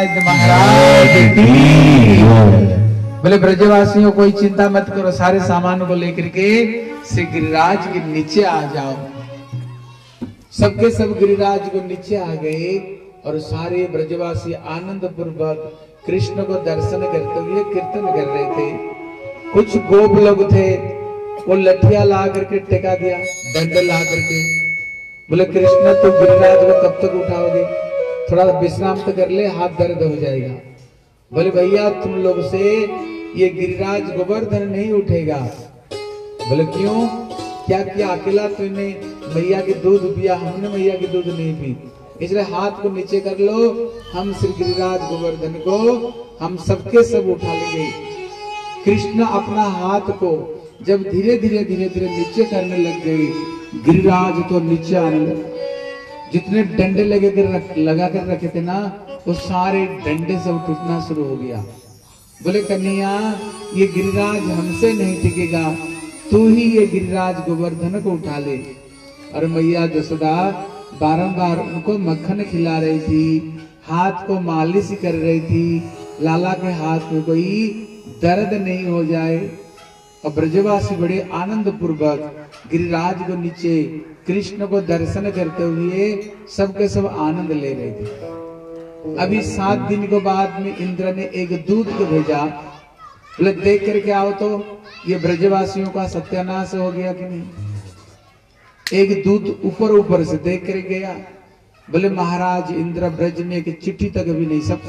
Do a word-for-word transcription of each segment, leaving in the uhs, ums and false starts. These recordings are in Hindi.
महाराज की। बोले ब्रजवासियों कोई चिंता मत करो, सारे सामान को लेकर के श्री गिरिराज के नीचे आ जाओ। सबके सब गिरिराज को नीचे आ गए और सारे ब्रजवासी आनंद पूर्वक कृष्ण को दर्शन करते हुए कीर्तन कर रहे थे। कुछ गोप लोग थे, वो लठिया ला करके टेका दिया, दंड ला करके। बोले कृष्ण तो गिरिराज को कब तक उठाओगे, थोड़ा विश्राम तो कर ले, हाथ दर्द हो जाएगा। बोले भैया तुम लोग से ये गिरिराज गोवर्धन नहीं उठेगा। बोले क्यों, क्या किया, अकेला तुमने मैया की दूध पिया, हमने मैया की दूध नहीं पी, इसलिए हाथ को नीचे कर लो, हम श्री गिरिराज गोवर्धन को हम सबके सब उठा लेंगे। कृष्ण अपना हाथ को जब धीरे धीरे धीरे धीरे नीचे करने लग गई, गिरिराज तो नीचे आने लगे। जितने डंडे लगे कर लगा कर रखे थे ना, वो सारे डंडे सब टूटना शुरू हो गया। बोले कन्हैया ये गिरिराज हमसे नहीं टिकेगा, तू ही ये गिरिराज गोवर्धन को उठा ले। और मैया जसोदा बारंबार उनको मक्खन खिला रही थी, हाथ को मालिश कर रही थी, लाला के हाथ में कोई दर्द नहीं हो जाए। और ब्रजवासी बड़े आनंद पूर्वक गिरिराज को नीचे कृष्ण को दर्शन करते हुए सबके सब आनंद ले रहे थे। अभी सात दिन के बाद में इंद्र ने एक दूत को भेजा, बोले देख करके आओ तो ये ब्रजवासियों का सत्यानाश हो गया कि नहीं। एक दूत ऊपर ऊपर से देख कर गया, बोले महाराज इंद्र ब्रज में एक चिट्ठी तक भी नहीं, सब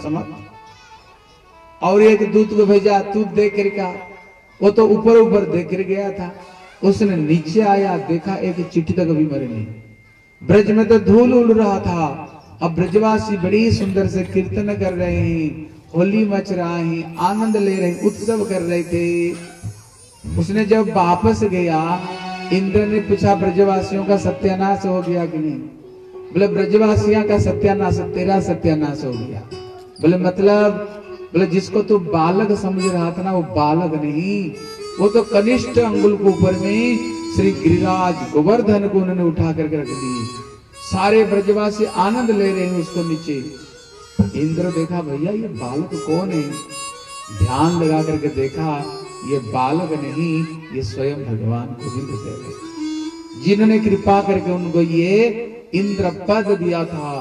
समाप्त। और एक दूत को भेजा, तू देख कर क्या, वो तो ऊपर ऊपर देख कर गया था, उसने नीचे आया देखा एक चिट्ठी तक भी मरे नहीं। ब्रज में तो धूल उड़ रहा था, अब ब्रजवासी बड़ी सुंदर से कीर्तन कर रहे हैं, होली मच रहा है, आनंद ले रहे, उत्सव कर रहे थे। उसने जब वापस गया, इंद्र ने पूछा ब्रजवासियों का सत्यानाश हो गया कि नहीं। बोले ब्रजवासियों का सत्यानाश, तेरा सत्यानाश हो गया। बोले मतलब, बोले जिसको तू बालक समझ रहा था ना, वो बालक नहीं, वो तो कनिष्ठ अंगुल के ऊपर में श्री गिरिराज गोवर्धन को उन्होंने उठा करके रख दी। सारे ब्रजवासी आनंद ले रहे हैं उसको नीचे। इंद्र देखा भैया ये बालक कौन है, ध्यान लगा करके देखा ये बालक नहीं, ये स्वयं भगवान गोविंद देव है, जिन्होंने कृपा करके उनको ये इंद्र पद दिया था।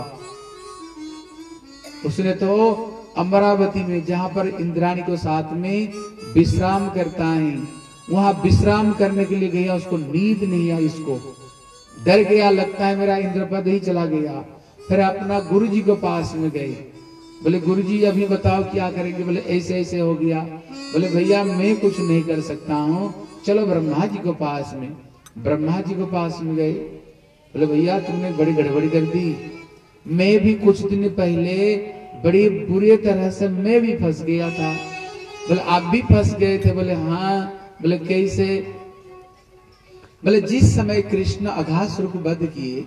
उसने तो अमरावती में जहां पर इंद्राणी को साथ में विश्राम करता है, वहां विश्राम करने के लिए गया, उसको नींद नहीं आई, इसको डर गया, लगता है मेरा इंद्रपद ही चला गया। फिर अपना गुरुजी के पास में गए, बोले गुरुजी अभी बताओ क्या करेंगे। बोले ऐसे ऐसे हो गया। बोले भैया मैं कुछ नहीं कर सकता हूँ, चलो ब्रह्मा जी के पास में। ब्रह्मा जी के पास में गए, बोले भैया तुमने बड़ी गड़बड़ी कर दी, मैं भी कुछ दिन पहले बड़ी बुरी तरह से मैं भी फंस गया था। बोले आप भी फंस गए थे। बोले हाँ। बोले कैसे। बोले जिस समय कृष्ण अघासुर को वध किए,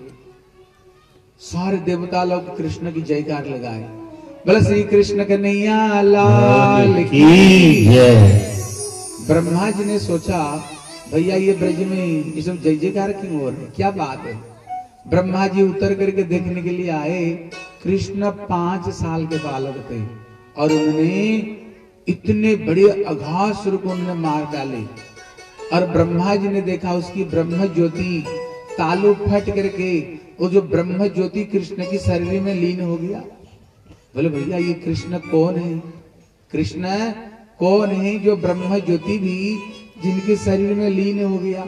सारे देवता लोग कृष्ण की जयकार लगाए, बोले श्री कृष्ण कन्हैया लाल की जय। ब्रह्मा जी ने सोचा भैया ये ब्रज में ये सब जय जयकार क्यों हो रहे, क्या बात है। ब्रह्मा जी उतर करके देखने के लिए आए, कृष्ण पांच साल के बालक थे और उन्होंने इतने बड़े अघासुर को उन्होंने मार डाले। और ब्रह्मा जी ने देखा उसकी ब्रह्म ज्योति तालु फट करके वो जो ब्रह्म ज्योति कृष्ण की शरीर में लीन हो गया। बोले भैया ये कृष्ण कौन है, कृष्ण कौन है जो ब्रह्म ज्योति भी जिनके शरीर में लीन हो गया।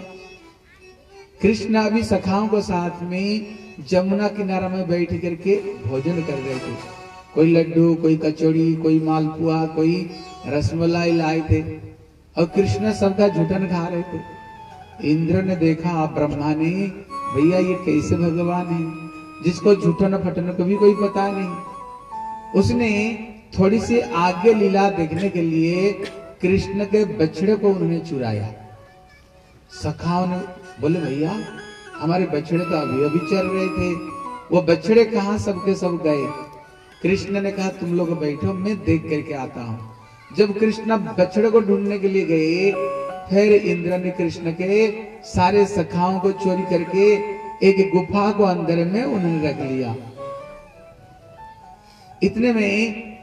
कृष्ण अभी सखाओं को साथ में जमुना किनारा में बैठ करके भोजन कर रहे थे, कोई लड्डू, कोई कचौड़ी, कोई मालपुआ, कोई रसमलाई लाए थे और कृष्ण सबका झूठन खा रहे थे। इंद्र ने देखा, ब्रह्मा ने, भैया ये कैसे भगवान है जिसको झूठन फटन को भी कोई पता नहीं। उसने थोड़ी सी आगे लीला देखने के लिए कृष्ण के बछड़े को उन्होंने चुराया। सखाओं ने बोले भैया हमारे बछड़े तो अभी अभी चल रहे थे, वो बछड़े कहाँ सबके सब गए। कृष्ण ने कहा तुम लोग बैठो मैं देख करके आता हूँ। जब कृष्ण बछड़े को ढूंढने के लिए गए, फिर इंद्र ने कृष्ण के सारे सखाओं को चोरी करके एक गुफा को अंदर में उन्होंने रख लिया। इतने में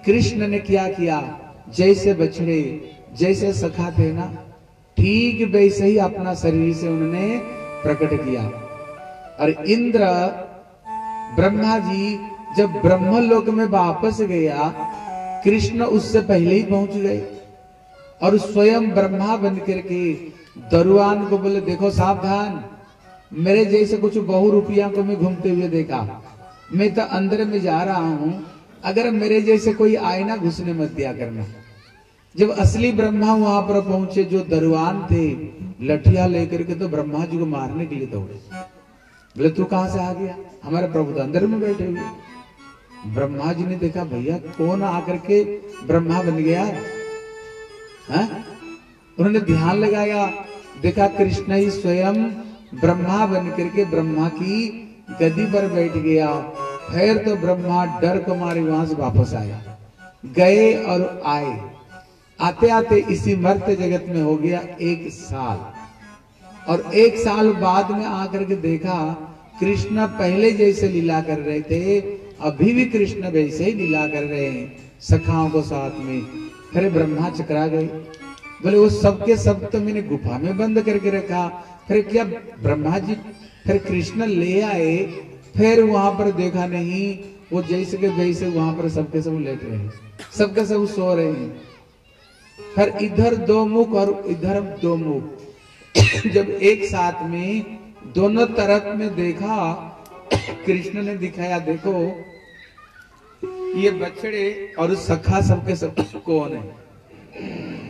कृष्ण ने क्या किया, जैसे बछड़े जैसे सखा थे ना, ठीक वैसे ही अपना शरीर से उन्होंने प्रकट किया। और इंद्र ब्रह्मा जी जब ब्रह्मलोक में वापस गया, कृष्ण उससे पहले ही पहुंच गए और स्वयं ब्रह्मा बन करके दरुआन को बोले, देखो सावधान, मेरे जैसे कुछ बहु रुपया को मैं घूमते हुए देखा, मैं तो अंदर में जा रहा हूं, अगर मेरे जैसे कोई आए ना, घुसने मत दिया करना। जब असली ब्रह्मा वहां पर पहुंचे, जो दरुआन थे लठिया लेकर के तो ब्रह्मा जी को मारने के लिए दौड़े। बोले तू कहां से आ गया, हमारे प्रभु तो अंदर में बैठे हुए। ब्रह्मा जी ने देखा, भैया कौन आकर के ब्रह्मा बन गया है? उन्होंने ध्यान लगाया, देखा कृष्ण ही स्वयं ब्रह्मा बन करके ब्रह्मा की गद्दी पर बैठ गया। फिर तो ब्रह्मा डर को मारे वहां से वापस आया, गए और आए, आते आते इसी मर्त्य जगत में हो गया एक साल। और एक साल बाद में आकर के देखा, कृष्ण पहले जैसे लीला कर रहे थे, अभी भी कृष्ण वैसे ही लीला कर रहे हैं सखाओं को साथ में। फिर ब्रह्मा चकरा गए, बोले वो सबके सब तो मैंने गुफा में बंद करके रखा, फिर क्या ब्रह्मा जी फिर कृष्ण ले आए, फिर वहां पर देखा नहीं, वो जैसे के वैसे वहां पर सबके सब लेट रहे हैं, सबके सब सो रहे हैं। फिर इधर दो मुख और इधर दो मुख, जब एक साथ में दोनों तरफ में देखा, कृष्ण ने दिखाया, देखो ये बछड़े और सखा सबके सब कौन है।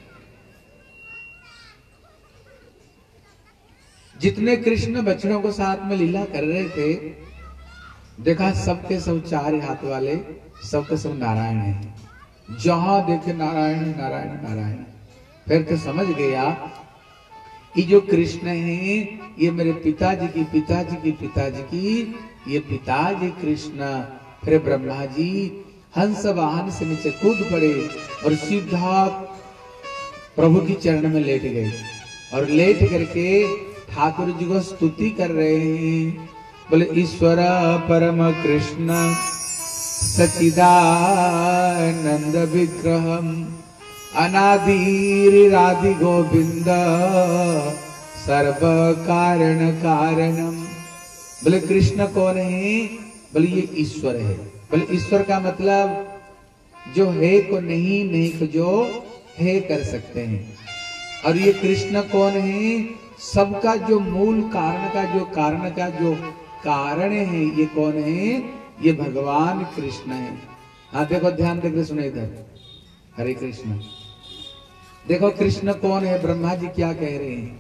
जितने कृष्ण बछड़ों को साथ में लीला कर रहे थे, देखा सबके सब चार हाथ वाले, सबके सब नारायण हैं, जहां देखे नारायण नारायण नारायण। फिर तो समझ गया ये जो कृष्ण है, ये मेरे पिताजी की पिताजी की पिताजी की ये पिताजी कृष्ण। फिर ब्रह्मा जी हंस वाहन से नीचे कूद पड़े और सीधा प्रभु की चरण में लेट गए, और लेट करके ठाकुर जी को स्तुति कर रहे हैं। बोले ईश्वर परम कृष्ण सच्चिदानंद विग्रहम अनादिरादि गोविंद सर्व कारण कारणम। बोले कृष्ण कौन है? बोले ये ईश्वर है। बोले ईश्वर का मतलब जो है को नहीं, नहीं को जो है कर सकते हैं। और ये कृष्ण कौन है? सबका जो मूल कारण का जो कारण का जो कारण है, ये कौन है? ये भगवान कृष्ण है। हाँ देखो, ध्यान देकर सुनो इधर, हरे कृष्ण। देखो कृष्ण कौन है, ब्रह्मा जी क्या कह रहे हैं?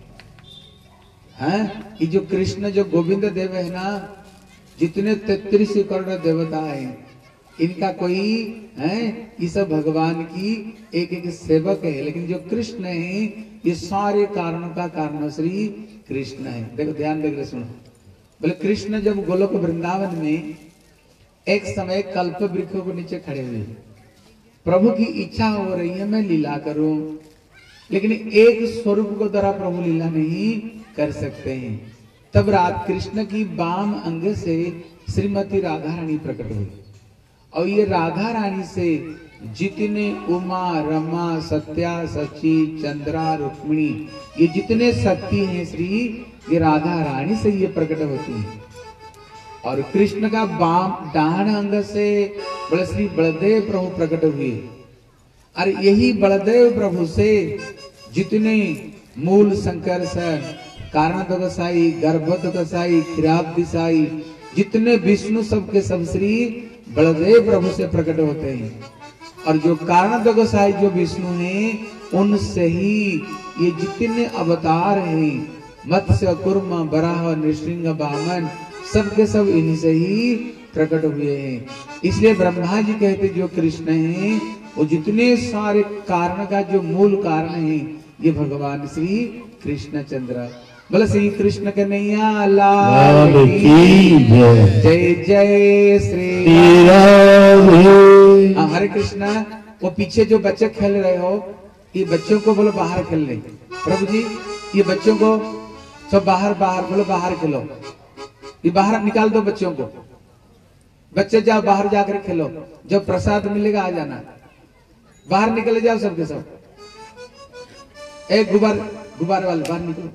हैं? ये जो कृष्ण जो गोविंद देव है ना, जितने तैतीस करोड़ देवता हैं, इनका कोई है, ये सब भगवान की एक एक सेवक है। लेकिन जो कृष्ण है, ये सारे कारणों का कारण श्री कृष्ण है। देखो ध्यान देकर सुनो। बोले कृष्ण जब गोलोक वृंदावन में एक समय कल्प वृक्षों के नीचे खड़े हुए, प्रभु की इच्छा हो रही है मैं लीला करूं, लेकिन एक स्वरूप को द्वारा प्रभु लीला नहीं कर सकते हैं। तब रात कृष्ण की वाम अंग से श्रीमती राधा रानी प्रकट हुई, और ये राधा रानी से जितने उमा रमा सत्या सची चंद्रा रुक्मिणी, ये जितने शक्ति हैं श्री, ये राधा रानी से ये प्रकट होती है। और कृष्ण का बाम डान अंग से बड़े श्री बलदेव प्रभु प्रकट हुए, और यही बलदेव प्रभु से जितने मूल संकर्षण कारण दसाई गर्भ दसाई खिराब दिसाई, जितने विष्णु सबके सब श्री बलदेव प्रभु से प्रकट होते हैं। और जो कारण गोसाई जो विष्णु हैं, उनसे ही ये जितने अवतार हैं, मत्स्य कुर्म वराह नृसिंह वामन, सबके सब इन्हीं से ही प्रकट हुए हैं। इसलिए ब्रह्मा जी कहते जो कृष्ण हैं, वो जितने सारे कारण का जो मूल कारण है, ये भगवान श्री कृष्ण चंद्र। बोले श्री कृष्ण कन्हैया लाल की जय जय श्री राम। हरे कृष्णा। वो पीछे जो बच्चे खेल रहे हो, ये बच्चों को बोलो बाहर खेलने। प्रभु जी ये बच्चों को सब बाहर बाहर बोलो, बाहर खेलो, ये बाहर निकाल दो बच्चों को। बच्चे जाओ बाहर जाकर खेलो, जब प्रसाद मिलेगा आ जाना, बाहर निकले जाओ सबके सब। एक गुब्बार गुब्बार वाले बाहर निकलो,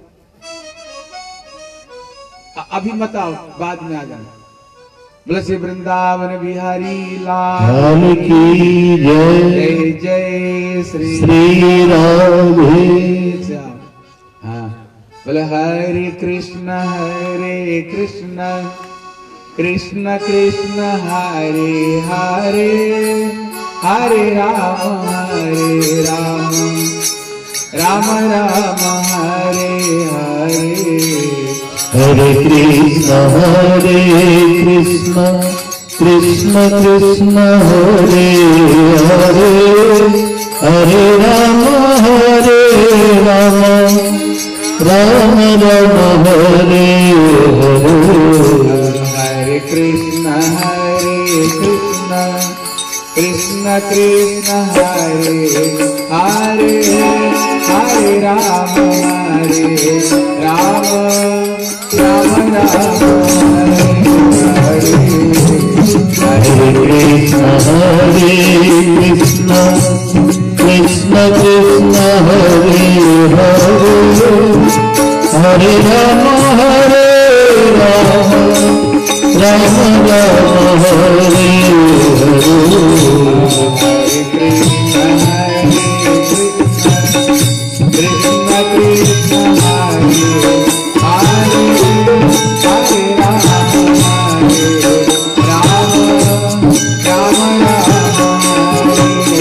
अभी मत आओ, बाद में आ जाना। बोले श्री वृंदावन बिहारी लाल की जय, जय जय श्री श्री राधे। हाँ बोले हरे कृष्ण हरे कृष्ण कृष्ण कृष्ण हरे हरे, हरे राम हरे राम राम राम हरे हरे। हरे कृष्ण हरे कृष्ण कृष्ण कृष्ण हरे हरे, हरे राम हरे राम राम राम हरे हरे। हरे कृष्ण हरे कृष्ण कृष्ण कृष्ण हरे हरे, हरे राम हरे राम राम राम हरे हरे। हरे कृष्ण हरे कृष्ण कृष्ण कृष्ण हरे हरे, हरे राम हरे राम राम राम हरे हरे। हरे कृष्ण हरे कृष्ण कृष्ण कृष्ण हरे हरे, हरे राम हरे राम राम राम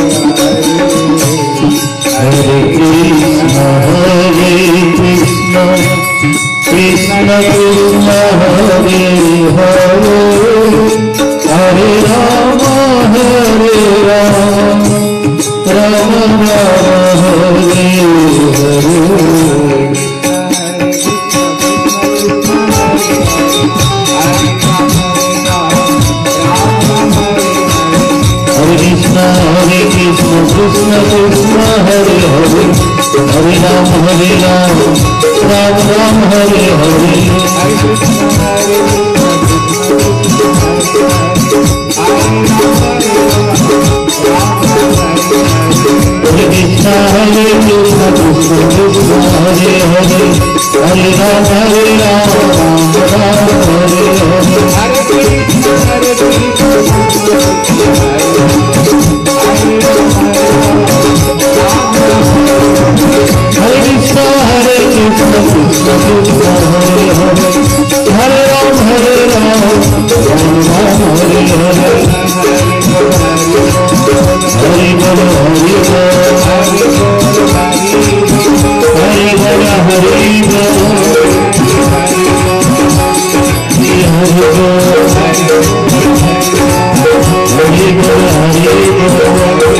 हरे हरे। हरे कृष्ण हरे कृष्ण कृष्ण कृष्ण हरे हरे, हरे राम हरे राम राम राम हरे हरे। हरे कृष्ण हरे कृष्ण कृष्ण कृष्ण हरे हरे, हरे राम हरे राम राम राम हरे हरे। हरे कृष्ण हरे कृष्ण हरे कृष्ण कृष्ण कृष्ण हरे हरे, हरे राम हरे राम राम राम हरे हरे। हरे कृष्ण हरे हरे कृष्ण हरे कृष्ण कृष्ण कृष्ण हरे हरे, हरे राम हरे राम राम राम हरे हरे। हरे बोलो हरे बोल, हरे बोलो हरे बोल, हरे बोल हरे बोल, हरे बोल हरे बोल,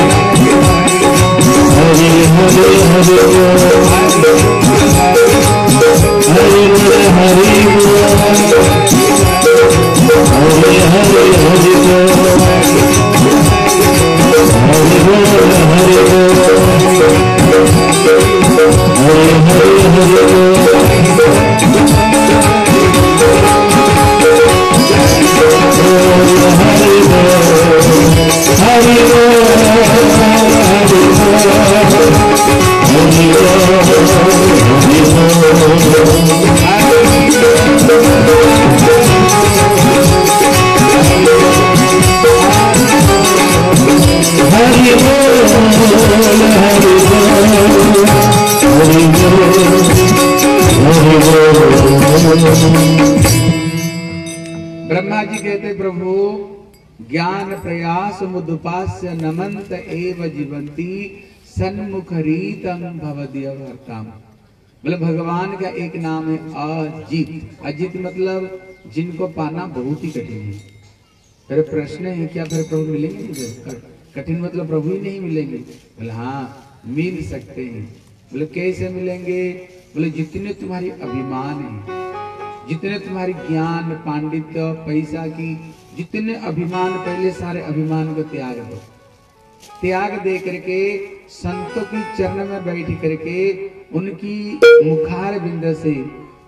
हरे हरे हरे बोल, हरे बोल हरे बोल, हरे हरे हरे बोल, हरे बोल हरे बोल, हरे हरे हरे बोल। हरे बोल हरे ब्रह्मा जी कहते प्रभु ज्ञान प्रयास मुदुपास्य नमंत एव जीवंती सन्मुख रीतम भवद्यवर्ताम। बोले भगवान का एक नाम है अजित। अजित मतलब जिनको पाना बहुत ही कठिन है। फिर प्रश्न है क्या फिर प्रभु मिलेंगे मुझे? कठिन मतलब प्रभु ही नहीं मिलेंगे? बोले हाँ मिल सकते हैं। बोले कैसे मिलेंगे? बोले जितने तुम्हारी अभिमान है, जितने तुम्हारी ज्ञान पांडित्य पैसा की जितने अभिमान, पहले सारे अभिमान को त्याग दो। त्याग दे करके संतों की चरण में बैठ करके उनकी मुखार बिंद से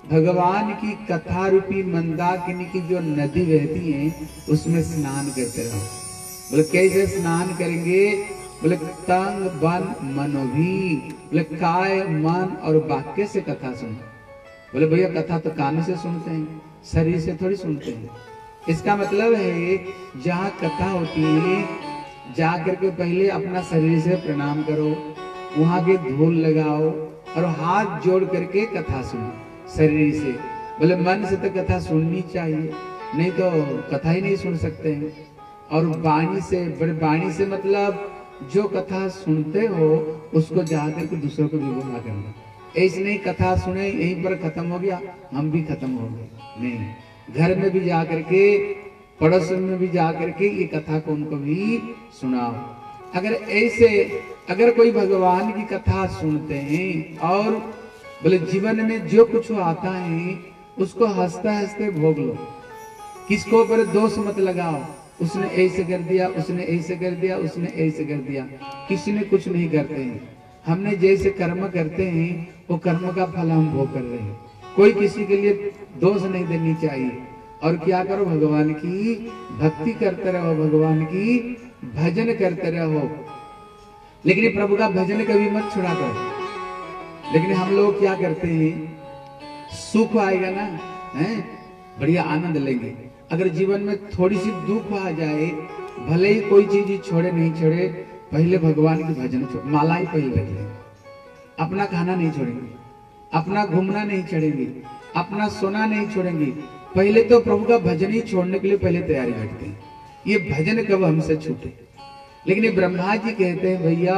भगवान की कथा रूपी मंदाकिनी की जो नदी बहती है उसमें स्नान करते रहो। बोले कैसे स्नान करेंगे? बोले तंग बन मनोभी, बोले काय मन और वाक्य से कथा सुनो। बोले भैया कथा तो कानों से सुनते हैं, शरीर से थोड़ी सुनते हैं। इसका मतलब है जहाँ कथा होती है जा करके पहले अपना शरीर से प्रणाम करो, वहां के धूल लगाओ और हाथ जोड़ करके कथा सुनो शरीर से। बोले मन से तो कथा सुननी चाहिए, नहीं तो कथा ही नहीं सुन सकते हैं। और वाणी से, बड़े वाणी से मतलब जो कथा सुनते हो उसको जा करके दूसरों को भी बोला करना। ऐसे नहीं कथा सुने यहीं पर खत्म हो गया हम भी खत्म हो गए, नहीं, घर में भी जा करके, पड़ोस में भी जा करके ये कथा को उनको भी सुनाओ। अगर ऐसे अगर कोई भगवान की कथा सुनते हैं और बोले जीवन में जो कुछ आता है उसको हंसते हंसते भोग लो, किसको ऊपर दोष मत लगाओ, उसने ऐसे कर दिया, उसने ऐसे कर दिया, उसने ऐसे कर दिया। किसी ने कुछ नहीं करते हैं, हमने जैसे कर्म करते हैं वो कर्म का फल हम भोग कर रहे हैं। कोई किसी के लिए दोष नहीं देनी चाहिए। और क्या करो? भगवान की भक्ति करते रहो, भगवान की भजन करते रहो। लेकिन प्रभु का भजन कभी मत छुड़ा करो। लेकिन हम लोग क्या करते हैं, सुख आएगा ना, हैं, बढ़िया आनंद लेंगे। अगर जीवन में थोड़ी सी दुख आ जाए, भले ही कोई चीज छोड़े नहीं छोड़े, पहले भगवान की भजन छोड़, माला ही पहले रख लेंगे। अपना खाना नहीं छोड़ेंगे, अपना घूमना नहीं छोड़ेंगे, अपना सोना नहीं छोड़ेंगे। पहले तो प्रभु का भजन ही छोड़ने के लिए पहले तैयारी करते हैं। ये भजन कब हमसे छूटे? लेकिन ये ब्रह्मा जी कहते हैं भैया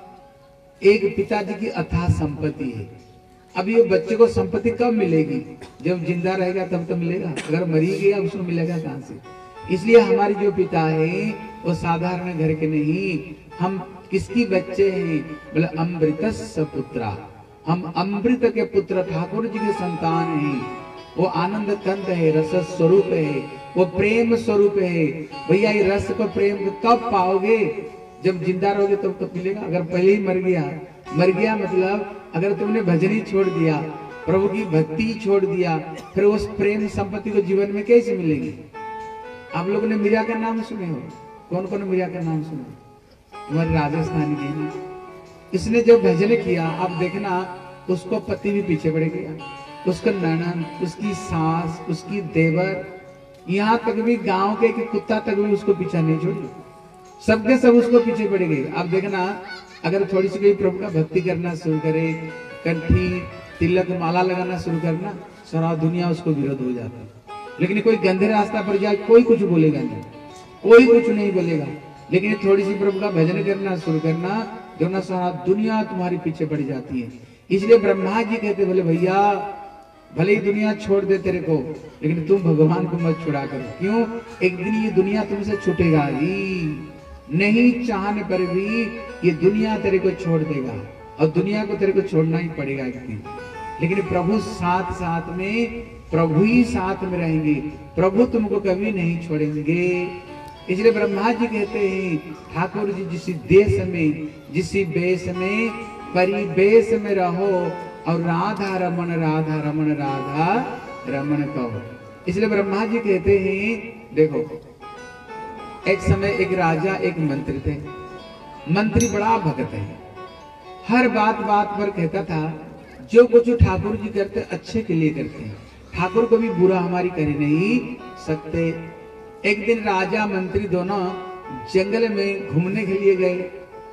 एक पिताजी की अथाह संपत्ति है। अब ये बच्चे को संपत्ति कब मिलेगी? जब जिंदा रहेगा तब तो मिलेगा, अगर मरी गया उसको मिलेगा कहां से? इसलिए हमारे जो पिता है वो साधारण घर के नहीं, हम किसकी बच्चे हैं? बोले अमृतस्य पुत्रा, हम अमृत के पुत्र ठाकुर जी के संतान हैं। वो आनंद कंद है, रस स्वरूप है, वो प्रेम स्वरूप है। भैया ये रस को प्रेम को कब पाओगे? जब जिंदा रहोगे तब तो मिलेगा। अगर पहले ही मर गया, मर गया मतलब अगर तुमने भजन ही छोड़ दिया, प्रभु की भक्ति ही छोड़ दिया, फिर उस प्रेम संपत्ति को जीवन में कैसे मिलेगी? आप लोगों ने मीरा का नाम सुने हो? कौन कौन मीरा का नाम सुने? हमारे राजस्थान की ना, इसने जब भजन किया आप देखना उसको पति भी पीछे पड़ गया, उसका ननद, उसकी सास, उसकी देवर, यहाँ तक भी गांव के एक कुत्ता तक भी उसको पीछा नहीं छोड़ी, सबके सब उसको पीछे पड़ गए। आप देखना अगर थोड़ी सी कोई प्रभु का भक्ति करना शुरू करे, कंठी तिलक माला लगाना शुरू करना, सारा दुनिया उसको विरोध हो जाता है। लेकिन कोई गंदे रास्ता पर जाए कोई कुछ बोलेगा नहीं, कोई कुछ नहीं बोलेगा। लेकिन थोड़ी सी प्रभु का भजन करना शुरू करना, जो ना सारा दुनिया तुम्हारे पीछे पड़ जाती है। इसलिए ब्रह्मा जी कहते बोले भैया भले ही दुनिया छोड़ दे तेरे को, लेकिन तुम भगवान को मत छुड़ा करो। क्यों? एक दिन ये दुनिया तुमसे छूटेगा ही, नहीं चाहने पर भी ये दुनिया तेरे को छोड़ देगा और दुनिया को तेरे को छोड़ना ही पड़ेगा एक दिन। लेकिन प्रभु साथ साथ में, प्रभु ही साथ में रहेंगे, प्रभु तुमको कभी नहीं छोड़ेंगे। इसलिए ब्रह्मा जी कहते हैं ठाकुर जी जिस देश में, जिस वेश में, परिवेश में रहो और राधा रमन राधा रमन राधा रमन कहो। इसलिए ब्रह्मा जी कहते हैं देखो एक समय एक राजा एक मंत्री थे। मंत्री बड़ा भगत है, हर बात बात पर कहता था जो कुछ ठाकुर जी करते अच्छे के लिए करते हैं, ठाकुर को भी बुरा हमारी कर नहीं सकते। एक दिन राजा मंत्री दोनों जंगल में घूमने के लिए गए।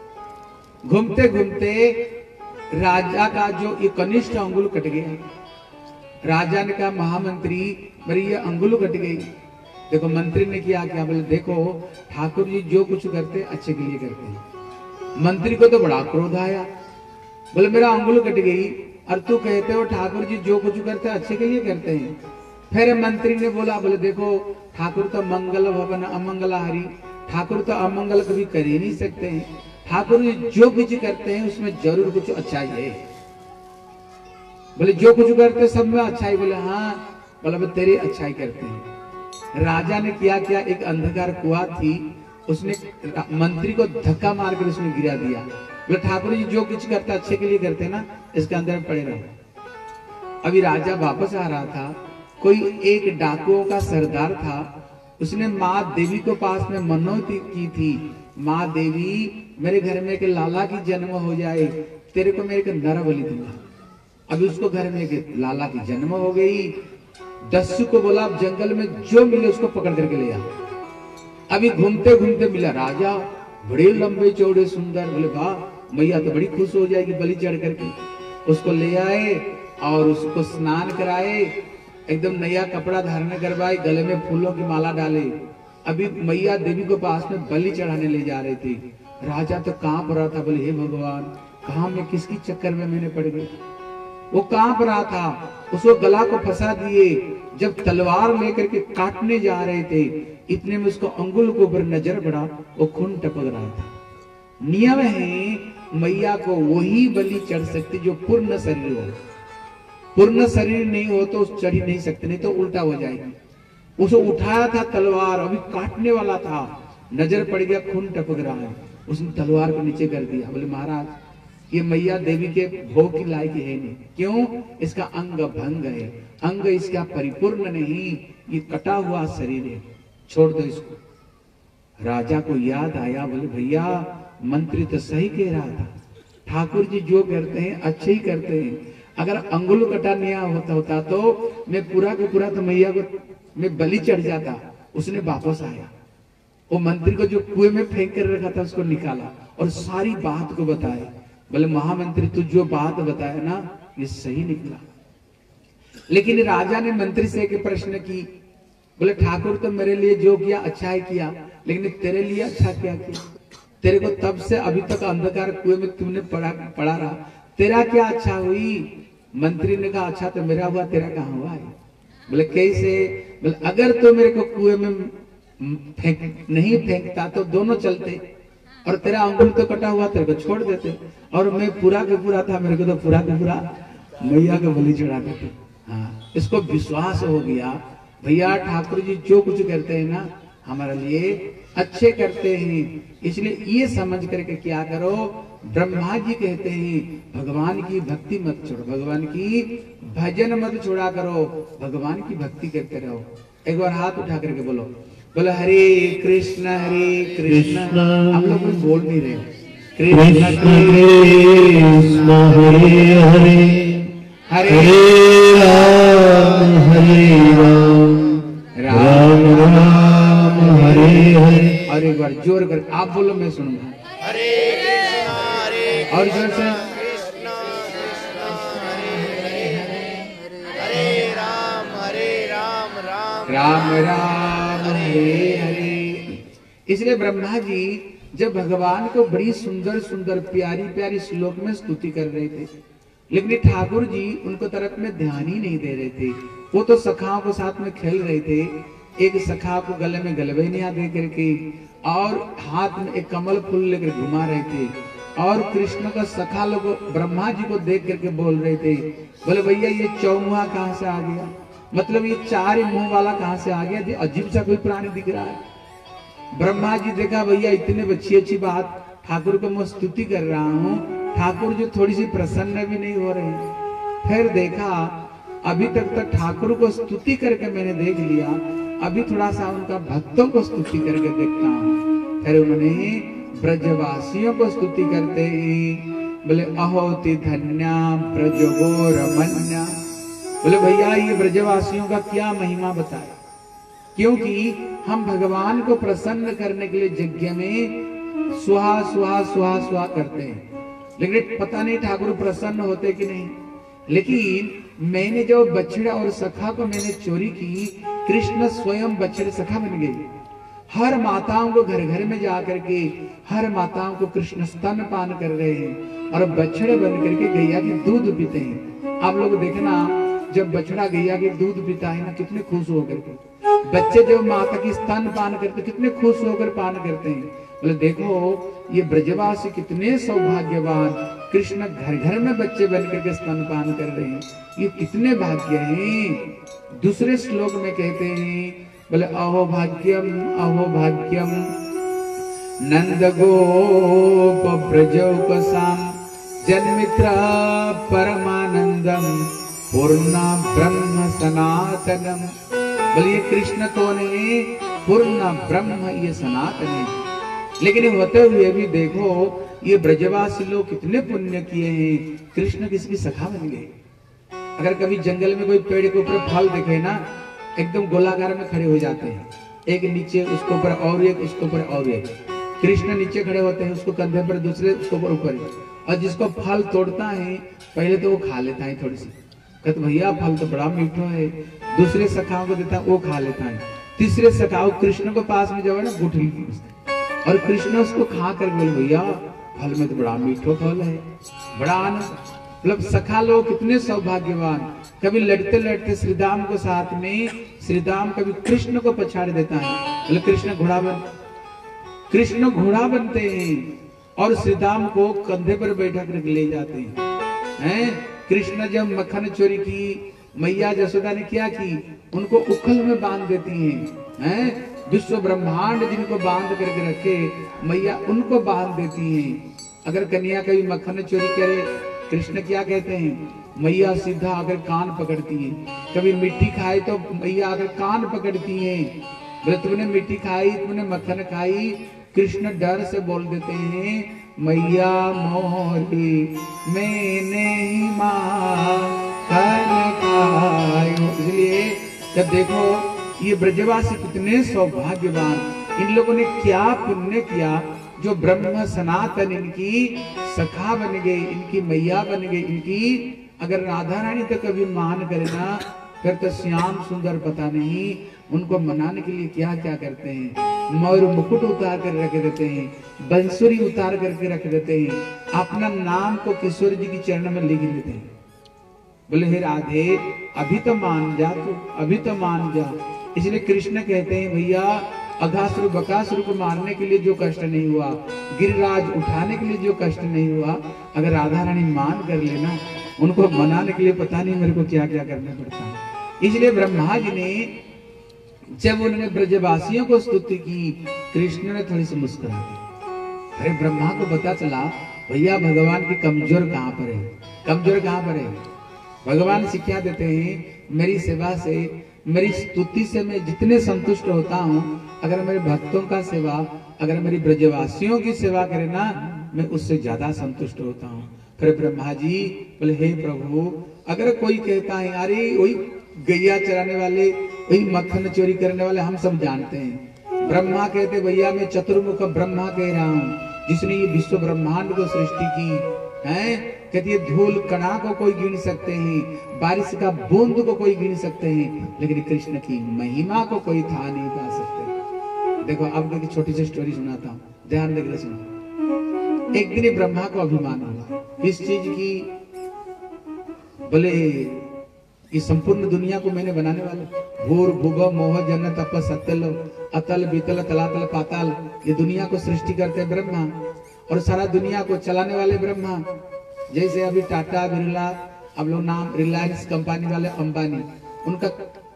घूमते घूमते राजा का जो ये कनिष्ठ अंगुल कट गया। राजा ने कहा महामंत्री मेरी ये अंगुल कट गई। देखो मंत्री ने किया क्या? बोले देखो ठाकुर जी जो कुछ करते अच्छे के लिए करते हैं। मंत्री को तो बड़ा क्रोध आया, बोले मेरा अंगुल कट गई और तू कहते हो ठाकुर जी जो कुछ करते अच्छे के लिए करते हैं। फिर मंत्री ने बोला बोले देखो ठाकुर तो मंगल भवन अमंगलहारी, ठाकुर तो अमंगल कभी कर ही नहीं सकते हैं। ठाकुर जी जो कुछ करते हैं उसमें जरूर कुछ अच्छाई है। बोले जो कुछ करते सब में अच्छाई? बोले हाँ। बोले तेरी अच्छाई करते हैं। राजा ने किया क्या? एक अंधकार कुआं थी, उसने मंत्री को धक्का मारकर उसमें गिरा दिया। बोले ठाकुर जी जो कुछ करते अच्छे के लिए करते ना, इसके अंदर पड़े रहो। अभी राजा वापस आ रहा था, कोई एक डाकुओं का सरदार था, उसने माँ देवी को पास में मनौती की थी, माँ देवी मेरे घर में एक लाला की जन्म हो जाए, तेरे को मैं एक नर बलि दूंगा। अभी उसको घर में एक लाला की जन्म हो गई। दस्यु को बोला आप जंगल में जो मिले उसको पकड़ करके ले आ। अभी घूमते घूमते मिला राजा, बड़े लंबे चौड़े सुंदर, बोले वाह मैया तो बड़ी खुश हो जाएगी बलि चढ़ करके। उसको ले आए और उसको स्नान कराए, एकदम नया कपड़ा धारण करवाए, गले में फूलों की माला डाले। अभी मैया देवी को पास में बलि चढ़ाने ले जा रहे थे। राजा तो कांप रहा था, बोले हे भगवान कहा मैं किसकी चक्कर में मैंने पड़ गया। वो कांप रहा था, उसको गला को फंसा दिए। जब तलवार लेकर के काटने जा रहे थे, इतने में उसको अंगुल के ऊपर नजर पड़ा, वो खून टपक रहा था। नियम है मैया को वही बलि चढ़ सकती जो पूर्ण शरीर हो। पूर्ण शरीर नहीं हो तो चढ़ ही नहीं सकते, नहीं तो उल्टा हो जाएगी। उसे उठाया था तलवार, अभी काटने वाला था, नजर पड़ गया खून टपक रहा है, उसने तलवार को नीचे कर दिया। बोले महाराज ये मैया देवी के भोग की लायक है नहीं। क्यों? इसका अंग भंग है, अंग इसका परिपूर्ण नहीं, ये कटा हुआ शरीर है, छोड़ दो इसको। राजा को याद आया, बोले भैया मंत्री तो सही कह रहा था, ठाकुर जी जो करते हैं अच्छे ही करते हैं। अगर अंगुल कटा नहीं होता होता तो मैं पूरा के पूरा तो मैया को मैं बलि चढ़ जाता। उसने वापस आया, वो मंत्री को जो कुएं में फेंक कर रखा था उसको निकाला और सारी बात को बताया। बोले महामंत्री तू जो बात बताया ना ये सही निकला। लेकिन राजा ने मंत्री से एक प्रश्न की, बोले ठाकुर तो मेरे लिए जो किया अच्छा ही किया, लेकिन तेरे लिए अच्छा क्या किया? तेरे को तब से अभी तक अंधकार कुएं में तुमने पड़ा पड़ा रहा, तेरा क्या अच्छा हुई? मंत्री ने कहा अच्छा तो मेरा हुआ, तेरा कहाँ हुआ है? बोले कैसे? बोले अगर तो मेरे को कुएं में फेंक नहीं फेंकता तो दोनों चलते, और तेरा अंगुल तो कटा हुआ तेरे को छोड़ देते, और मैं पूरा के पूरा था, मेरे को तो पूरा के पूरा मैया को बलि चढ़ा देते। हाँ, इसको विश्वास हो गया भैया ठाकुर जी जो कुछ करते हैं ना हमारे लिए अच्छे करते हैं, इसलिए ये समझ करके क्या करो। ब्रह्मा जी कहते हैं भगवान की भक्ति मत छोड़ो, भगवान की भजन मत छोड़ा करो, भगवान की भक्ति करते रहो। एक बार हाथ उठा करके बोलो, बोलो हरे कृष्ण हरे कृष्ण। आप लोग कुछ बोल नहीं रहे। कृष्ण कृष्ण हरे हरे हरे राम हरे राम राम राम हरे हरे। और एक बार जोर कर आप बोलो, मैं सुनूंगा। हरे कृष्ण हरे और जोर से कृष्ण कृष्ण हरे हरे हरे राम हरे राम राम राम राम हरे हरे। इसलिए ब्रह्मा जी जब भगवान को बड़ी सुंदर सुंदर प्यारी प्यारी श्लोक में स्तुति कर रहे थे, लेकिन ठाकुर जी उनको तरफ में ध्यान ही नहीं दे रहे थे। वो तो सखाओं के साथ में खेल रहे थे, एक सखा को गले में गलबेनिया दे करके और हाथ में एक कमल फूल लेकर घुमा रहे थे, और कृष्ण का सखा लोग ब्रह्मा जी को देख करके बोल रहे थे, बोले भैया ये चौमुहा कहाँ से आ गया? मतलब ये चार मुंह वाला कहाँ से आ गया? अजीब सा कोई प्राणी दिख रहा है। ब्रह्मा जी देखा भैया इतने अच्छी अच्छी बात ठाकुर को मैं स्तुति कर रहा हूँ, ठाकुर जी थोड़ी सी प्रसन्न भी नहीं हो रहे। फिर देखा अभी तक तक ठाकुर को स्तुति करके मैंने देख लिया, अभी थोड़ा सा उनका भक्तों को स्तुति करके देखता हूँ। फिर उन्होंने ब्रजवासियों को स्तुति करते हैं, बोले अहोति धन्या ब्रजगो रमन्या। बोले भैया ये ब्रजवासियों का क्या महिमा बताए, क्योंकि हम भगवान को प्रसन्न करने के लिए यज्ञ में सुहा सुहा सुहा सुहा करते हैं, लेकिन पता नहीं ठाकुर प्रसन्न होते कि नहीं। लेकिन मैंने जो बछड़ा और सखा को मैंने चोरी की, कृष्ण स्वयं बछड़े सखा बन गए। हर माताओं को घर घर में जाकर के हर माताओं को कृष्ण स्तन पान कर रहे हैं और बछड़े बन करके गैया के दूध पीते हैं। आप लोग देखना जब बछड़ा गैया के दूध पीता है ना कितने खुश होकर के, बच्चे जब माता की स्तन पान करते कितने खुश होकर पान करते हैं। बोले देखो ये ब्रजवासी कितने सौभाग्यवान, कृष्ण घर घर में बच्चे बन करके स्तनपान कर रहे हैं, ये कितने भाग्य हैं। दूसरे श्लोक में कहते हैं, बोले अहो भाग्यम अहो भाग्यम नंद गोप ब्रजोपसाम जन्मित्र परमानंदम पूर्ण ब्रह्म सनातनम। बोलिए कृष्ण कौन है? पूर्ण ब्रह्म, ये सनातन है। लेकिन होते हुए भी देखो ये ब्रजवासी लोग कितने पुण्य किए हैं, कृष्ण किसकी सखा बन गए। अगर कभी जंगल में कोई पेड़ के ऊपर फल दिखे ना, एकदम गोलाकार में खड़े हो जाते हैं, एक नीचे उसके ऊपर और एक, उसके ऊपर और एक। कृष्ण नीचे खड़े होते हैं, उसको कंधे पर, दूसरे उसके ऊपर ऊपर, और जिसको फल तोड़ता है पहले तो वो खा लेता है थोड़ी सी, कहते भैया फल तो बड़ा मीठा है। दूसरे सखाओं को देता है, वो खा लेता है। तीसरे सखाओ कृष्ण को पास में जाओ ना, गुठली और कृष्ण उसको खा कर बोले भैया फल में तो बड़ा मीठो फल है, बड़ा आनंद। मतलब सखा लोग कितने सौभाग्यवान। कभी लड़ते लड़ते श्रीदाम को साथ में, श्रीदाम कभी कृष्ण को पछाड़ देता है, बोले कृष्ण घोड़ा बन, कृष्ण घोड़ा बनते हैं और श्रीदाम को कंधे पर बैठा कर ले जाते हैं। हैं? कृष्ण जब मक्खन चोरी की, मैया जसोदा ने क्या की, उनको उखल में बांध देती हैं। हैं? विश्व ब्रह्मांड जिनको बांध करके रखे, मैया उनको बांध देती हैं। अगर कन्या कभी मक्खन चोरी करे, कृष्ण क्या कहते हैं, मैया सीधा आकर कान पकड़ती है। कभी मिट्टी खाए तो मैया आकर कान पकड़ती है, बोले तुमने मिट्टी खाई, तुमने मक्खन खाई। कृष्ण डर से बोल देते हैं मैया मोरी मैंने ही माखन खायो। इसलिए जब देखो ये ब्रजवासी कितने सौभाग्यवान, इन लोगों ने क्या पुण्य किया जो ब्रह्म सनातन इनकी सखा बन गई, इनकी मैया बन गई, इनकी। अगर राधा रानी तो कभी मान करे ना, फिर तो श्याम सुंदर पता नहीं उनको मनाने के लिए क्या क्या करते हैं। मयूर मुकुट उतार कर रख देते हैं, बंसुरी उतार करके रख देते हैं, अपना नाम को किशोर जी की चरण में लिख देते हैं। बोले हे राधे अभी तो मान जा, तू अभी तो मान जा। इसलिए कृष्ण कहते हैं भैया अघासुर बकासुर को मारने के लिए जो कष्ट नहीं हुआ, गिरिराज उठाने के लिए जो कष्ट नहीं हुआ, अगर राधा रानी मान कर लेना, उनको मनाने के लिए पता नहीं मेरे को क्या क्या करना पड़ता है। इसलिए ब्रह्मा जी ने जब उन्होंने ब्रजवासियों को स्तुति की, कृष्ण ने थोड़ी सी मुस्कुरा दी। अरे ब्रह्मा को पता चला भैया भगवान की कमजोर कहाँ पर है, कमजोर कहाँ पर है। भगवान शिक्षा देते हैं मेरी सेवा से, मेरी स्तुति से मैं जितने संतुष्ट होता हूँ, अगर मेरे भक्तों का सेवा, अगर मेरी ब्रजवासियों की सेवा करे ना, मैं उससे ज्यादा संतुष्ट होता हूँ। फिर ब्रह्मा जी बोले हे प्रभु, अगर कोई कहता है अरे वही गैया चराने वाले, वही मक्खन चोरी करने वाले हम सब जानते हैं। ब्रह्मा कहते भैया मैं चतुर्मुख ब्रह्मा कह रहा हूँ, जिसने ये विश्व ब्रह्मांड को सृष्टि की है। कहती है धूल कणा को कोई गिन सकते हैं, बारिश का बूंद को कोई गिन सकते हैं, लेकिन कृष्ण की महिमा को कोई था नहीं पा सकते। देखो आपको एक छोटी सी स्टोरी सुनाता हूँ, ध्यान देकर सुनो। एक दिन ब्रह्मा को अभिमान हुआ किस चीज की, बोले ये संपूर्ण दुनिया को मैंने बनाने वाला, भूर भुव मोह जन तप सत्यल अतल बीतल तलातल पाताल, ये दुनिया को सृष्टि करते ब्रह्मा और सारा दुनिया को चलाने वाले ब्रह्मा। जैसे अभी टाटा बिरला, अब लोग नाम रिलायंस कंपनी वाले अंबानी, उनका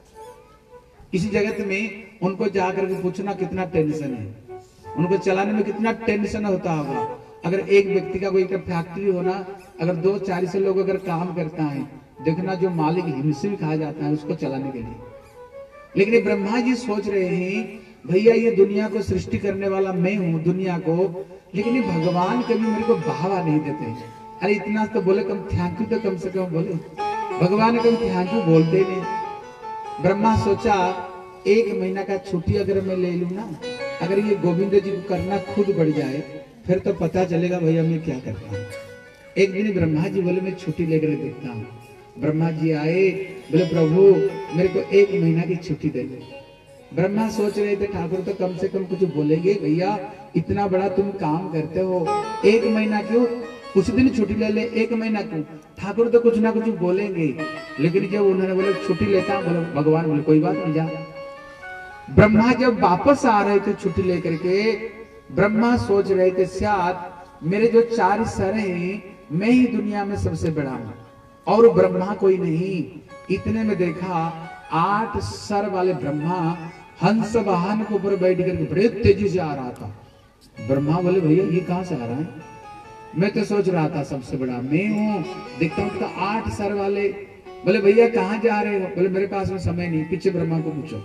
इसी जगत में उनको जाकर के पूछना कितना टेंशन है, उनको चलाने में कितना टेंशन होता होगा। अगर एक व्यक्ति का कोई फैक्ट्री हो ना, अगर दो चार सौ लोग अगर काम करता है, देखना जो मालिक हिमसे भी खा जाता है उसको चलाने के लिए। लेकिन ब्रह्मा जी सोच रहे हैं भैया ये दुनिया को सृष्टि करने वाला मैं हूँ दुनिया को, लेकिन ये भगवान कभी मेरे को बढ़ावा नहीं देते। अरे इतना तो बोले कम थैंक यू तो कम से कम बोले, भगवान कम थैंक यू बोलते नहीं। ब्रह्मा सोचा एक महीना का छुट्टी अगर मैं ले लूं ना, अगर ये गोविंद जी को करना खुद बढ़ जाए, फिर तो पता चलेगा भैया मैं क्या करता हूँ। एक दिन ब्रह्मा जी बोले मैं छुट्टी लेकर देखता हूँ। ब्रह्मा जी आए, बोले प्रभु मेरे को एक महीना की छुट्टी दे दे। ब्रह्मा सोच रहे थे ठाकुर तो कम से कम कुछ बोलेंगे, भैया इतना बड़ा तुम काम करते हो, एक महीना क्यों, कुछ दिन छुट्टी ले ले, एक महीना क्यों, ठाकुर तो कुछ ना कुछ बोलेंगे। लेकिन जब उन्होंने बोले छुट्टी लेता, बोले भगवान बोले कोई बात नहीं जा। ब्रह्मा जब वापस आ रहे थे छुट्टी लेकर के, ब्रह्मा सोच रहे थे शायद मेरे जो चार सर हैं मैं ही दुनिया में सबसे बड़ा हूं और ब्रह्मा कोई नहीं। इतने में देखा आठ सर वाले ब्रह्मा हंस वाहन के ऊपर बैठ करके बड़े तेजी से आ रहा था। ब्रह्मा बोले भैया ये कहां से आ रहा है, मैं तो सोच रहा था सबसे बड़ा मैं हूं, देखता हूं तो आठ सर वाले बोले भैया कहाँ जा रहे हो? बोले मेरे पास में समय नहीं, पीछे ब्रह्मा को पूछो।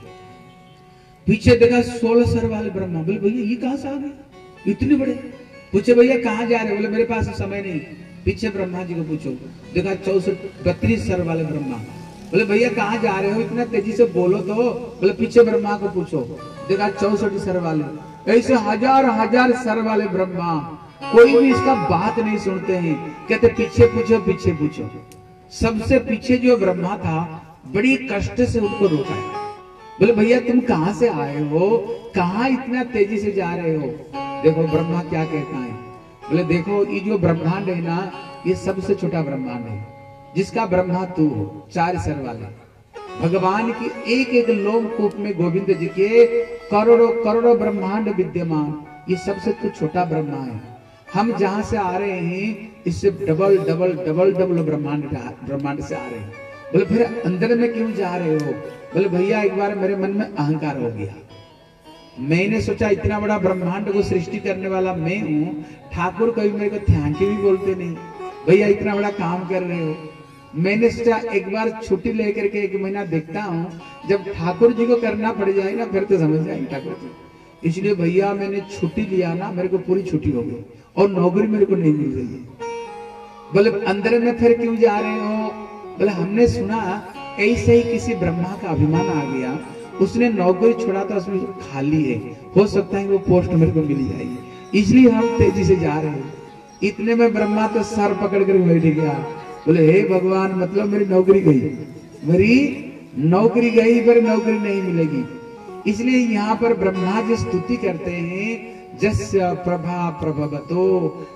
पीछे देखा सोलह सर वाले ब्रह्मा। बोले भैया ये कहाँ से आ गए इतने बड़े? पूछे भैया कहाँ जा रहे हो? बोले मेरे पास में समय नहीं, पीछे ब्रह्मा जी को पूछो। देखा चौसठ बत्तीस सर वाले ब्रह्मा। बोले भैया कहाँ जा रहे हो? इतना तेजी से बोलो तो। बोले पीछे ब्रह्मा को पूछो। देखा चौसठ सर वाले। ऐसे हजार हजार सर वाले ब्रह्मा, कोई भी इसका बात नहीं सुनते हैं। कहते पीछे पूछो, पीछे पूछो। सबसे पीछे जो ब्रह्मा था बड़ी कष्ट से उनको रोका है। बोले भैया तुम कहाँ से आए हो? कहाँ इतना तेजी से जा रहे हो? देखो ब्रह्मा क्या कहता है। बोले देखो ये जो ब्रह्मांड है ना, ये सबसे छोटा ब्रह्मांड है, जिसका ब्रह्मा तू हो, चार सर वाले। भगवान की एक एक लोमकूप में गोविंद जी के करोड़ों करोड़ों ब्रह्मांड विद्यमान, ये सबसे तो छोटा ब्रह्मा है। हम जहां से आ रहे हैं इससे डबल डबल डबल डबल ब्रह्मांड ब्रह्मांड से आ रहे हैं। बोले फिर अंदर में क्यों जा रहे हो? बोले भैया एक बार मेरे मन में अहंकार हो गया। मैंने सोचा इतना बड़ा ब्रह्मांड को सृष्टि करने वाला मैं हूँ, ठाकुर कभी मेरे को थैंक यू भी बोलते नहीं। भैया इतना बड़ा काम कर रहे हो। मैंने सोचा एक बार छुट्टी लेकर के एक महीना देखता हूँ, जब ठाकुर जी को करना पड़ जाए ना फिर तो समझ जाएंगे ठाकुर जी। इसलिए भैया मैंने छुट्टी लिया ना, मेरे को पूरी छुट्टी हो गई और नौकरी मेरे को नहीं मिल रही है। बोले अंदर में फिर क्यों जा रहे हो? बोले हमने सुना ऐसे ही किसी ब्रह्मा का अभिमान आ गया, उसने नौकरी छोड़ा तो उसमें खाली है, हो सकता है वो पोस्ट मेरे को मिल जाएगी, इसलिए हम तेजी से जा रहे हैं। इतने में ब्रह्मा तो सर पकड़ कर बैठ गया। बोले हे भगवान, मतलब मेरी नौकरी गई, मेरी नौकरी गई पर नौकरी नहीं मिलेगी। इसलिए यहाँ पर ब्रह्मा जी स्तुति करते हैं, जस्य प्रभा प्रभवतो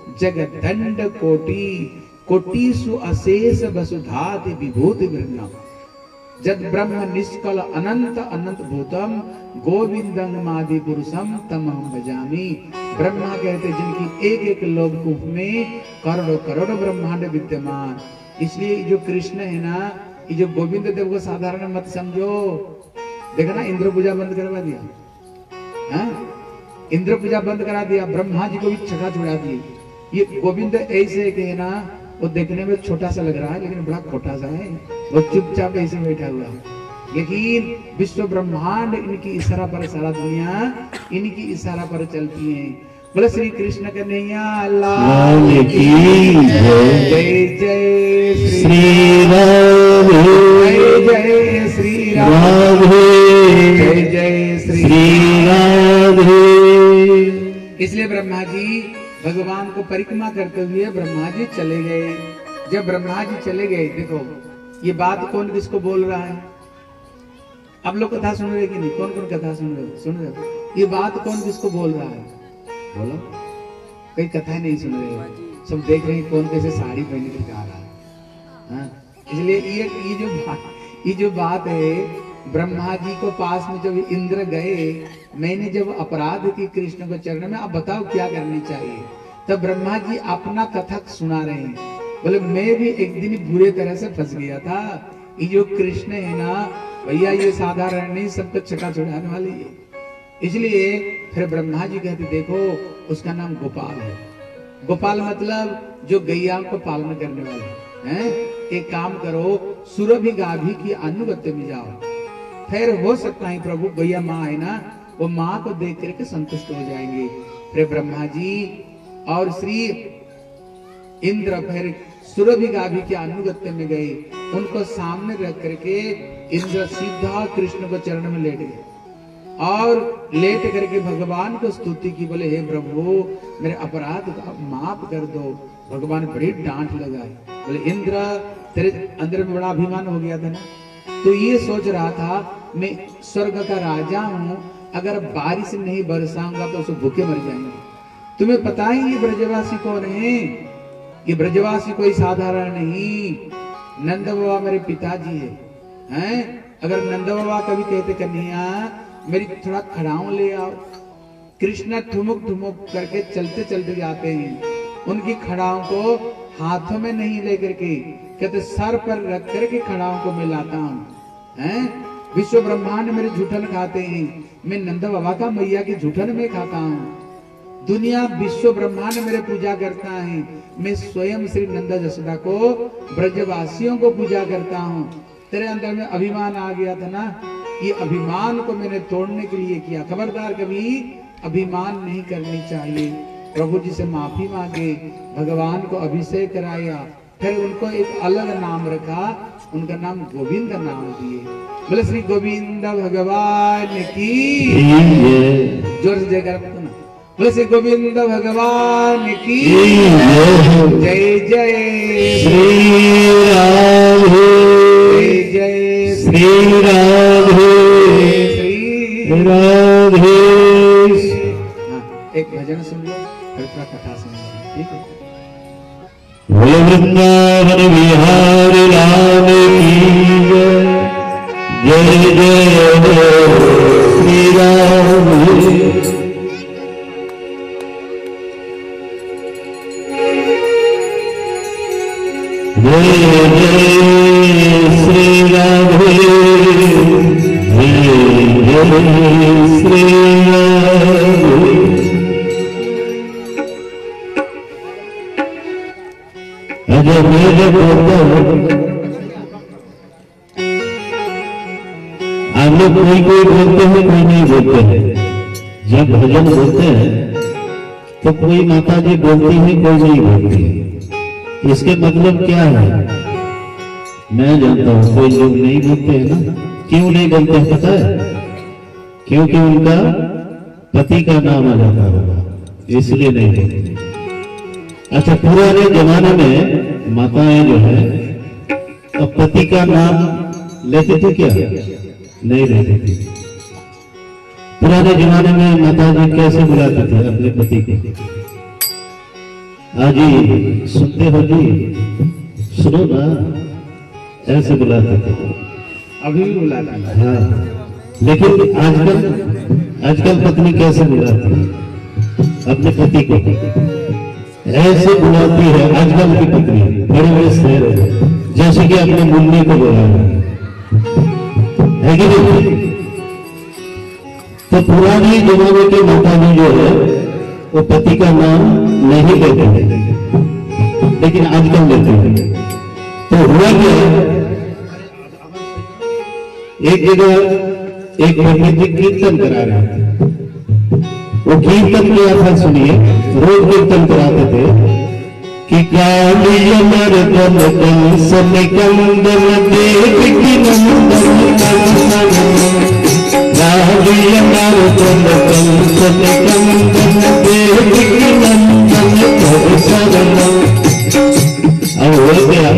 जगदंड कोटि कोटिसु अशेष वसुधाति विभूति वृंदम जद ब्रह्म निष्कल अनंत अनंत भूतम गोविंदं मादि पुरुषम तमहं भजामि। ब्रह्मा कहते जिनकी एक एक लोककूप में करोड़ों करोड़ों ब्रह्मांड विद्यमान। इसलिए जो कृष्ण है ना, ये जो गोविंद देव को साधारण मत समझो। देखा ना इंद्र पूजा बंद करवा दिया, हाँ? इंद्र पूजा बंद करा दिया, ब्रह्मा जी को भी छका छुड़ा दी। ये गोविंद ऐसे है ना, वो देखने में छोटा सा लग रहा है लेकिन बड़ा खोटा सा है, वो चुपचाप ऐसे बैठा हुआ है, लेकिन विश्व ब्रह्मांड इनकी इशारा पर, सारा दुनिया इनकी इशारा पर चलती है। बोले श्री कृष्ण कन्हैया लाल की जय जय श्री राम, जय जय श्री राम, जय जय श्री राम। इसलिए ब्रह्मा जी भगवान को परिक्रमा करते हुए ब्रह्मा जी चले गए। जब ब्रह्मा जी चले गए, देखो ये बात कौन किसको बोल रहा है? अब लोग कथा सुन रहे कि नहीं? कौन कौन कथा सुन रहे सुन रहे ये बात कौन किसको बोल रहा है? बोलो। कई कथा नहीं सुन रहे, सब देख रहे हैं कौन कैसे साड़ी पहन के जा रहा है, हाँ? इसलिए ये ये जो बात ये जो बात है, ब्रह्मा जी को पास में जब इंद्र गए, मैंने जब अपराध की कृष्ण को चरण में, अब बताओ क्या करनी चाहिए? तब ब्रह्मा जी अपना कथक सुना रहे हैं। बोले मैं भी एक दिन बुरे तरह से फंस गया था। ये जो कृष्ण है ना भैया, ये साधारण नहीं, सबको छका छुड़ाने वाली है। इसलिए फिर ब्रह्मा जी कहते देखो उसका नाम गोपाल है। गोपाल मतलब जो गैया को पालन करने वाले हैं। एक काम करो, सुरभि गाभी की अनुगत्य में जाओ, फिर हो सकता है प्रभु गैया माँ है ना, वो माँ को देख करके संतुष्ट हो जाएंगे। फिर ब्रह्मा जी और श्री इंद्र फिर सुरभि गाभी के अनुगत्य में गए। उनको सामने रख करके इंद्र सीधा कृष्ण को चरण में लेट गए और लेट करके भगवान को स्तुति की। बोले हे प्रभु, मेरे अपराध को माफ कर दो। भगवान बड़ी डांट लगाए। बोले इंद्र, तेरे अंदर में बड़ा अभिमान हो गया था ना, तो ये सोच रहा था मैं स्वर्ग का राजा हूं, अगर बारिश नहीं बरसाऊंगा तो उसे भूखे मर जाएंगे। तुम्हें पता ही ये ब्रजवासी कौन है? ये ब्रजवासी कोई साधारण नहीं, नंद बाबा मेरे पिताजी है, हैं? अगर नंद बाबा कभी कहते कन्हैया मेरी थोड़ा खड़ाऊं ले आओ, कृष्ण ठुमुक ठुमुक करके चलते चलते जाते हैं। उनकी खड़ाओं को हाथों में नहीं लेकर के, कहते सर पर रख करके खड़ाओं को मैं लाता हूँ, हैं? विश्व ब्रह्मांड मेरे झूठन खाते हैं, मैं नंद बाबा का मैया की झूठन में खाता हूँ। दुनिया विश्व ब्रह्मांड मेरे पूजा करता है, मैं स्वयं श्री नंदा जसोदा को ब्रजवासियों को पूजा करता हूँ। तेरे अंदर में अभिमान आ गया था ना, ये अभिमान को मैंने तोड़ने के लिए किया। खबरदार कभी अभिमान नहीं करनी चाहिए। प्रभु जी से माफी मांगे, भगवान को अभिषेक कराया, फिर उनको एक अलग नाम रखा, उनका नाम गोविंद नाम दिए। बोले श्री गोविंद भगवान की जोर से जयकार ना। बोले श्री गोविंद भगवान की जय जय श्री राधे जय जय श्री राधे श्री राधे। हाँ, एक भजन सुन लो, फिर थोड़ा कथा सुन लो, ठीक है। वृंदावन विहारी राम की जय जय जय श्री राम। जय जय श्री राधे जय जय श्री राधे। अजय मेरे आप लोग कोई कोई बोलते हैं, कोई नहीं बोलते हैं। जब भजन बोलते हैं तो कोई माता जी बोलती है, कोई नहीं बोलती है। इसके मतलब क्या है मैं जानता हूं। कोई लोग नहीं बोलते हैं ना, क्यों नहीं बोलते हैं पता है? क्योंकि उनका पति का नाम आ जाता होगा, इसलिए नहीं बोलते। अच्छा, पुराने जमाने में माताएं जो है अब पति का नाम लेते थे क्या? नहीं लेते थे। पुराने जमाने में माता जी कैसे बुलाते थे अपने पति को? आज ही सुनते हो जी, सुनो ना, ऐसे बुलाते थे। अभी भी बुलाता है। हाँ, लेकिन आजकल आजकल पत्नी कैसे बुलाती है अपने पति को? ऐसे बुलाती है आजकल की पत्नी, बड़े बड़े शहर है, जैसे कि अपने मुन्नी को बुला है कि नहीं? तो पुराने जमाने के माता जी जो है वो पति का नाम नहीं लेते हैं, लेकिन आजकल लेते हैं। तो हुआ क्या, एक जगह एक पंडित जी कीर्तन करा रहे थे। वो कीर्तन किया था, सुनिए, रोज कीर्तन कराते थे कि काली मर्दन कंस निकंदन देव की नंदन काली मर्दन कंस निकंदन देव की नंदन शरणम। अब हो गया,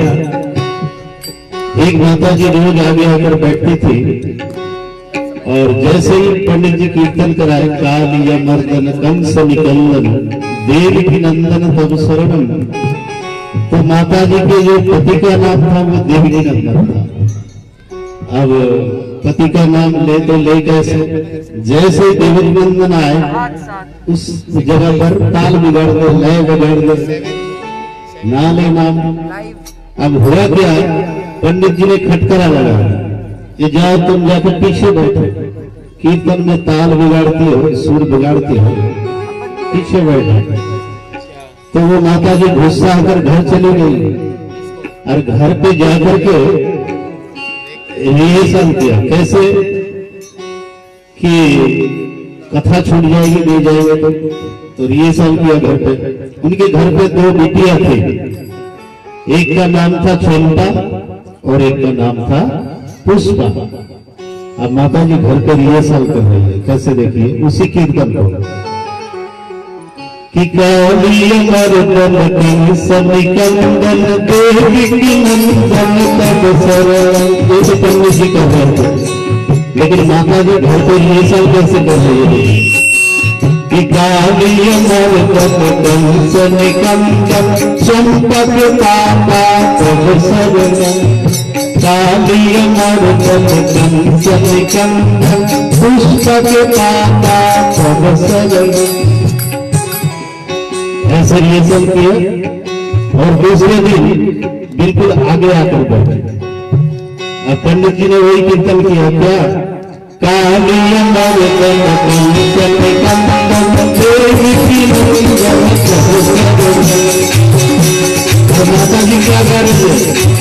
एक माता जी रोज आगे आकर बैठती थी और जैसे ही पंडित जी कीर्तन कराए कालिया मर्दन कंस निकंदन देव की नंदन तब शरणम, तो माता जी के जो पति का नाम था वो देवी नंदन था। अब पति का नाम ले तो ले कैसे? जैसे देवी नंदन आए उस जगह पर ताल बिगाड़ दो, लय बिगाड़ दो, ना ले नाम। अब हुआ क्या, पंडित जी ने खटकरा लगा, ये जाओ तुम जाकर पीछे बैठो, कीर्तन में ताल बिगाड़ती हो, सुर बिगाड़ती हो, पीछे बैठो। तो वो माता जी गुस्सा आकर घर चली गई और घर पे जाकर के रिहर्सल किया। कैसे कि कथा छूट जाएगी, नहीं जाएगा तो, तो रिहर्सल किया घर पे। उनके घर पे दो बिटिया थी, एक का नाम था चंपा और एक का नाम था पुष्पा। अब माता जी घर पे रिहर्सल कर रही है, कैसे देखिए उसी कीर्तन को कि काली मर्दन कंस निकंदन देवी की नंदन तब शरणम। जैसे पंडित जी कर रहे थे, लेकिन माता जी घर पे रिहर्सल कैसे कर रही है कि काली मर्दन कंस निकंदन चंपक पापा तब शरणम। काली मर्दन कंस निकंदन पुष्पक पापा तब शरणम। ऐसे रिहर्सल किया और दूसरे दिन बिल्कुल आगे आकर बैठे। अब पंडित जी ने वही कीर्तन किया, क्या काली मर्दन कंस निकंदन माता जी क्या कर रहे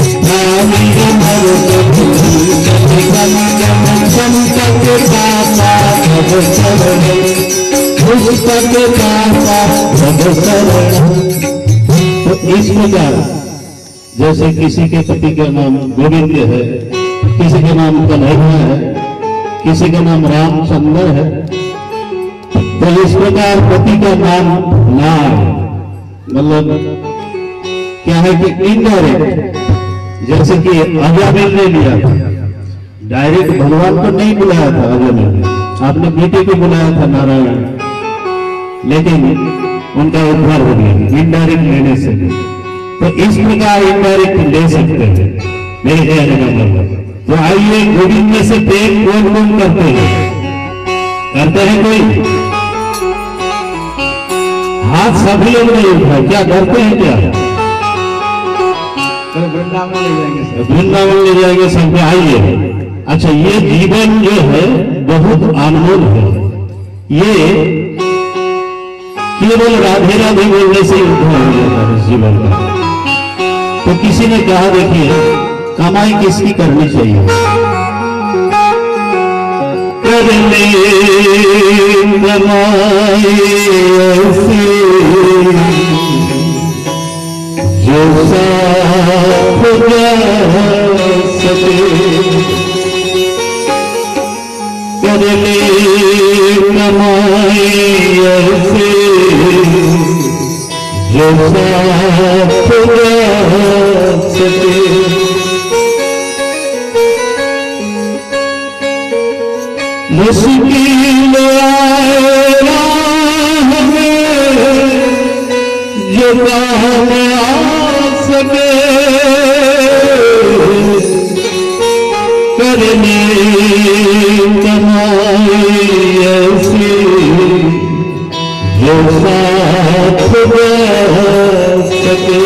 तो इस प्रकार जैसे किसी के पति का नाम गोविंद है, किसी का नाम कन्हैया है, किसी का नाम रामचंद्र है, तो इस प्रकार पति का नाम नाम मतलब क्या है कि इनडायरेक्ट, जैसे कि अजामिल ने लिया था, डायरेक्ट भगवान को नहीं बुलाया था अजामिल ने, आपने बेटे को बुलाया था नारायण, लेकिन उनका उद्धार हो गया इनडायरेक्ट लेने से। तो इस प्रकार इनडायरेक्ट ले सकते हैं मेरे कहने का मतलब। तो आइए गोविंद में से प्रेम कौन कौन करते हैं? करते हैं कोई? हाथ सभी लोग नहीं उठा, क्या करते हैं? क्या वृंदावन ले जाएंगे, वृंदावन ले जाएंगे सब। आइए, अच्छा ये जीवन जो है बहुत अनमोल है, ये केवल राधे राधे बोलने से उद्धार हो जाता है जीवन का। तो किसी ने कहा देखिए कमाई किसकी करनी चाहिए? करने कमाई ऐसी जो साथ जा सके, करने कमाई ऐसी जो साथ जा सके। मुश्किल आए राह में जो काम आ सके, करने कमाई ऐसी जो साथ जा सके,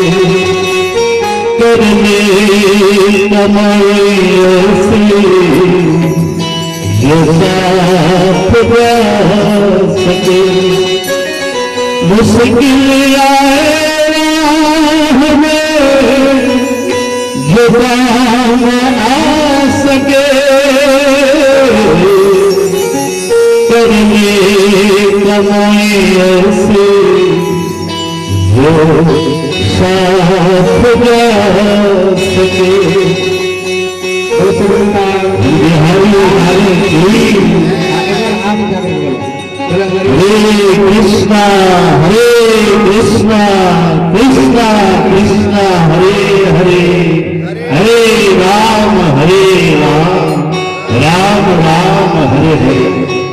करने कमाई ऐसी जो साथ जा सके। मुश्किल आए राह में जो काम आ सके, करने कमाई ऐसी जो साथ जा सके। हरे कृष्णा हरे कृष्णा कृष्णा कृष्णा हरे हरे, हरे राम हरे राम राम राम हरे हरे।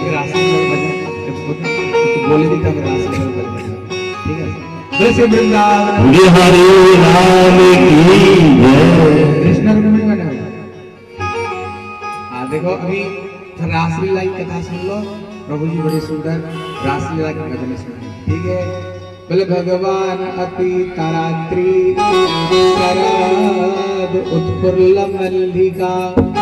वृंदावन हरे राम की जय। कृष्ण रुक्मिणी बने हो। हाँ देखो अभी रासलीला की कथा सुन लो, प्रभु जी बड़े सुंदर रासलीला की भजन सुनाए, ठीक है। बोले भगवान अति तारात्रि शरद उत्फुल्ल मल्लिका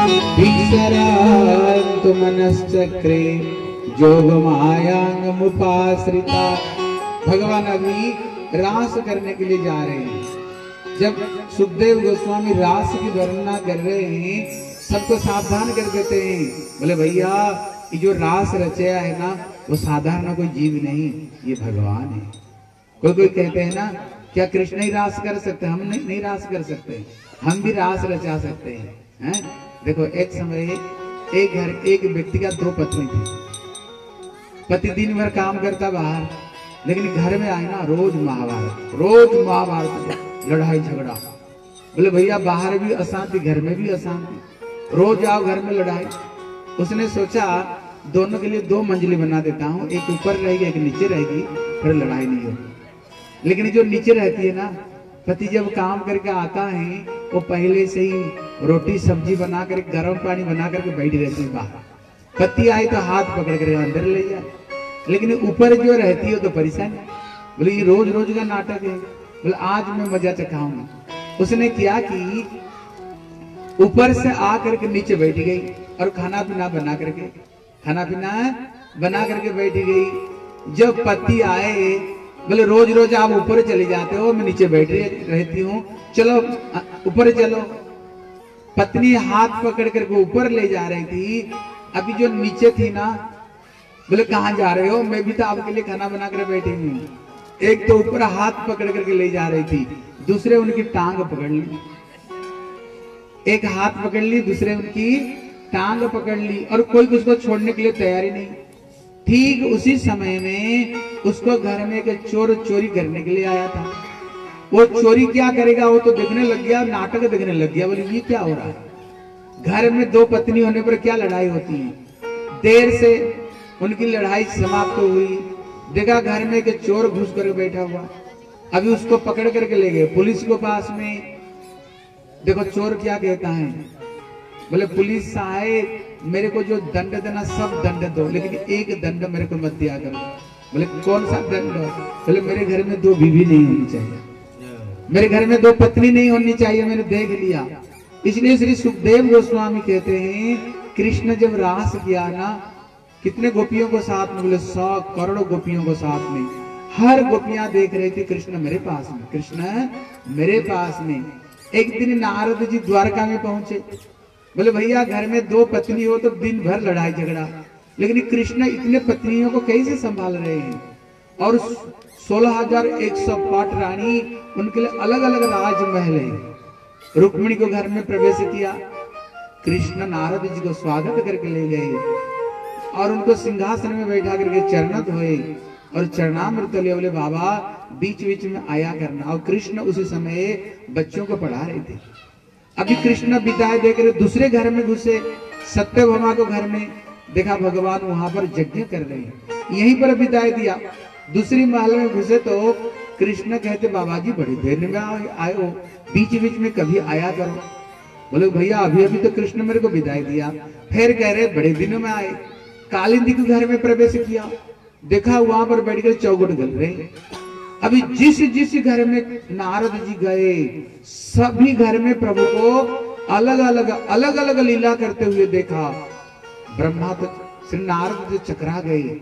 विसरन्तु मनश्चक्रे जोग मायांगमुपाश्रिता। भगवान अभी रास करने के लिए जा रहे हैं। जब सुखदेव गोस्वामी रास की वर्णना कर रहे हैं, सबको सावधान कर देते हैं। बोले भैया ये जो रास रचया है ना, वो साधारण कोई जीव नहीं, ये भगवान है। कोई कोई कहते हैं ना क्या कृष्ण ही रास कर सकते हैं? हम नहीं, नहीं रास कर सकते, हम भी रास रचा सकते हैं, हैं? देखो एक समय एक घर एक व्यक्ति का दो पत्नी थी। पति दिन भर काम करता बाहर, लेकिन घर में आए ना रोज महाभारत, रोज महाभारत, लड़ाई झगड़ा। बोले भैया बाहर भी अशांति, घर में भी अशांति, रोज आओ घर में लड़ाई। उसने सोचा दोनों के लिए दो मंजिली बना देता हूँ, एक ऊपर रहेगी एक नीचे रहेगी, फिर लड़ाई नहीं होगी। लेकिन जो नीचे रहती है ना, पति जब काम करके आता है वो पहले से ही रोटी सब्जी बना कर गर्म पानी बना करके बैठी रहती है बाहर। पति आए तो हाथ पकड़ कर अंदर ले जाए, लेकिन ऊपर जो रहती है तो परेशान। बोले ये रोज रोज का नाटक है, बोले आज मैं मजा चखाऊंगी। उसने क्या कि ऊपर से आकर के नीचे बैठ गई और खाना पीना बना करके खाना पीना बना करके बैठ गई। जब पति आए, बोले रोज रोज आप ऊपर चले जाते हो, मैं नीचे बैठ रहती हूँ, चलो ऊपर चलो। पत्नी हाथ पकड़ करके ऊपर ले जा रही थी, अभी जो नीचे थी ना, बोले कहाँ जा रहे हो, मैं भी तो आपके लिए खाना बना कर बैठी हूँ। एक तो ऊपर हाथ पकड़ करके ले जा रही थी, दूसरे उनकी टांग पकड़ ली, एक हाथ पकड़ ली, दूसरे उनकी टांग पकड़ ली, और कोई उसको छोड़ने के लिए तैयारी नहीं। ठीक उसी समय में उसको घर में एक चोर चोरी करने के लिए आया था। वो चोरी क्या करेगा, वो तो देखने लग गया, नाटक देखने लग गया। बोले ये क्या हो रहा है, घर में दो पत्नी होने पर क्या लड़ाई होती है। देर से उनकी लड़ाई समाप्त हुई, देखा घर में एक चोर घुस कर बैठा हुआ। अभी उसको पकड़ करके ले गए पुलिस को पास में। देखो चोर क्या कहता है, बोले पुलिस साहब मेरे को जो दंड देना सब दंड दो, लेकिन एक दंड मेरे को मत दिया करो। बोले कौन सा दंड? बोले मेरे घर में दो बीवी नहीं होनी चाहिए, मेरे घर में दो पत्नी नहीं होनी चाहिए, मैंने देख लिया। इसलिए श्री सुखदेव गोस्वामी कहते हैं कृष्ण जब रास किया ना, कितने गोपियों को साथ में, बोले सौ करोड़ गोपियों को साथ में, हर गोपियां देख रही थी कृष्ण मेरे पास में, कृष्ण मेरे पास में। एक दिन नारद जी द्वारका में पहुंचे, बोले भैया घर में दो पत्नी हो तो दिन भर लड़ाई झगड़ा, लेकिन कृष्ण इतने पत्नियों को कैसे संभाल रहे हैं, और सोलह हजार एक सौ पाट रानी, उनके लिए अलग अलग राजमहल है। रुक्मिणी को घर में प्रवेश किया, कृष्ण नारद जी को स्वागत करके ले गए और उनको सिंहासन में बैठा करके चरणत हुए और चरणामृत लिए। बोले बाबा बीच बीच में आया करना। और कृष्ण उसी समय बच्चों को पढ़ा रहे थे। अभी कृष्ण विदाई देकर दूसरे घर में घुसे, सत्यभामा को घर में देखा, भगवान वहां पर यज्ञ कर रहे हैं, यहीं पर विदाई दिया। दूसरी महल में घुसे तो कृष्ण कहते बाबा जी बड़ी देर में आए हो, बीच बीच में कभी आया करो। बोले भैया अभी अभी तो कृष्ण मेरे को विदाई दिया। फिर कह रहे बड़े दिनों में आए। कालिंदी के घर में प्रवेश किया, देखा वहां पर बैठकर चौगुट गल रहे। अभी जिस जिस घर में नारद जी गए, सभी घर में प्रभु को अलग अलग अलग अलग लीला करते हुए देखा। ब्रह्मा तो श्री नारद जी चकरा गए।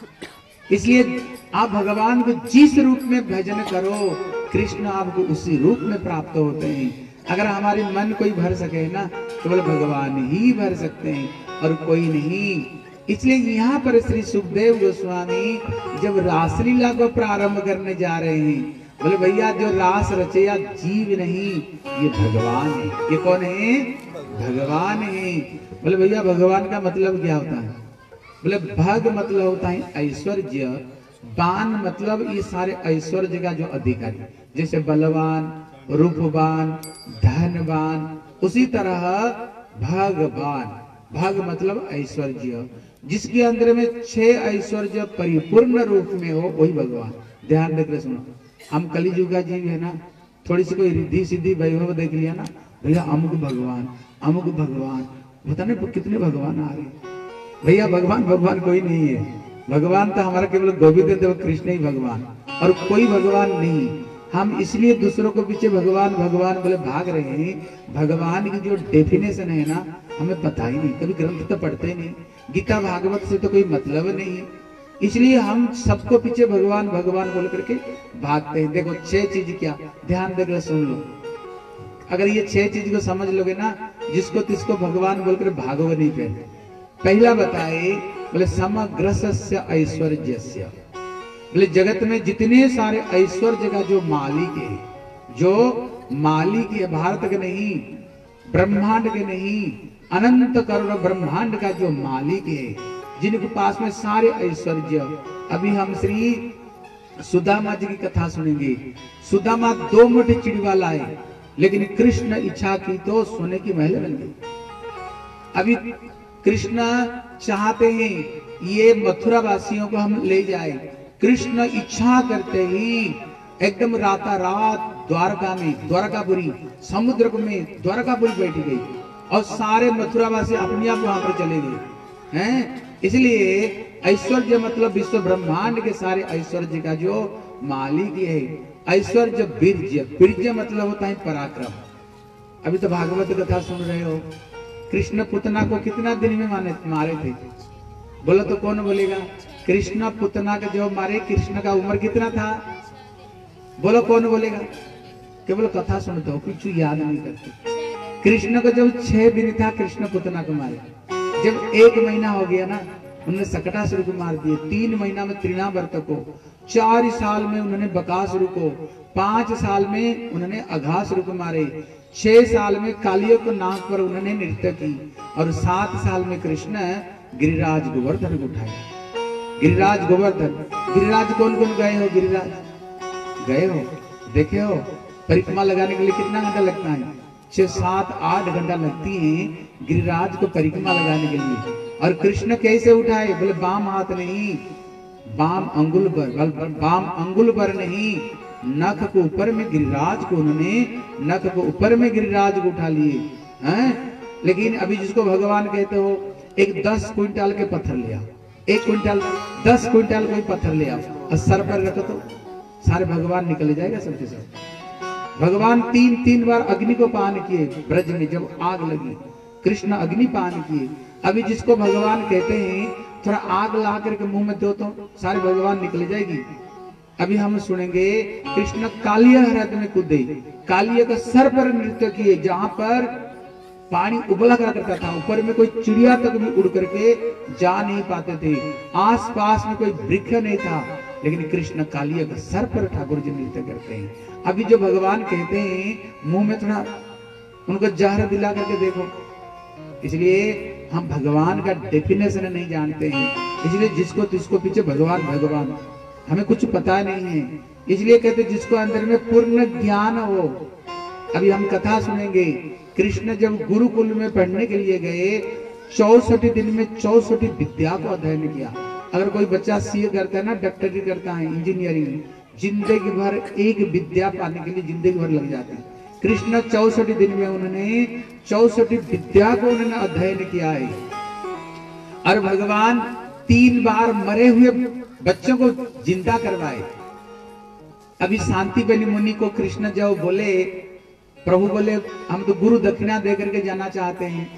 इसलिए आप भगवान को जिस रूप में भजन करो, कृष्ण आपको उसी रूप में प्राप्त होते हैं। अगर हमारे मन कोई भर सके ना, केवल भगवान ही भर सकते हैं और कोई नहीं। इसलिए यहाँ पर श्री सुखदेव गोस्वामी जब रासलीला को प्रारंभ करने जा रहे हैं, बोले भैया जो रास रचया जीव नहीं, ये भगवान है। ये कौन है? भगवान है। बोले भैया भगवान का मतलब क्या होता है? बोले भग मतलब होता है ऐश्वर्य, बान मतलब ये सारे ऐश्वर्य का जो अधिकारी, जैसे बलवान, रूपवान, धनवान, उसी तरह भगवान। भग मतलब ऐश्वर्य, जिसके अंदर में छह ऐश्वर्य परिपूर्ण रूप में हो, वही भगवान। ध्यान देकर सुनो, हम कलियुग का जीव है ना, थोड़ी सी कोई रिद्धि सिद्धि वैभव देख लिया ना, भैया अमुक भगवान अमुक भगवान, पता नहीं कितने भगवान आ रहे। भैया भगवान भगवान कोई नहीं है। भगवान तो हमारा केवल गोविंद देव कृष्ण ही भगवान, और कोई भगवान नहीं। हम इसलिए दूसरों को पीछे भगवान भगवान बोले भाग रहे हैं। भगवान की जो डेफिनेशन है ना, हमें पता ही नहीं, कभी ग्रंथ तो पढ़ते नहीं, गीता भागवत से तो कोई मतलब नहीं। इसलिए हम सबको पीछे भगवान भगवान बोल करके भागते हैं। देखो छह चीज क्या, ध्यान देकर सुन लो। अगर ये छह चीज को समझ लोगे ना, जिसको तिसको भगवान बोलकर भागोगे नहीं। पहले पहला बताए, बोले समग्रस्य ऐश्वर्यस्य, बोले जगत में जितने सारे ऐश्वर्य का जो मालिक है, जो मालिक है, भारत के नहीं, ब्रह्मांड के नहीं, अनंत करोड़ ब्रह्मांड का जो मालिक है, जिनके पास में सारे ऐश्वर्य। अभी हम श्री सुदामा जी की कथा सुनेंगे। सुदामा दो मुठ चिड़वा लाए, लेकिन कृष्ण इच्छा की तो सोने की महल बन गई। अभी कृष्ण चाहते हैं ये मथुरा वासियों को हम ले जाए। कृष्ण इच्छा करते ही एकदम राता रात द्वारका में, द्वारकापुरी समुद्र में द्वारकापुरी बैठी गई और सारे मथुरावासी अपने आप वहां पर चले गए हैं। इसलिए ऐश्वर्य मतलब विश्व ब्रह्मांड के सारे ऐश्वर्य का जो मालिक है। ऐश्वर्य बीर्य, बीर्य मतलब होता है पराक्रम। अभी तो भागवत कथा सुन रहे हो, कृष्ण पुतना को कितना दिन में माने मारे थे? बोलो तो कौन बोलेगा? कृष्ण पुतना का जो मारे, कृष्ण का उम्र कितना था? बोलो कौन बोलेगा? केवल कथा सुनते हो, कुछ याद नहीं करते। कृष्ण को जब छह दिन था, कृष्ण पुतना को मारे। जब एक महीना हो गया ना, उन्होंने सकटासुर को मार दिए। तीन महीना में तृणावर्त को, चार साल में उन्होंने बकासुर को, पांच साल में उन्होंने अघासुर को मारे, छह साल में कालियों को नाक पर उन्होंने नृत्य की, और सात साल में कृष्ण गिरिराज गोवर्धन को उठाया। गिरिराज गोवर्धन, गिरिराज कौन कौन गए हो? गिरिराज गए हो, देखे हो? परिक्रमा लगाने के लिए कितना घंटा लगता है? छह सात आठ घंटा लगती है गिरिराज को परिक्रमा लगाने के लिए। और कृष्ण कैसे उठाए? बोले बाम हाथ नहीं, बाम अंगुल पर, बाम अंगुल पर नहीं, नख को ऊपर में गिरिराज को, उन्होंने नख को ऊपर में गिरिराज को उठा लिए हैं। लेकिन अभी जिसको भगवान कहते हो, एक दस क्विंटल के पत्थर ले आओ, एक क्विंटल दस क्विंटल कोई पत्थर ले आओ और सर पर रखो तो सारे भगवान निकल जाएगा सबके सब। भगवान तीन तीन बार अग्नि को पान किए ब्रज में, जब आग लगी कृष्ण अग्नि पान किए। अभी जिसको भगवान कहते हैं थोड़ा आग ला करके मुंह में दो तो सारे भगवान निकल जाएगी। अभी हम सुनेंगे कृष्ण कालिया हृद में कूदे, कालिया का सर पर नृत्य किए, जहां पर पानी उबला करा करता था, ऊपर में कोई चिड़िया तक भी उड़ करके जा नहीं पाते थे, आस पास में कोई वृक्ष नहीं था, लेकिन कृष्ण कालिया का सर पर ठाकुर जी नृत्य करते हैं। अभी जो भगवान कहते हैं मुंह में थोड़ा उनको जहर दिला करके देखो, इसलिए हम भगवान का डेफिनेशन नहीं जानते हैं, इसलिए जिसको तिसको पीछे भगवान भगवान, हमें कुछ पता नहीं है। इसलिए कहते जिसको अंदर में पूर्ण ज्ञान हो। अभी हम कथा सुनेंगे, कृष्ण जब गुरुकुल में पढ़ने के लिए गए, चौसठ दिन में चौसठ विद्या को अध्ययन किया। अगर कोई बच्चा सीए करता है ना, डॉक्टरी करता है, इंजीनियरिंग, जिंदगी भर एक विद्या पाने के लिए जिंदगी भर लग जाती है। कृष्ण चौसठ दिन में उन्होंने चौसठ विद्या को उन्होंने अध्ययन किया है। और भगवान तीन बार मरे हुए बच्चों को जिंदा करवाए। अभी शांति बनी मुनि को कृष्ण जब बोले, प्रभु बोले हम तो गुरु दक्षिणा दे करके जाना चाहते हैं।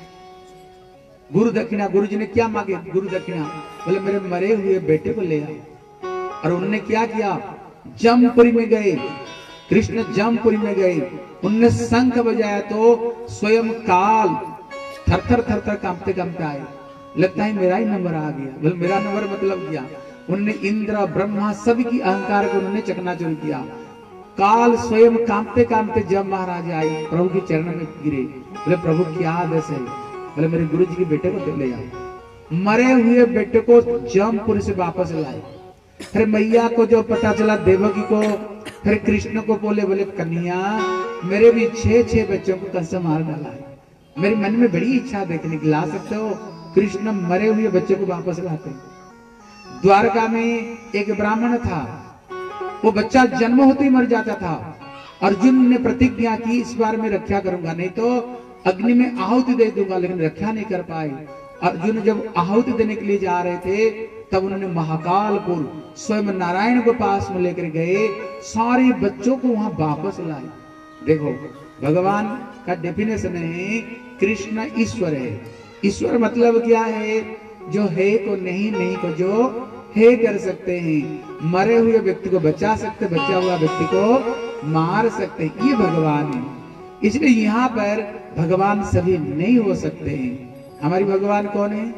गुरु दक्षिणा, गुरु जी ने क्या मांगे? गुरु दक्षिणा। बोले मेरे मरे हुए बेटे को ले आओ। और उन्होंने क्या किया? जमपुरी में गए, कृष्ण जमपुरी में गए, उनने शंख बजाया तो स्वयं काल थर थर थर थर कांपते कांपते आए। लगता है मेरा ही नंबर आ गया। बोले मेरा नंबर मतलब क्या? उन्होंने इंद्र ब्रह्मा सभी की अहंकार को उन्होंने चकनाचूर किया। काल स्वयं कांपते कांपते जब महाराज आए, प्रभु के चरण में गिरे। बोले प्रभु क्या आदेश है? बोले मेरे गुरु जी के बेटे को ले आओ। मरे हुए बेटे को जमपुर से वापस लाए। फिर मैया को जो पता चला देवकी को, फिर कृष्ण को बोले, बोले कन्हैया मेरे भी छह छह बच्चों को कैसे मार डाला है, मेरे मन में बड़ी इच्छा देखने की, ला सकते हो? कृष्ण मरे हुए बच्चे को वापस लाते। द्वारका में एक ब्राह्मण था, वो बच्चा जन्म होते ही मर जाता था। अर्जुन ने प्रतिज्ञा की इस बार मैं रक्षा करूंगा, नहीं तो अग्नि में आहुति दे दूंगा, लेकिन रक्षा नहीं कर पाए। अर्जुन जब आहुति देने के लिए जा रहे थे, तब उन्होंने महाकालपुर स्वयं नारायण को पास में लेकर गए, सारे बच्चों को वहां वापस लाए। देखो भगवान का डेफिनेशन है कृष्ण ईश्वर है। ईश्वर मतलब क्या है? जो है को नहीं, नहीं को जो है कर सकते हैं। मरे हुए व्यक्ति को बचा सकते, बचा हुआ व्यक्ति को मार सकते हैं, ये भगवान है। इसलिए यहाँ पर भगवान सभी नहीं हो सकते हैं। हमारी भगवान कौन है?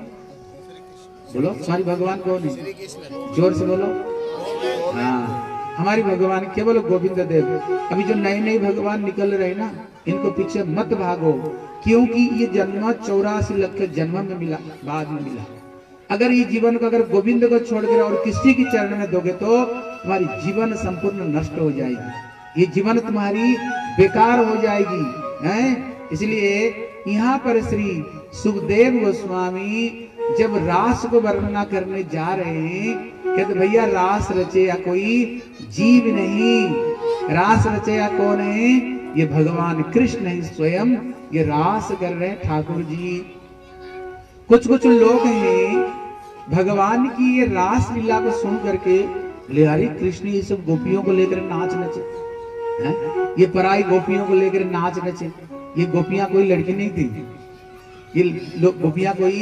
बोलो हमारी भगवान कौन है? जोर से बोलो। हाँ, हमारी भगवान केवल गोविंद देव। अभी जो नए नए भगवान निकल रहे ना, इनको पीछे मत भागो, क्योंकि ये जन्म चौरासी लाख जन्म में मिला, बाद में मिला। अगर ये जीवन को अगर गोविंद को छोड़कर और किसी के चरण में दोगे तो तुम्हारी जीवन संपूर्ण नष्ट हो जाएगी, ये जीवन तुम्हारी बेकार हो जाएगी हैं? इसलिए यहाँ पर श्री सुखदेव गोस्वामी जब रास को वर्णना करने जा रहे हैं, कहते भैया रास रचेया कोई जीव नहीं, रास रचेया कौन है? ये भगवान कृष्ण ही स्वयं ये रास कर रहे हैं ठाकुर जी। कुछ कुछ लोग हैं भगवान की ये रास लीला को सुन करके ले, अरे कृष्ण ये सब गोपियों को लेकर नाच नचे हैं, ये पराई गोपियों को लेकर नाच नचे। ये गोपियां कोई लड़की नहीं थी, ये गोपियां कोई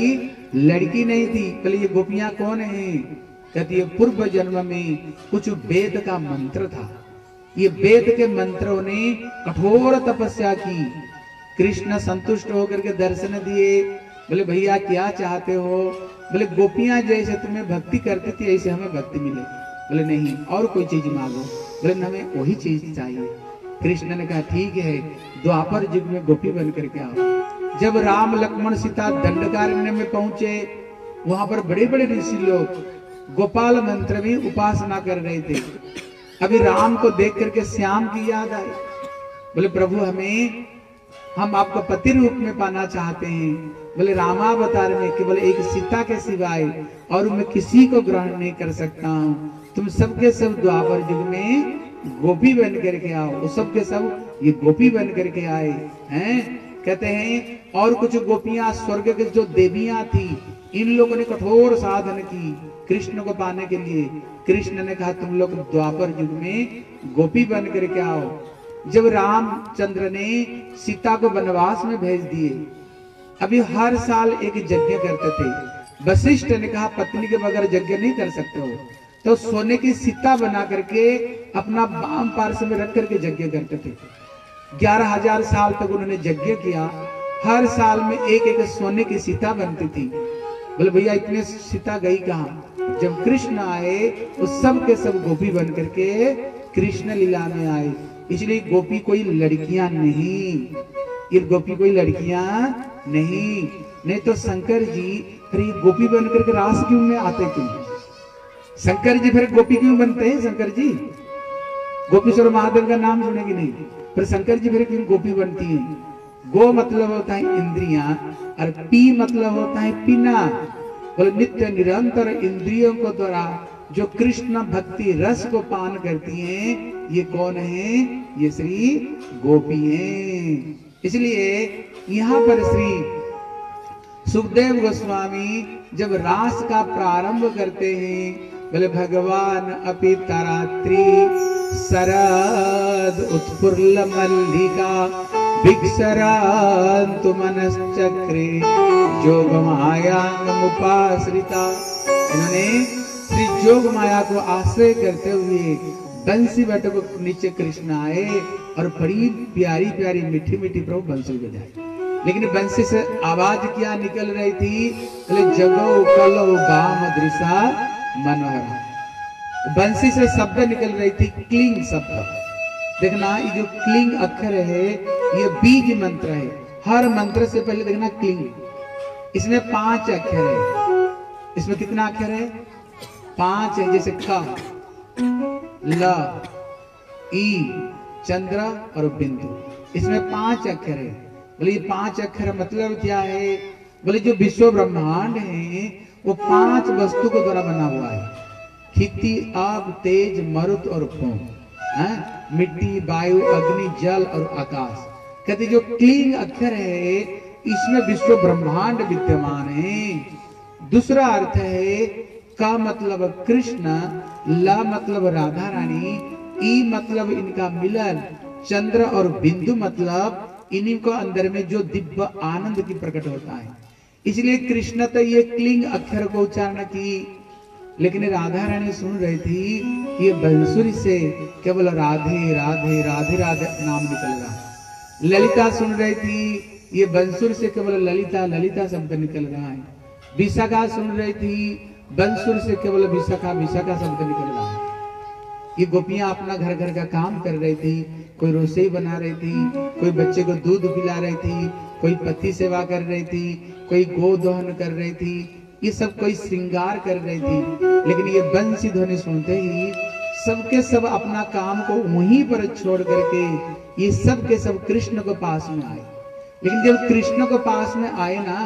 लड़की नहीं थी। बोले ये गोपियां कौन है? कहती है पूर्व जन्म में कुछ वेद का मंत्र था, ये वेद के मंत्रों ने कठोर तपस्या की, कृष्ण संतुष्ट होकर के दर्शन दिए। बोले भैया क्या चाहते हो? बोले गोपियां जैसे तुम्हें भक्ति करती थी ऐसे हमें भक्ति मिले। बोले नहीं और कोई चीज मांगो। बोले हमें वही चीज चाहिए। कृष्ण ने कहा ठीक है, द्वापर युग में गोपी बन करके आओ। जब राम लक्ष्मण सीता दंडकारण्य में पहुंचे, वहां पर बड़े बड़े ऋषि लोग गोपाल मंत्र में उपासना कर रहे थे। अभी राम को देख करके श्याम की याद आई। बोले प्रभु हमें हम आपको पति रूप में पाना चाहते हैं। बोले रामावतार में केवल एक सीता के सिवाय और मैं किसी को ग्रहण नहीं कर सकता हूँ। तुम सबके सब द्वापर युग में गोपी बन करके आओ। वो सबके सब ये गोपी बन करके आए हैं। कहते हैं और कुछ गोपियां स्वर्ग के जो देवियां थी, इन लोगों ने कठोर साधन की कृष्ण को पाने के लिए। कृष्ण ने कहा तुम लोग द्वापर युग में गोपी बन करके आओ। जब रामचंद्र ने सीता को वनवास में भेज दिए, अभी हर साल एक यज्ञ करते थे। वशिष्ठ ने कहा पत्नी के बगैर यज्ञ नहीं कर सकते हो, तो सोने की सीता बना करके अपना बाम पार्श्व में रख करके यज्ञ करते थे। ग्यारह हजार साल तक उन्होंने यज्ञ किया। हर साल में एक एक सोने की सीता बनती थी। बोले भैया इतने सीता गई कहाँ? जब कृष्ण आए तो सब के सब गोपी बन करके कृष्ण लीला में आए। इसलिए गोपी कोई लड़कियां नहीं, ये गोपी कोई लड़कियां नहीं। नहीं तो शंकर जी फिर ये गोपी बन करके रास क्यों में आते क्यों? शंकर जी फिर गोपी क्यों बनते हैं? शंकर जी गोपीश्वर महादेव का नाम सुनेगी नहीं, फिर शंकर जी फिर क्यों गोपी बनती है? गो मतलब होता है इंद्रियां और पी मतलब होता है पीना। बोले नित्य निरंतर इंद्रियों को द्वारा जो कृष्ण भक्ति रस को पान करती हैं, ये कौन है? ये श्री गोपी हैं। इसलिए यहाँ पर श्री सुखदेव गोस्वामी जब रास का प्रारंभ करते हैं, बोले भगवान अपि तरात्री शरद उत्फुल्ल मल्लिका भिक्षरान्तु मनश्चक्रे जोग मायांगमुपाश्रिता। इन्होंने श्री जोग माया को आश्रय करते हुए बंसी बटे को नीचे कृष्ण आए और बड़ी प्यारी प्यारी मीठी मीठी प्रभु बंसी बजाई। लेकिन बंसी से आवाज क्या निकल रही थी? बोले जगो कलो बाम दृशा मनोहरा। बंसी से शब्द निकल रही थी, क्लिंग शब्द। देखना ये जो क्लिंग अक्षर है ये बीज मंत्र है। हर मंत्र से पहले देखना क्लिंग। इसमें पांच अक्षर है। इसमें कितना अक्षर है? पांच है। जैसे ख, ल, ई, चंद्र और बिंदु, इसमें पांच अक्षर है। बोले ये पांच अक्षर मतलब क्या है? बोले जो विश्व ब्रह्मांड है वो पांच वस्तु को द्वारा बना हुआ है। खेती, आग, तेज, मरुत और फोम, मिट्टी, वायु, अग्नि, जल और आकाश। कहते जो क्लीन अक्षर है इसमें विश्व ब्रह्मांड विद्यमान है। दूसरा अर्थ है का मतलब कृष्ण, ला मतलब राधा रानी, ई मतलब इनका मिलन, चंद्र और बिंदु मतलब इन्हीं को अंदर में जो दिव्य आनंद की प्रकट होता है। इसलिए कृष्ण तो ये क्लिंग अक्षर को उच्चारण की, लेकिन राधा रानी सुन रही थी ये बंसुरी से केवल राधे राधे राधे राधे नाम निकल रहा। ललिता सुन रही थी ये बंसुर से केवल ललिता ललिता शब्द निकल रहा है। विशाखा सुन रही थी बंसुर से केवल विशाखा विशाखा शब्द निकल रहा है। ये गोपियां अपना घर घर का काम कर रही थी, कोई रसोई बना रही थी, कोई बच्चे को दूध पिला रही थी, कोई पति सेवा कर रही थी, कोई गो दोहन कर रही थी, ये सब कोई श्रृंगार कर रही थी। लेकिन ये बंसी ध्वनि सुनते ही सबके सब अपना काम को वहीं पर छोड़ करके ये सब के सब कृष्ण को पास में आए। लेकिन जब कृष्ण को पास में आए ना,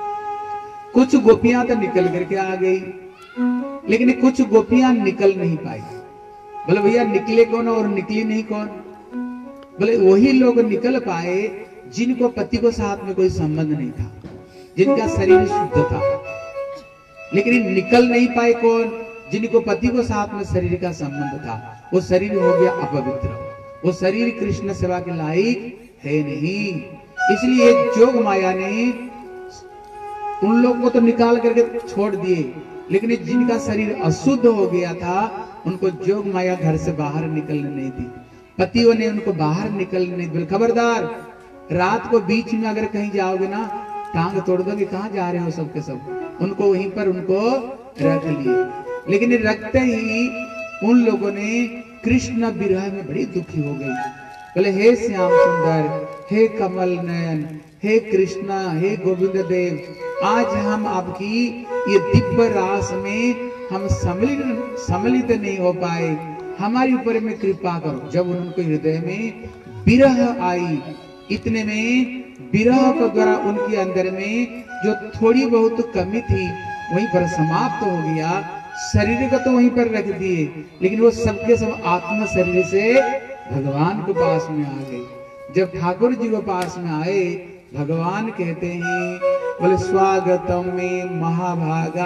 कुछ गोपियां तो निकल करके आ गई, लेकिन कुछ गोपियां निकल नहीं पाई। बोले भैया निकले कौन और निकली नहीं कौन? बोले वही लोग निकल पाए जिनको पति को साथ में कोई संबंध नहीं था, जिनका शरीर शुद्ध था। लेकिन निकल नहीं पाए कौन? जिनको पति को साथ में शरीर का संबंध था। वो शरीर हो गया अपवित्र, वो शरीर कृष्ण सेवा के लायक है नहीं। इसलिए जोग माया ने उन लोगों को तो निकाल करके छोड़ दिए, लेकिन जिनका शरीर अशुद्ध हो गया था उनको जोग माया घर से बाहर निकलने नहीं दी। पतियों ने उनको बाहर निकलने नहीं दी। खबरदार, रात को बीच में अगर कहीं जाओगे ना, टांग तोड़ दोगे, कहाँ जा रहे हो सब के सब। उनको वहीं पर उनको रख लिए, लेकिन रखते ही उन लोगों ने कृष्ण विरह में बड़ी दुखी हो गई। बोले हे श्याम सुंदर, हे कमल नयन, हे कृष्णा, हे गोविंद देव, आज हम आपकी ये दिव्य रास में हम सम्मिलित सम्मिलित नहीं हो पाए, हमारे ऊपर में कृपा करो। जब उनको हृदय में विरह आई, इतने में विरह के द्वारा उनके अंदर में जो थोड़ी बहुत कमी थी वहीं पर समाप्त हो गया। शरीर का तो वहीं पर रख दिए, लेकिन वो सबके सब आत्मा शरीर से भगवान के पास में आ गए। जब ठाकुर जी के पास में आए, भगवान कहते हैं, बोले स्वागतम में महाभागा।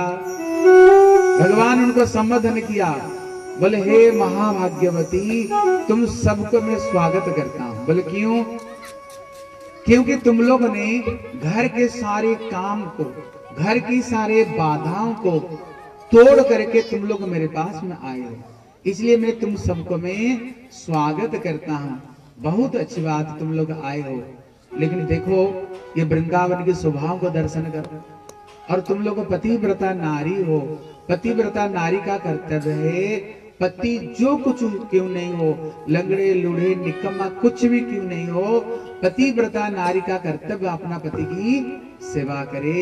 भगवान उनको संबोधन किया, बोले हे महाभाग्यवती, तुम सबको मैं स्वागत करता हूं। बोले क्यों? क्योंकि तुम लोगों ने घर के सारे काम को, घर की सारे बाधाओं को तोड़ करके तुम लोग मेरे पास में आए हो, इसलिए मैं तुम सबको मैं स्वागत करता हूं। बहुत अच्छी बात, तुम लोग आए हो, लेकिन देखो ये वृंदावन के स्वभाव को दर्शन करो। और तुम लोग पतिव्रता नारी हो। पतिव्रता नारी का कर्तव्य है, पति जो कुछ क्यों नहीं हो, लंगड़े लूढ़े निकम्मा कुछ भी क्यों नहीं हो, पतिव्रता नारी का कर्तव्य अपना पति की सेवा करे,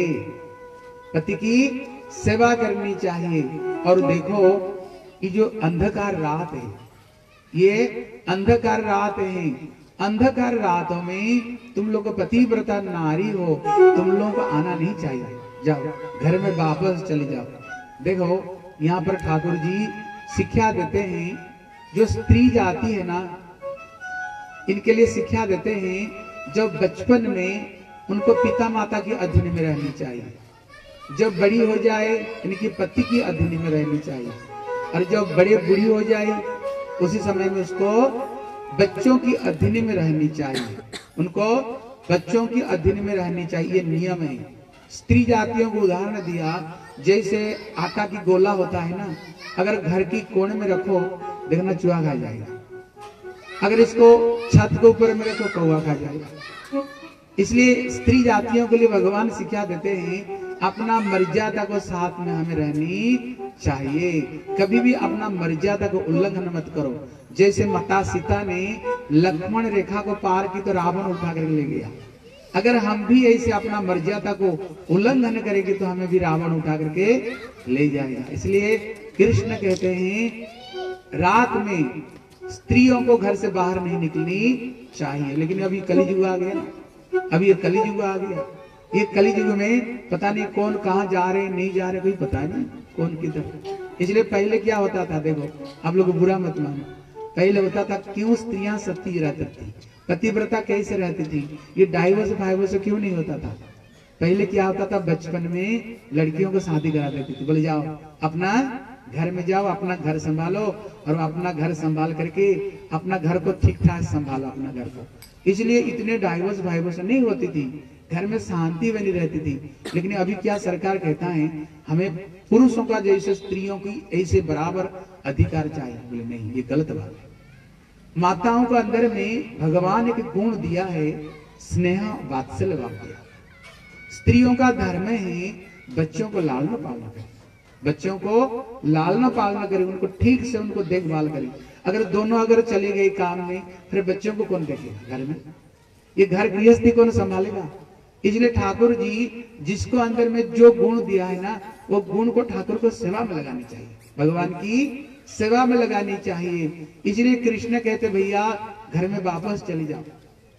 पति की सेवा करनी चाहिए। और देखो ये जो अंधकार रात है, ये अंधकार रात है, अंधकार रातों में तुम लोग पतिव्रता नारी हो, तुम लोगों को आना नहीं चाहिए। जाओ घर में वापस चले जाओ। देखो यहाँ पर ठाकुर जी शिक्षा देते हैं, जो स्त्री जाति है ना, इनके लिए शिक्षा देते हैं, जब बचपन में उनको पिता माता के अधीन में रहनी चाहिए, जब बड़ी हो जाए इनकी पति की अधीन में रहनी चाहिए, और जब बड़े बूढ़ी हो जाए उसी समय में उसको बच्चों की अधीन में रहनी चाहिए, उनको बच्चों की अधीन में रहनी चाहिए, नियम है। स्त्री जातियों को उदाहरण दिया, जैसे आटा की गोला होता है ना, अगर घर की कोने में रखो देखना चूहा खा जाएगा, अगर इसको छत के ऊपर में रखो कौवा खा जाएगा। इसलिए स्त्री जातियों के लिए भगवान शिक्षा देते हैं, अपना मर्यादा को साथ में हमें रहनी चाहिए, कभी भी अपना मर्यादा को उल्लंघन मत करो। जैसे माता सीता ने लक्ष्मण रेखा को पार की तो रावण उठा कर ले गया, अगर हम भी ऐसे अपना मर्यादा को उल्लंघन करेंगे तो हमें भी रावण उठा करके ले जाएगा। इसलिए कृष्ण कहते हैं रात में स्त्रियों को घर से बाहर नहीं निकलनी चाहिए। लेकिन अभी कलियुग आ गया, अभी ये कलियुग आ गया, ये कलियुग में पता नहीं कौन कहाँ जा रहे नहीं जा रहे, कोई पता नहीं कौन किधर। इसलिए पहले क्या होता था, देखो आप लोग बुरा मत मानो, पहले होता था क्यों स्त्रियां सती रहती थी, पतिव्रता कैसे रहती थी, ये डाइवोर्स फाइवोर्स क्यों नहीं होता था। पहले क्या होता था, बचपन में लड़कियों को शादी करा देती थी, बोले जाओ अपना घर में जाओ, अपना घर संभालो, और अपना घर संभाल करके अपना घर को ठीक ठाक संभालो अपना घर को। इसलिए इतने डाइवोर्स फाइवोर्स नहीं होती थी, घर में शांति बनी रहती थी। लेकिन अभी क्या सरकार कहता है, हमें पुरुषों का जैसे स्त्रियों की ऐसे बराबर अधिकार चाहिए। बोले नहीं, ये गलत बात है। माताओं के अंदर में भगवान एक गुण दिया है, स्नेह वात्सल्य भाव दिया। स्त्रियों का धर्म है बच्चों को लालना पालना करे, बच्चों को लालना पालना करे, उनको ठीक से उनको देखभाल करे। अगर दोनों अगर चले गए काम में, फिर बच्चों को कौन देखेगा घर में, ये घर गृहस्थी कौन संभालेगा। इसलिए ठाकुर जी जिसको अंदर में जो गुण दिया है ना, वो गुण को ठाकुर को सेवा में लगानी चाहिए, भगवान की सेवा में लगानी चाहिए। इसलिए कृष्ण कहते भैया घर में वापस चली जाओ,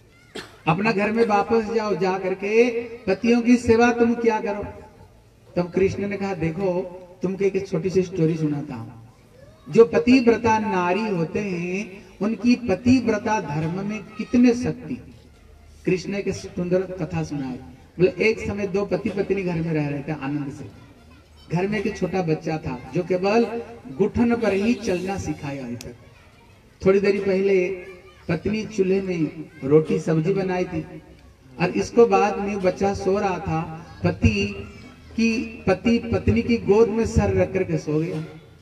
अपना घर में वापस जाओ, जा करके पतियों की सेवा तुम क्या करो। तब कृष्ण ने कहा देखो तुमको एक छोटी सी स्टोरी सुनाता हूं। जो पतिव्रता नारी होते हैं उनकी पतिव्रता धर्म में कितने शक्ति। कृष्ण ने एक सुंदर कथा सुनाई। बोले एक समय दो पति पत्नी घर में रह रहे थे आनंद से। घर में एक छोटा बच्चा था जो केवल घुटन पर ही चलना सिखाया अभी तक। थोड़ी देर पहले पत्नी चूल्हे में रोटी सब्जी बनाई थी, और इसको बाद में बच्चा सो रहा था, पति कि पति पत्नी की गोद में सर रख करके सो गया।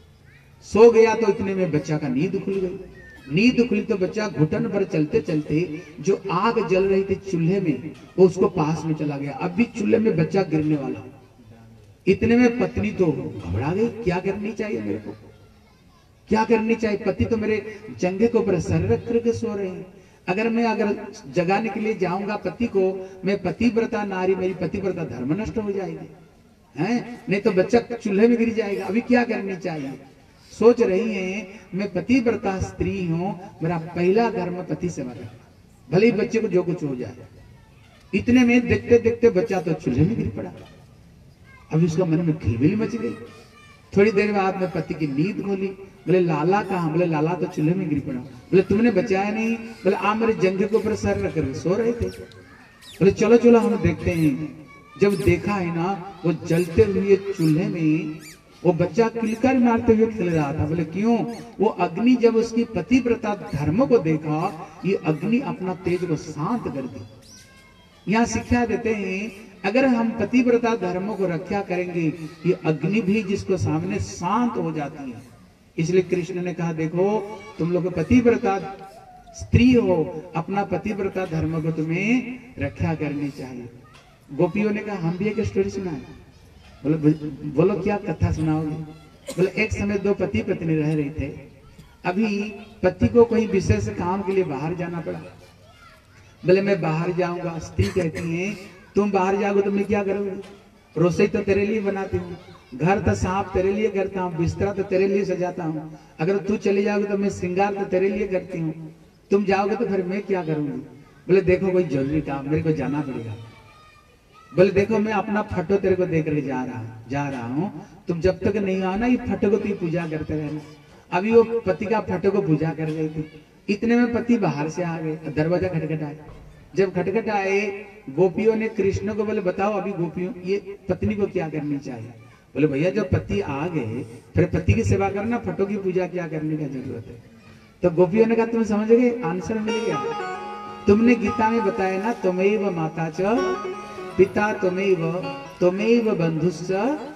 सो गया तो इतने में बच्चा का नींद खुल गई। नींद खुली तो बच्चा घुटन पर चलते चलते जो आग जल रही थी चूल्हे में, वो उसको पास में चला गया। अब भी चूल्हे में बच्चा गिरने वाला। इतने में पत्नी तो घबरा गई, क्या करनी चाहिए मेरे को, क्या करनी चाहिए? पति तो मेरे जंघे के ऊपर सर रख करके सो रहे हैं। अगर मैं अगर जगाने के लिए जाऊंगा पति को, मैं पतिव्रता नारी, मेरी पतिव्रता धर्म नष्ट हो जाएगी, हैं? नहीं तो बच्चा चूल्हे में गिर जाएगा। अभी क्या करनी चाहिए? सोच रही हैं मैं पतिव्रता स्त्री हूं, मेरा पहला धर्म पति सेवा करना, भले ही बच्चे को जो कुछ हो जाए। इतने में देखते देखते बच्चा तो चूल्हे में गिर पड़ा। अभी उसका मन में खिलबिली मच गई। थोड़ी देर बाद में पति की नींद खोली। बोले लाला कहाँ? बोले लाला तो चूल्हे में गिर पड़ा। बोले तुमने बचाया नहीं? बोले आप मेरे जंघे के ऊपर सर रख कर सो रहे थे। बोले चलो चलो हम देखते हैं। जब देखा है ना, वो जलते हुए चूल्हे में वो बच्चा किलकर मारते हुए खेल रहा था। बोले क्यों? वो अग्नि जब उसकी पतिव्रता धर्म को देखा, ये अग्नि अपना तेज को शांत कर दी। यहाँ शिक्षा देते हैं अगर हम पतिव्रता धर्मों को रक्षा करेंगे, ये अग्नि भी जिसको सामने शांत हो जाती है। इसलिए कृष्ण ने कहा देखो तुम लोग पतिव्रता स्त्री हो, अपना पतिव्रता धर्म को तुम्हें रक्षा करनी चाहिए। गोपियों ने कहा हम भी एक स्टोरी सुनाए। बोलो बोलो क्या कथा सुनाओगे? बोले एक समय दो पति पत्नी रह रहे थे। अभी पति को कोई विशेष काम के लिए बाहर जाना पड़ा। बोले मैं बाहर जाऊंगा। स्त्री कहती है तुम बाहर जाओगे तो मैं क्या करूंगी? रसोई तो तेरे लिए बनाती हूँ, घर तो साफ तेरे लिए करता हूँ, बिस्तरा तो तेरे लिए सजाता हूँ। अगर तू चले जाओगे तो मैं श्रृंगार तो तेरे लिए करती हूँ, तुम जाओगे तो फिर मैं क्या करूंगी? बोले देखो कोई जरूरी काम, मेरे को जाना पड़ेगा। बोले देखो मैं अपना फटो तेरे को देकर जा रहा जा रहा हूँ, तुम जब तक नहीं आओ ना ये फटो को तू पूजा करते रहना। अभी वो पति का फटो को पूजा कर रही थी। इतने में पति बाहर से आ गए, दरवाजा खटखटाए। जब खटखट आए गोपियों ने कृष्ण को बोले बताओ अभी गोपियों ये पत्नी को क्या करनी चाहिए? बोले भैया जब पति आ गए फिर पति की सेवा करना, फटो की पूजा क्या करने का जरूरत है? तो गोपियों ने कहा तुम समझ गए, आंसर मिल गया। तुमने गीता में बताया ना त्वमेव माता च पिता त्वमेव त्वमेव बंधुश्च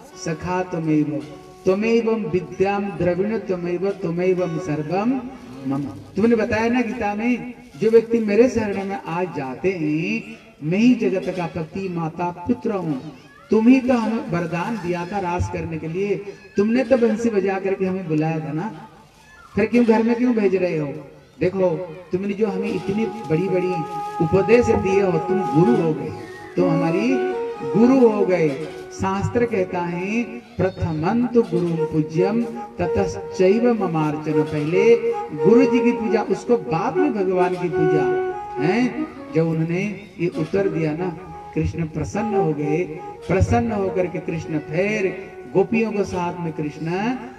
सखा त्वमेव त्वमेव विद्याम द्रविण त्वमेव त्वमेव सर्वम मम। तुमने बताया ना गीता में जो व्यक्ति मेरे शरण में आज जाते हैं, मैं ही जगत का पति माता पुत्र हूँ। तुम ही तो हमें वरदान दिया था रास करने के लिए, तुमने तो बंसी बजा करके हमें बुलाया था ना, फिर क्यों घर में क्यों भेज रहे हो? देखो तुमने जो हमें इतनी बड़ी बड़ी उपदेश दिए हो, तुम गुरु हो गए, तुम हमारी गुरु हो गए। शास्त्र कहता है प्रथमंतु गुरु पूज्यम ततश्चैव ममार्चन, पहले गुरु जी की पूजा, उसको बाद में भगवान की पूजा है। जब उन्होंने ये उत्तर दिया ना, कृष्ण प्रसन्न हो गए। प्रसन्न होकर के कृष्ण फिर गोपियों को साथ में कृष्ण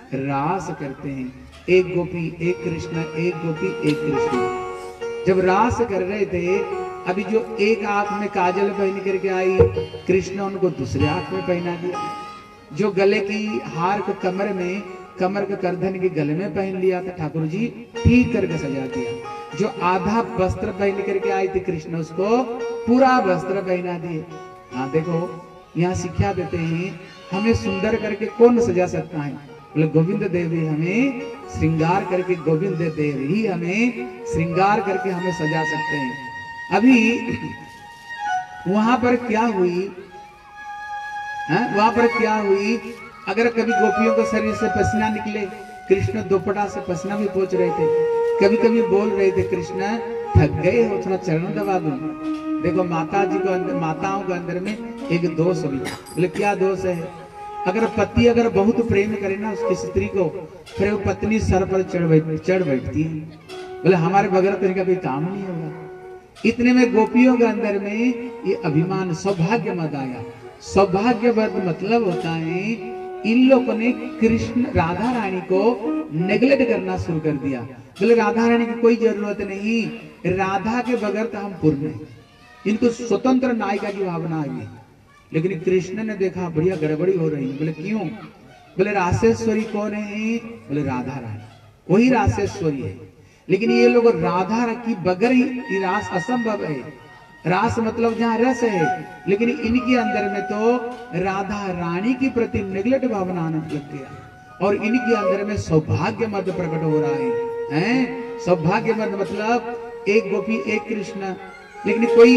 रास करते हैं। एक गोपी एक कृष्ण, एक गोपी एक कृष्ण। जब रास कर रहे थे, अभी जो एक आंख में काजल पहन करके आई, कृष्ण उनको दूसरे आंख में पहना दिया। जो गले की हार को कमर में, कमर के करधन के गले में पहन लिया था, ठाकुर जी ठीक करके सजा दिया। जो आधा वस्त्र पहन करके आई थी कृष्ण, उसको पूरा वस्त्र पहना दिए। हाँ देखो यहाँ शिक्षा देते हैं हमें सुंदर करके कौन सजा सकता है? बोले गोविंद देव ही हमें श्रृंगार करके, गोविंद देव ही हमें श्रृंगार करके हमें सजा सकते हैं। अभी वहां पर क्या हुई है? वहां पर क्या हुई? अगर कभी गोपियों के शरीर से पसीना निकले, कृष्ण दोपटा से पसीना भी पोंछ रहे थे। कभी कभी बोल रहे थे कृष्ण थक गए हो, थोड़ा चरण दबा दूं। देखो माता जी को अंदर, माताओं के अंदर में एक दोष भी। बोले क्या दोष है? अगर पति अगर बहुत प्रेम करे ना उसकी स्त्री को, फिर वो पत्नी सर पर चढ़ बैठ चढ़ बैठती है। बोले हमारे बगैर तो इनका कोई काम नहीं होगा। इतने में गोपियों के अंदर में ये अभिमान सौभाग्य मत आया। सौभाग्यवत मतलब होता है इन लोगों ने कृष्ण राधा रानी को नेग्लेक्ट करना शुरू कर दिया। बोले राधा रानी की कोई जरूरत नहीं, राधा के बगैर तो हम पूर्ण हैं। इनको स्वतंत्र नायिका की भावना आई। लेकिन कृष्ण ने देखा बढ़िया गड़बड़ी हो रही है। बोले क्यों? बोले रासेश्वरी कौन है? बोले राधा रानी, वही रासेश्वरी है। लेकिन ये लोग राधा की बगैर ही रास असंभव है। रास मतलब जहाँ रस है, लेकिन इनके अंदर में तो राधा रानी की प्रति निगलट भावना आने लग गया, और इनके अंदर में सौभाग्य मद प्रकट हो रहा है, हैं? सौभाग्य मद मतलब एक गोपी एक कृष्ण, लेकिन कोई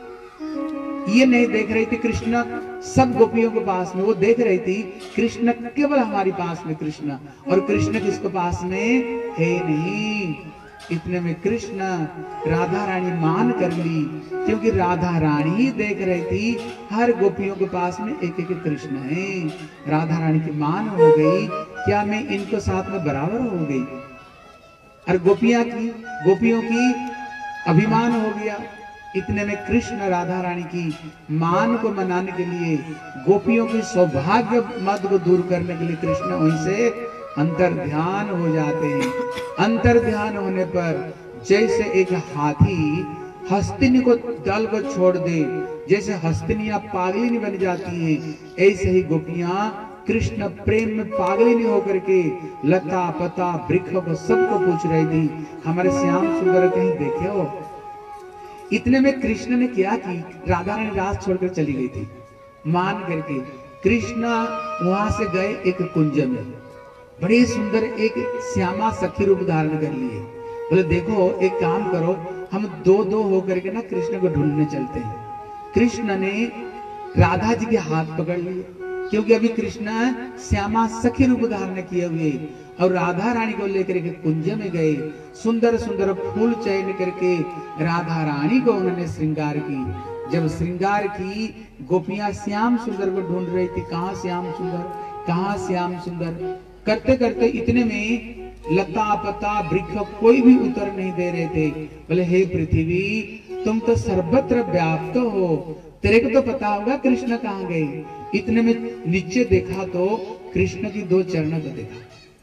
ये नहीं देख रही थी कृष्ण सब गोपियों के पास में, वो देख रही थी कृष्ण केवल हमारी पास में कृष्ण, और कृष्ण किसके पास में है नहीं। इतने में कृष्ण राधा रानी मान कर ली, क्योंकि राधा रानी ही देख रही थी हर गोपियों के पास में एक एक कृष्ण है। राधा रानी की मान हो गई, क्या मैं इनको साथ में बराबर हो गई, और गोपियां की गोपियों की अभिमान हो गया। इतने में कृष्ण राधा रानी की मान को मनाने के लिए, गोपियों की सौभाग्य मद को दूर करने के लिए कृष्ण वहीं से अंतर ध्यान हो जाते हैं। अंतर ध्यान होने पर जैसे एक हाथी हस्तिनी को दल को छोड़ दे, जैसे हस्तिनियां पागलिनी बन जाती हैं, ऐसे ही गोपियां कृष्ण प्रेम में पागलिनी होकर के लता पता वृक्ष को सबको पूछ रही थी, हमारे श्याम सुंदर कहीं देखे हो। इतने में कृष्ण ने क्या की, राधा रानी रास छोड़कर चली गई थी मान करके। कृष्ण वहां से गए एक कुंज में, बड़े सुंदर एक श्यामा सखी रूप धारण कर लिए। बोले देखो एक काम करो, हम दो दो होकर के ना कृष्ण को ढूंढने चलते हैं। कृष्ण ने राधा जी के हाथ पकड़ लिए, क्योंकि अभी कृष्ण श्यामा सखी रूप धारण किए हुए, और राधा रानी को लेकर के कुंज में गए। सुंदर सुंदर फूल चयन करके राधा रानी को उन्होंने श्रृंगार की। जब श्रृंगार की, गोपियां श्याम सुंदर को ढूंढ रही थी, कहाँ श्याम सुंदर, कहाँ श्याम सुंदर। करते करते इतने में लता पता वृक्ष कोई भी उतर नहीं दे रहे थे। बोले हे पृथ्वी, तुम तो सर्वत्र व्याप्त हो, तेरे को तो पता होगा कृष्ण कहाँ गए। इतने में नीचे देखा तो कृष्ण की दो चरणों को देखा।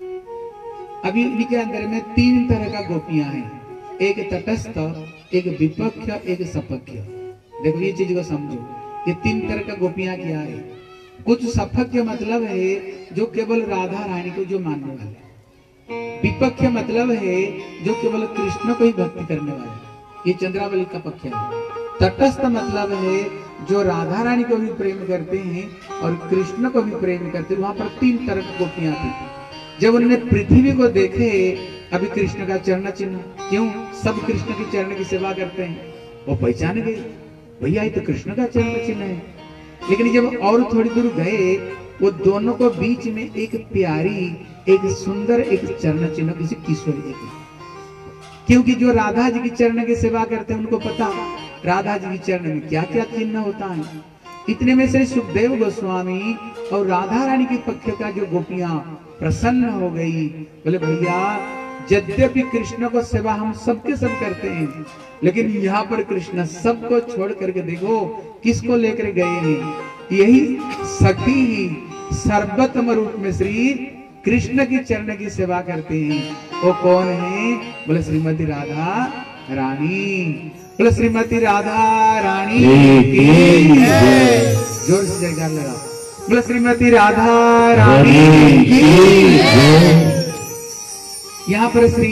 अभी इनके अंदर में तीन तरह का गोपियां हैं, एक तटस्थ, एक विपक्ष, एक सपक्ष। देखो ये चीज को समझो, ये तीन तरह का गोपियां क्या है। कुछ सपक्ष मतलब है जो केवल राधा रानी को जो मानने वाले, विपक्ष मतलब है जो केवल कृष्ण को ही भक्ति करने वाले, ये चंद्रावली का पक्ष है। तटस्थ मतलब है जो राधा रानी को भी प्रेम करते हैं और कृष्ण को भी प्रेम करते हैं। वहां पर तीन तरह की गोपियां थी। जब उन्होंने पृथ्वी को देखे, अभी कृष्ण का चरण चिन्ह, क्यों सब कृष्ण के चरण की सेवा करते हैं, वो पहचान गए भैया ये तो कृष्ण का चरण चिन्ह है। लेकिन जब और थोड़ी दूर गए, वो दोनों को बीच में एक प्यारी, एक सुंदर एक चरण चिन्ह किसी किशोरी की, क्योंकि जो राधा जी की चरण की सेवा करते हैं उनको पता राधा जी की चरण में क्या क्या चिन्ह होता है। इतने में से सुखदेव गोस्वामी और राधा रानी के पक्ष का जो गोपियां प्रसन्न हो गई। बोले भैया यद्यपि कृष्ण को सेवा हम सबके सब करते हैं, लेकिन यहाँ पर कृष्ण सबको छोड़ करके देखो किसको लेकर गए हैं। यही सखी ही सर्वोत्तम रूप में श्री कृष्ण की चरण की सेवा करते हैं। वो कौन है? बोले श्रीमती राधा रानी। बोले श्रीमती राधा रानी की जय। जोर से जयकार लगा। बोले श्रीमती राधा रानी की जय। यहाँ पर श्री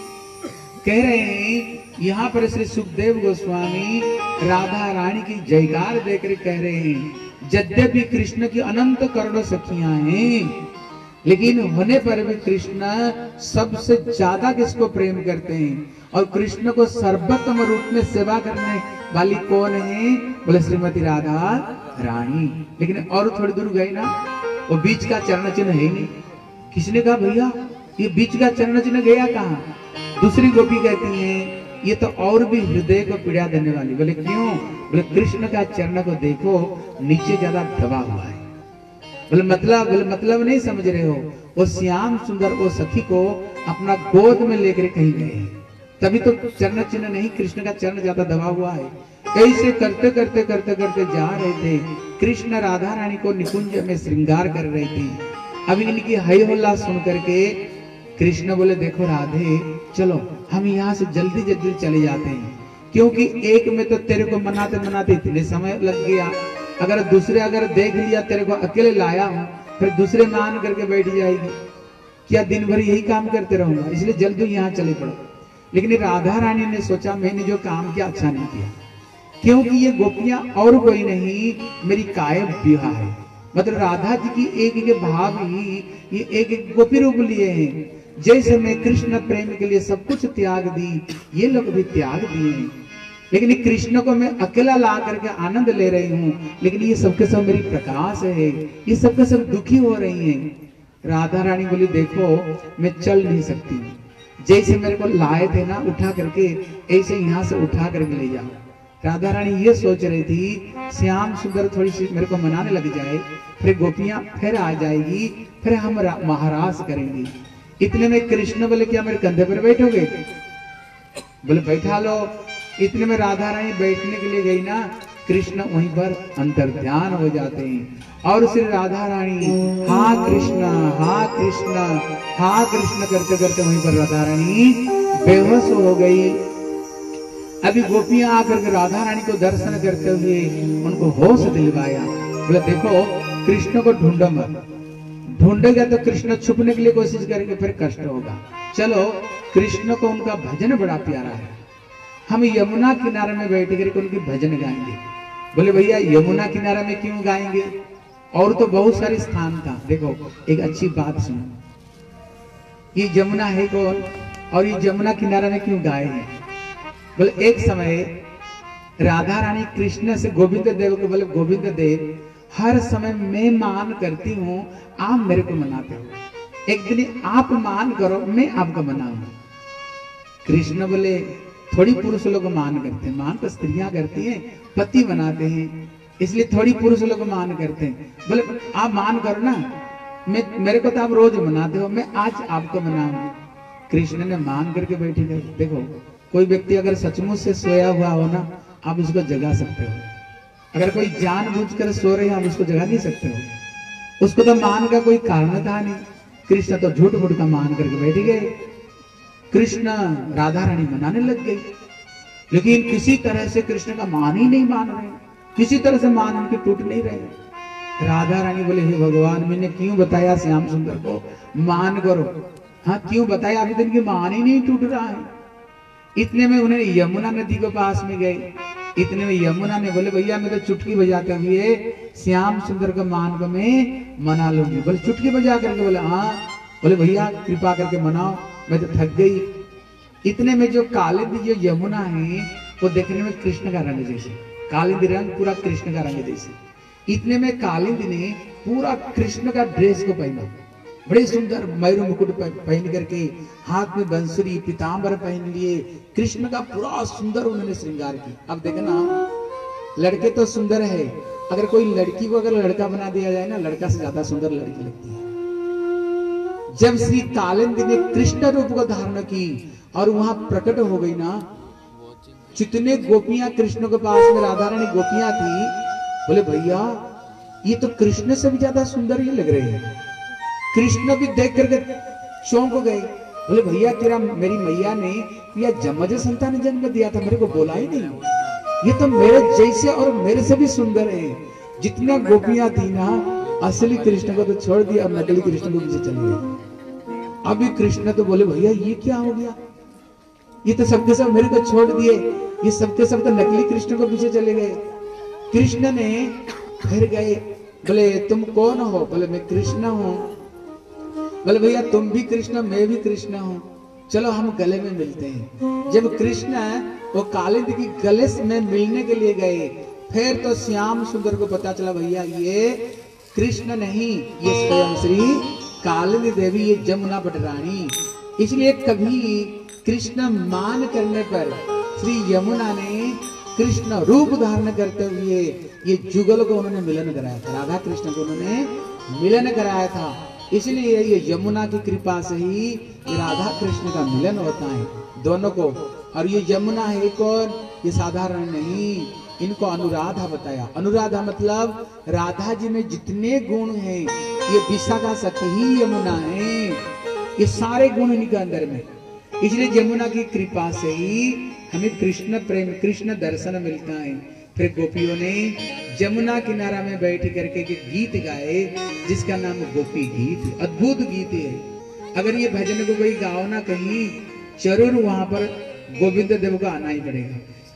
कह रहे हैं, यहाँ पर श्री सुखदेव गोस्वामी राधा रानी की जयकार देकर कह रहे हैं, यद्यपि कृष्ण की अनंत करोड़ों सखियां हैं, लेकिन होने पर भी कृष्ण सबसे ज्यादा किसको प्रेम करते हैं, और कृष्ण को सर्वोत्तम रूप में सेवा करने वाली कौन है? बोले श्रीमती राधा रानी। लेकिन और थोड़ी दूर गए ना, वो बीच का चरण चिन्ह है नहीं। किसने कहा भैया ये बीच का चरण चिन्ह गया कहाँ? दूसरी गोपी कहती है ये तो और भी हृदय को पीड़ा देने वाली। बोले क्यों? बोले कृष्ण का चरण को देखो नीचे ज्यादा दबा हुआ है। बोले मतलब बोले मतलब नहीं समझ रहे हो, वो श्याम सुंदर वो सखी को अपना गोद में लेकर कहीं गए, तभी तो चरण चिन्ह नहीं, कृष्ण का चरण ज्यादा दबा हुआ है। ऐसे करते करते करते करते जा रहे थे। कृष्ण राधा रानी को निकुंज में श्रृंगार कर रहे थे। अभी इनकी हई हल्ला सुन करके कृष्ण बोले देखो राधे चलो हम यहाँ से जल्दी जल्दी चले जाते हैं, क्योंकि एक में तो तेरे को मनाते मनाते इतने समय लग गया, अगर दूसरे अगर देख लिया तेरे को अकेले लाया हूँ फिर दूसरे मान करके बैठ जाएगी, क्या दिन भर यही काम करते रहूंगा, इसलिए जल्दी यहाँ चले पड़ो। लेकिन राधा रानी ने सोचा मैंने जो काम किया अच्छा नहीं किया, क्योंकि ये गोपियां और कोई नहीं, मेरी कायब विवाह है। मतलब राधा जी की एक एक भाव ही ये एक एक गोपी रूप लिए हैं। जैसे मैं कृष्ण प्रेम के लिए सब कुछ त्याग दी, ये लोग भी त्याग दिए हैं। लेकिन कृष्ण को मैं अकेला ला करके आनंद ले रही हूँ, लेकिन ये सबके सब मेरी प्रकाश है, ये सबके सब दुखी हो रही हैं। राधा रानी बोली देखो मैं चल नहीं सकती, जैसे मेरे को लाए थे ना उठा करके, ऐसे यहाँ से उठा करके ले जाओ। राधा रानी ये सोच रही थी श्याम सुंदर थोड़ी सी मेरे को मनाने लग जाए, फिर गोपियां फिर आ जाएगी, फिर हम महाराज करेंगे। इतने में कृष्ण बोले क्या मेरे कंधे पर बैठोगे? बोले बैठा लो। इतने में राधा रानी बैठने के लिए गई ना, कृष्ण वहीं पर अंतर ध्यान हो जाते हैं और श्री राधा रानी हा कृष्ण हा कृष्ण हा कृष्ण करते करते वहीं पर राधा रानी बेहोश हो गई। अभी गोपियां आकर के राधा रानी को दर्शन करते हुए उनको होश दिलवाया। बोले देखो कृष्ण को ढूंढो मत, ढूंढेगा तो कृष्ण छुपने के लिए कोशिश करेंगे, फिर कष्ट होगा। चलो कृष्ण को उनका भजन बड़ा प्यारा है, हम यमुना किनारे में बैठ करके उनकी भजन गाएंगे। बोले भैया यमुना किनारे में क्यों गाएंगे, और तो बहुत सारे स्थान था। देखो एक अच्छी बात सुनो, ये यमुना है कौन और ये यमुना किनारे में क्यों गाए हैं? बोले एक समय राधा रानी कृष्ण से गोविंद देव को बोले गोविंद देव हर समय मैं मान करती हूँ, आप मेरे को मनाते हो, एक दिन आप मान करो मैं आपको मनाऊंगा। कृष्ण बोले थोड़ी पुरुष लोग मान करते हैं, मान तो स्त्रियां करती हैं, पति मनाते हैं, इसलिए थोड़ी पुरुष लोग मान करते हैं। बोले आप मान करो ना, मैं मेरे को तो आप रोज मनाते हो, मैं आज आपको मनाऊंगी। कृष्ण ने मान करके बैठी गई। देखो कोई व्यक्ति अगर सचमुच से सोया हुआ हो ना, आप उसको जगा सकते हो। अगर कोई जानबूझकर सो रहे हैं आप उसको जगा नहीं सकते हो, उसको तो मान का कोई कारण था नहीं। कृष्ण तो झूठ मूठ का मान करके बैठ गए। कृष्ण राधा रानी मनाने लग गई, लेकिन किसी तरह से कृष्ण का मान ही नहीं मान रहे, किसी तरह से मान उनके टूट नहीं रहे। राधा रानी बोले हे भगवान मैंने क्यों बताया श्याम सुंदर को मान करो, हाँ क्यों बताया, अभी दिन की मान ही नहीं टूट रहा है। इतने में उन्हें यमुना नदी के पास में गए। इतने में यमुना ने बोले भैया मैं तो चुटकी बजाते हुए श्याम सुंदर का मान को मैं मना लूंगी। बोले चुटकी बजा करके? बोले हाँ। बोले भैया कृपा करके मनाओ, मैं तो थक गई। इतने में जो कालिंदी जो यमुना है वो देखने में कृष्ण का रंग जैसे, कालिंदी रंग पूरा कृष्ण का रंग जैसे। इतने में कालिंदी ने पूरा कृष्ण का ड्रेस को पहना, बड़े सुंदर मयूर मुकुट पहन करके, हाथ में बंसुरी पीताम्बर पहन लिए, कृष्ण का पूरा सुंदर उन्होंने श्रृंगार किया। अब देखना लड़के तो सुंदर है, अगर कोई लड़की को अगर लड़का बना दिया जाए ना, लड़का से ज्यादा सुंदर लड़की लगती है। जब श्री कालिंदी ने कृष्ण रूप को धारण की और वहां प्रकट हो गई ना, जितने गोपियां कृष्ण के पास में राधा रानी गोपियां थी, बोले भैया ये तो कृष्ण से भी ज्यादा सुंदर ही लग रहे हैं। कृष्ण भी देख करके चौंक गए। बोले भैया तेरा मेरी मैया ने या जमज संतान जन्म दिया था, मेरे को बोला ही नहीं, ये तो मेरे जैसे और मेरे से भी सुंदर है। जितने गोपियां थी ना, असली कृष्ण को तो छोड़ दिया और नकली कृष्ण को पीछे चले गए। अभी कृष्ण तो बोले भैया ये क्या हो गया, ये तो सबके सब मेरे को छोड़ दिए, ये सबके सब तो नकली कृष्ण को पीछे चले गए। कृष्ण ने फिर गए, बोले तुम कौन हो? बोले मैं कृष्ण हूँ। बोले भैया तुम भी कृष्ण मैं भी कृष्ण हूँ, चलो हम गले में मिलते हैं। जब कृष्ण वो कालिंदी की गले में मिलने के लिए गए, फिर तो श्याम सुंदर को पता चला भैया ये कृष्ण नहीं, ये स्वयं श्री कालिंदी देवी, ये जमुना पटरानी। इसलिए कभी कृष्ण मान करने पर श्री यमुना ने कृष्ण रूप धारण करते हुए ये जुगल को उन्होंने मिलन कराया था, राधा कृष्ण को उन्होंने मिलन कराया था। इसलिए ये यमुना की कृपा से ही राधा कृष्ण का मिलन होता है दोनों को। और ये यमुना है कौन? ये साधारण नहीं, इनको अनुराधा बताया। अनुराधा मतलब राधा जी में जितने गुण हैं, ये विशाखा सखी ही यमुना है, ये सारे गुण इनके अंदर में। इसलिए यमुना की कृपा से ही हमें कृष्ण प्रेम कृष्ण दर्शन मिलता है। फिर गोपियों ने यमुना किनारा में बैठ करके गीत गाए जिसका नाम गोपी गीत, अद्भुत गीत है। अगर ये भजन को कोई गाओ ना कहीं, जरूर वहां पर गोविंद देव को आना ही पड़ेगा।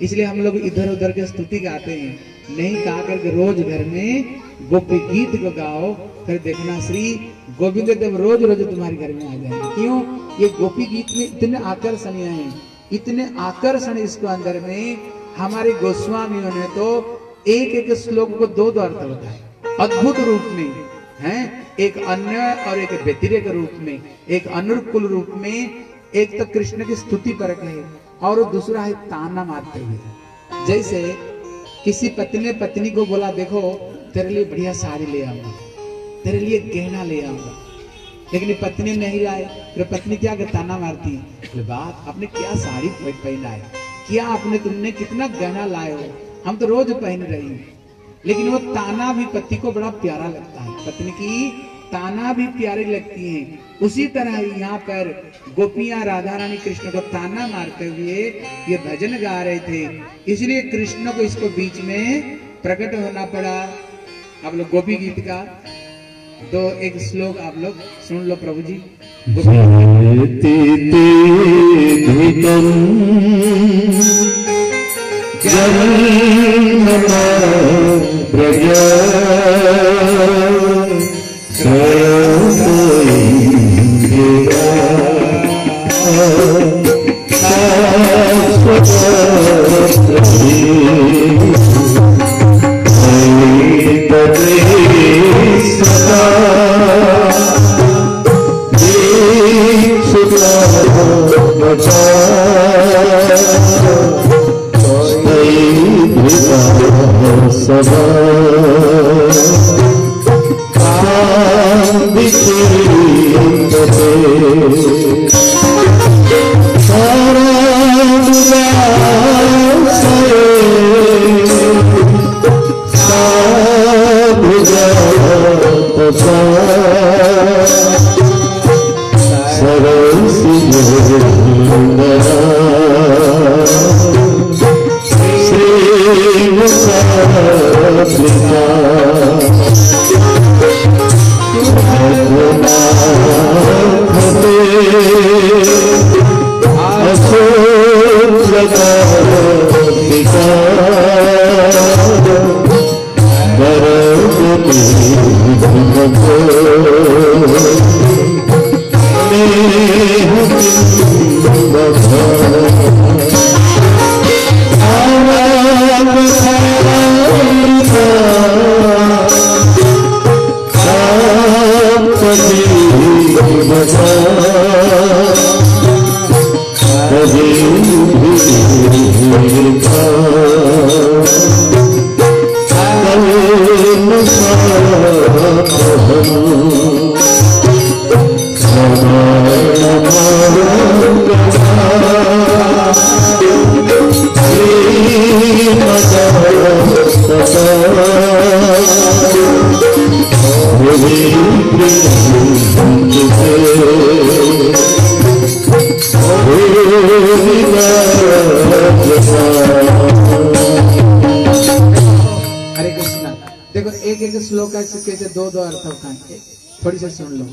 इसलिए हम लोग इधर उधर के स्तुति गाते हैं, नहीं गा करके रोज घर में गोपी गीत को गाओ, फिर देखना श्री गोविंद देव रोज रोज तुम्हारे घर में आ जाएंगे। क्यों? ये गोपी गीत में इतने आकर्षणीय हैं, इतने आकर्षण इसको अंदर में। हमारे गोस्वामियों ने तो एक एक श्लोक को दो दो अर्थ बताए, अद्भुत रूप में है, एक अन्य और एक व्यतिरेक रूप में, एक अनुकूल रूप में। एक तो कृष्ण की स्तुति पर है और दूसरा है ताना मारते हुए। जैसे किसी पति ने पत्नी को बोला, देखो तेरे लिए बढ़िया साड़ी ले आऊंगा, तेरे लिए गहना ले आऊंगा, लेकिन पत्नी नहीं लाए, फिर पत्नी क्या कर ताना मारती है, बात आपने क्या साड़ी पहना है, क्या आपने तुमने कितना गहना लाए हो, हम तो रोज पहन रही हैं। लेकिन वो ताना भी पति को बड़ा प्यारा लगता है, पत्नी की ताना भी प्यारी लगती है। उसी तरह यहाँ पर गोपियां राधा रानी कृष्ण को ताना मारते हुए ये भजन गा रहे थे, इसलिए कृष्ण को इसको बीच में प्रकट होना पड़ा। आप लोग गोपी गीत का दो एक श्लोक आप लोग सुन लो प्रभु जी। थोड़ी से सुन लो।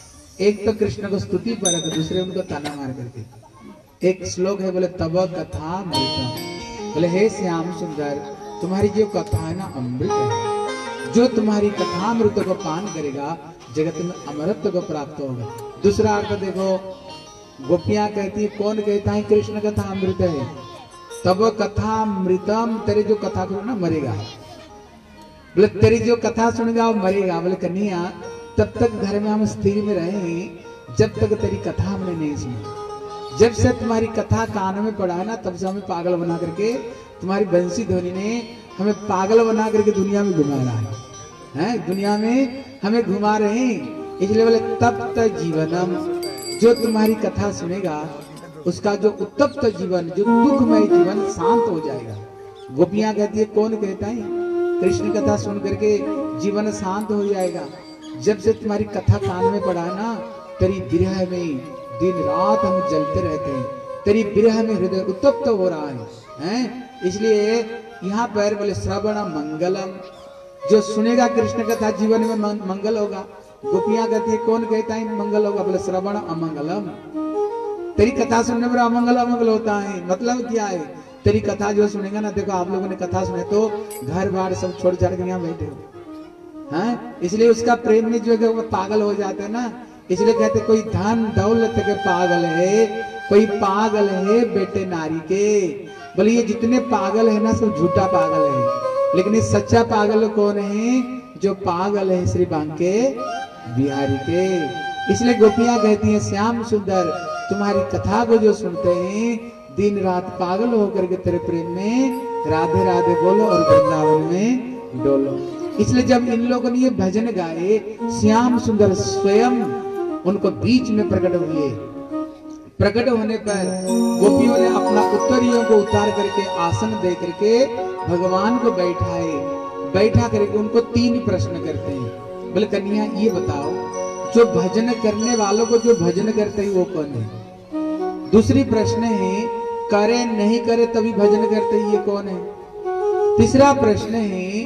एक तो कृष्ण को स्तुति पर है, दूसरे उनको ताना मार करके। एक श्लोक है, बोले तब कथा अमृतम, बोले हे श्याम सुंदर तुम्हारी जो कथा है ना अमृत है, जो तुम्हारी कथा अमृत को पान करेगा जगत में अमृत को प्राप्त होगा। दूसरा अर्थ देखो, गोपियां कहती है, कौन कहता है कृष्ण कथा अमृत है, तब कथा अमृतम, तेरे जो कथा करो ना मरेगा, बोले तेरी जो कथा सुनेगा वो मरेगा। बोले कन्हैया तब तक घर में हम स्थिर में रहे जब तक तेरी कथा हमने नहीं सुनी। जब से तुम्हारी कथा कान में पड़ा है ना, तब से हमें पागल बना करके, तुम्हारी बंसी ध्वनि ने हमें पागल बना करके दुनिया में घुमा रहा है, हैं? दुनिया में हमें घुमा रहे हैं। इसलिए बोले तप्त जीवनम, जो तुम्हारी कथा सुनेगा उसका जो उत्तप्त जीवन, जो दुखमय जीवन शांत हो जाएगा। गोपियां कहती है, कौन कहता है कृष्ण कथा सुन करके जीवन शांत हो जाएगा। जब से तुम्हारी कथा कान में पड़ा है ना, तेरी विरह में दिन रात हम जलते रहते हैं, तेरी विरह में हृदय उत्तप्त हो रहा है, हैं? इसलिए यहाँ पर बोले श्रवण मंगलम, जो सुनेगा कृष्ण कथा जीवन में मंगल होगा। गोपियां कहती है, कौन कहता है मंगल होगा, बोले श्रवण अमंगलम, तेरी कथा सुनने पर अमंगल अमंगल होता है। मतलब क्या है, तेरी कथा जो सुनेगा ना, देखो आप लोगों ने कथा सुने तो घर बार सब छोड़ छाड़ के यहाँ बैठे हो, हाँ, इसलिए उसका प्रेम में जो है वो पागल हो जाते हैं ना। इसलिए कहते कोई धन दौलत के पागल है, कोई पागल है बेटे नारी के। बोले ये जितने पागल है ना सब झूठा पागल है, लेकिन ये सच्चा पागल कौन है? जो पागल है श्री बांके बिहारी के। इसलिए गोपियां कहती हैं श्याम सुंदर तुम्हारी कथा को जो सुनते हैं दिन रात पागल होकर के तेरे प्रेम में राधे राधे बोलो और वृंदावन में डोलो। इसलिए जब इन लोगों ने ये भजन गाए, श्याम सुंदर स्वयं उनको बीच में प्रकट हुए। प्रकट होने पर गोपियों ने अपना उत्तरियों को उतार करके आसन दे करके भगवान को बैठाए। बैठा करके उनको तीन प्रश्न करते हैं। बोले कन्या ये बताओ, जो भजन करने वालों को जो भजन करते हैं वो कौन है? दूसरी प्रश्न है करे नहीं करे तभी भजन करते हैं, ये कौन है? तीसरा प्रश्न है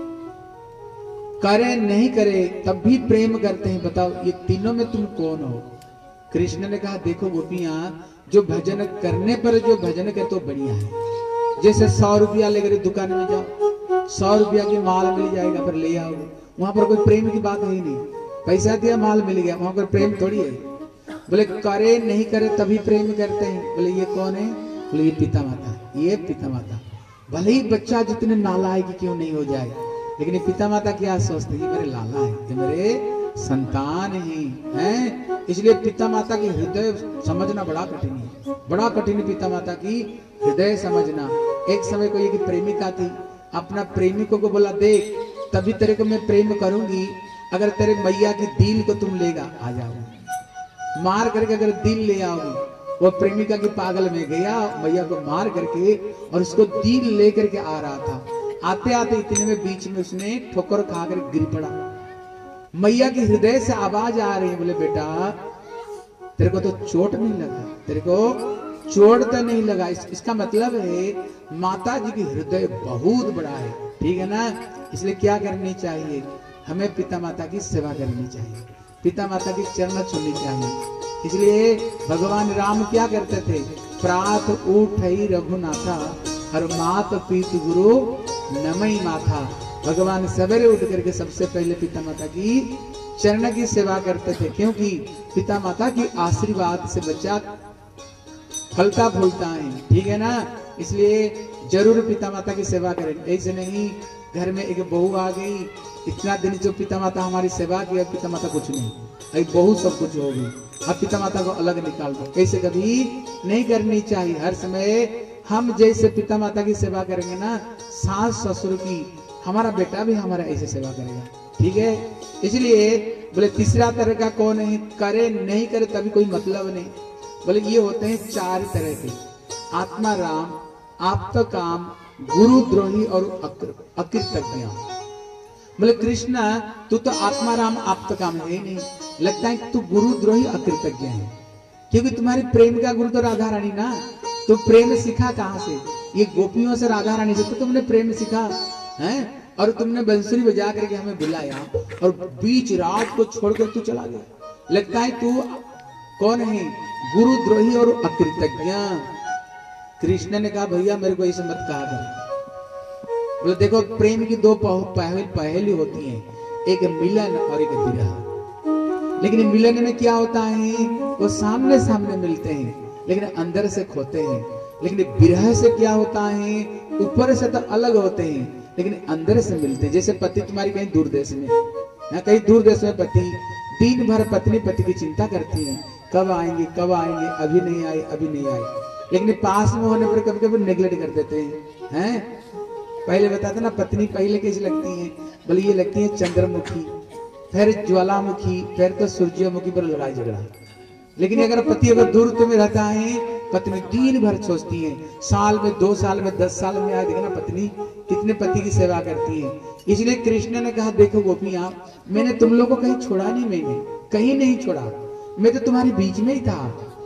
करे नहीं करे तब भी प्रेम करते हैं, बताओ ये तीनों में तुम कौन हो? कृष्ण ने कहा देखो गोपियां, जो भजन करने पर जो भजन करे तो बढ़िया है। जैसे सौ रुपया लेकर दुकान में जाओ, सौ रुपया की माल मिल जाएगा, फिर ले आओगे, वहां पर कोई प्रेम की बात है ही नहीं। पैसा दिया माल मिल गया, वहां पर प्रेम थोड़ी है। बोले करे नहीं करे तभी प्रेम करते हैं। बोले ये कौन है? बोले ये पिता माता, ये पिता माता। भले ही बच्चा जितने नालायक क्यों नहीं हो जाए, लेकिन ये पिता माता क्या सोचते हैं? मेरे लाला है, ये मेरे संतान ही हैं। इसलिए पिता माता की हृदय समझना बड़ा कठिन है, बड़ा कठिन पिता माता की हृदय समझना। एक समय को एक प्रेमिका थी, अपना प्रेमिकों को बोला देख तभी तेरे को मैं प्रेम करूंगी अगर तेरे मैया की दिल को तुम लेगा आ जाओ, मार करके अगर दिल ले आओगी। वो प्रेमिका की पागल में गया, मैया को मार करके और उसको दिल लेकर के आ रहा था। आते आते इतने में बीच में उसने ठोकर खाकर गिर पड़ा। मैया की हृदय से आवाज आ रही है, बोले बेटा तेरे को तो चोट नहीं लगा, तेरे को चोट तो नहीं लगा। इस, इसका मतलब है माता जी की हृदय बहुत बड़ा है, ठीक है ना। इसलिए क्या करनी चाहिए? हमें पिता माता की सेवा करनी चाहिए, पिता माता की चरण छूनी चाहिए। इसलिए भगवान राम क्या करते थे? प्रात उठई रघुनाथा और मात पीत गुरु नमई माथा। भगवान सवेरे उठ करके सबसे पहले पिता माता की चरण की सेवा करते थे, क्योंकि पिता माता की आशीर्वाद से बच्चा फलता फूलता है, ठीक है ना। इसलिए जरूर पिता माता की सेवा करें। ऐसे नहीं घर में एक बहू आ गई, इतना दिन जो पिता माता हमारी सेवा किया, पिता माता कुछ नहीं, अभी बहू सब कुछ होगी, अब पिता माता को अलग निकाल दो। ऐसे कभी नहीं करनी चाहिए। हर समय हम जैसे पिता माता की सेवा करेंगे ना, सास ससुर की, हमारा बेटा भी हमारा ऐसे सेवा करेगा, ठीक है। इसलिए बोले तीसरा तरह का कौन है? करे नहीं करे तभी कोई मतलब नहीं। बोले ये होते हैं चार तरह के, आत्मा राम, आप्त काम, गुरु द्रोही और अकृतज्ञ। बोले कृष्ण तू तो आत्मा राम आप्त काम है ही नहीं, लगता है तू गुरु द्रोही अकृतज्ञ है, क्योंकि तुम्हारी प्रेम का गुरु तो राधा रानी ना। तो प्रेम सीखा कहां से? ये गोपियों से, राधा रानी से तो तुमने प्रेम सीखा है। और तुमने बंसुरी बजा करके हमें बुलाया और बीच रात को छोड़कर तू चला गया, लगता है तू कौन है? गुरु द्रोही और अकृतज्ञ। कृष्ण ने कहा भैया मेरे को ऐसे मत कहा कर। बोले देखो प्रेम की दो पहल पहली होती हैं, एक मिलन और एक विरह। लेकिन मिलन में क्या होता है? वो सामने सामने मिलते हैं लेकिन अंदर से खोते हैं। लेकिन विरह से क्या होता है? ऊपर से तो अलग होते हैं लेकिन अंदर से मिलते हैं। जैसे पति तुम्हारी कहीं दूर देश में, कहीं दूर देश में पति दिन भर पत्नी पति की चिंता करती है, कब आएंगे कब आएंगे, अभी नहीं आए अभी नहीं आए। लेकिन पास में होने पर कभी कभी नेग्लेक्ट कर देते हैं, हैं? पहले बताते ना पत्नी पहले कैसी लगती है? बोले ये लगती है चंद्रमुखी, फिर ज्वालामुखी, फिर तो सूर्यमुखी पर लड़ाई झगड़ा। लेकिन अगर पति अगर दूर में रहता है, पत्नी दिन भर सोचती है, साल में दो साल में दस साल में आए देखना पत्नी कितने पति की सेवा करती है। इसलिए कृष्ण ने कहा देखो गोपियां, मैंने तुम लोगों को कहीं छोड़ा नहीं, मैंने कहीं नहीं छोड़ा, मैं तो तुम्हारे बीच में ही था।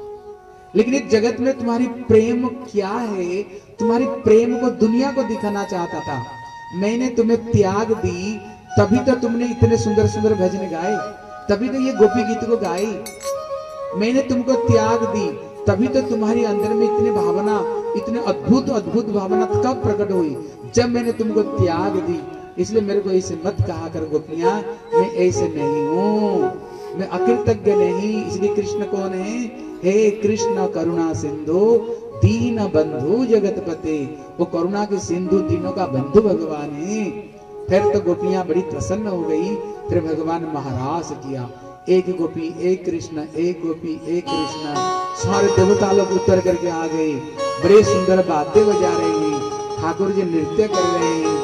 लेकिन इस जगत में तुम्हारी प्रेम क्या है, तुम्हारी प्रेम को दुनिया को दिखाना चाहता था। मैंने तुम्हें त्याग दी, तभी तो तुमने इतने सुंदर सुंदर भजन गाए, तभी तो ये गोपी गीत को गाई। मैंने तुमको त्याग दी, तभी तो तुम्हारी अंदर में इतनी भावना, इतने अद्भुत अद्भुत भावना कब प्रकट हुई? जब मैंने तुमको त्याग दी। इसलिए मेरे को ऐसे मत कहा कर गोपियां, मैं ऐसे नहीं हूँ, मैं अकृतज्ञ नहीं। इसलिए कृष्ण कौन है? हे कृष्ण करुणा सिंधु दीन बंधु जगतपते। वो करुणा के सिंधु, दीनों का बंधु भगवान है। फिर तो गोपियां बड़ी प्रसन्न हो गई। फिर भगवान महाराज किया, एक गोपी एक कृष्ण, एक गोपी एक कृष्ण। सारे देवता लोग उतर करके आ गए, बड़े सुंदर बातें बजा रहे हैं, ठाकुर जी नृत्य कर रहे हैं।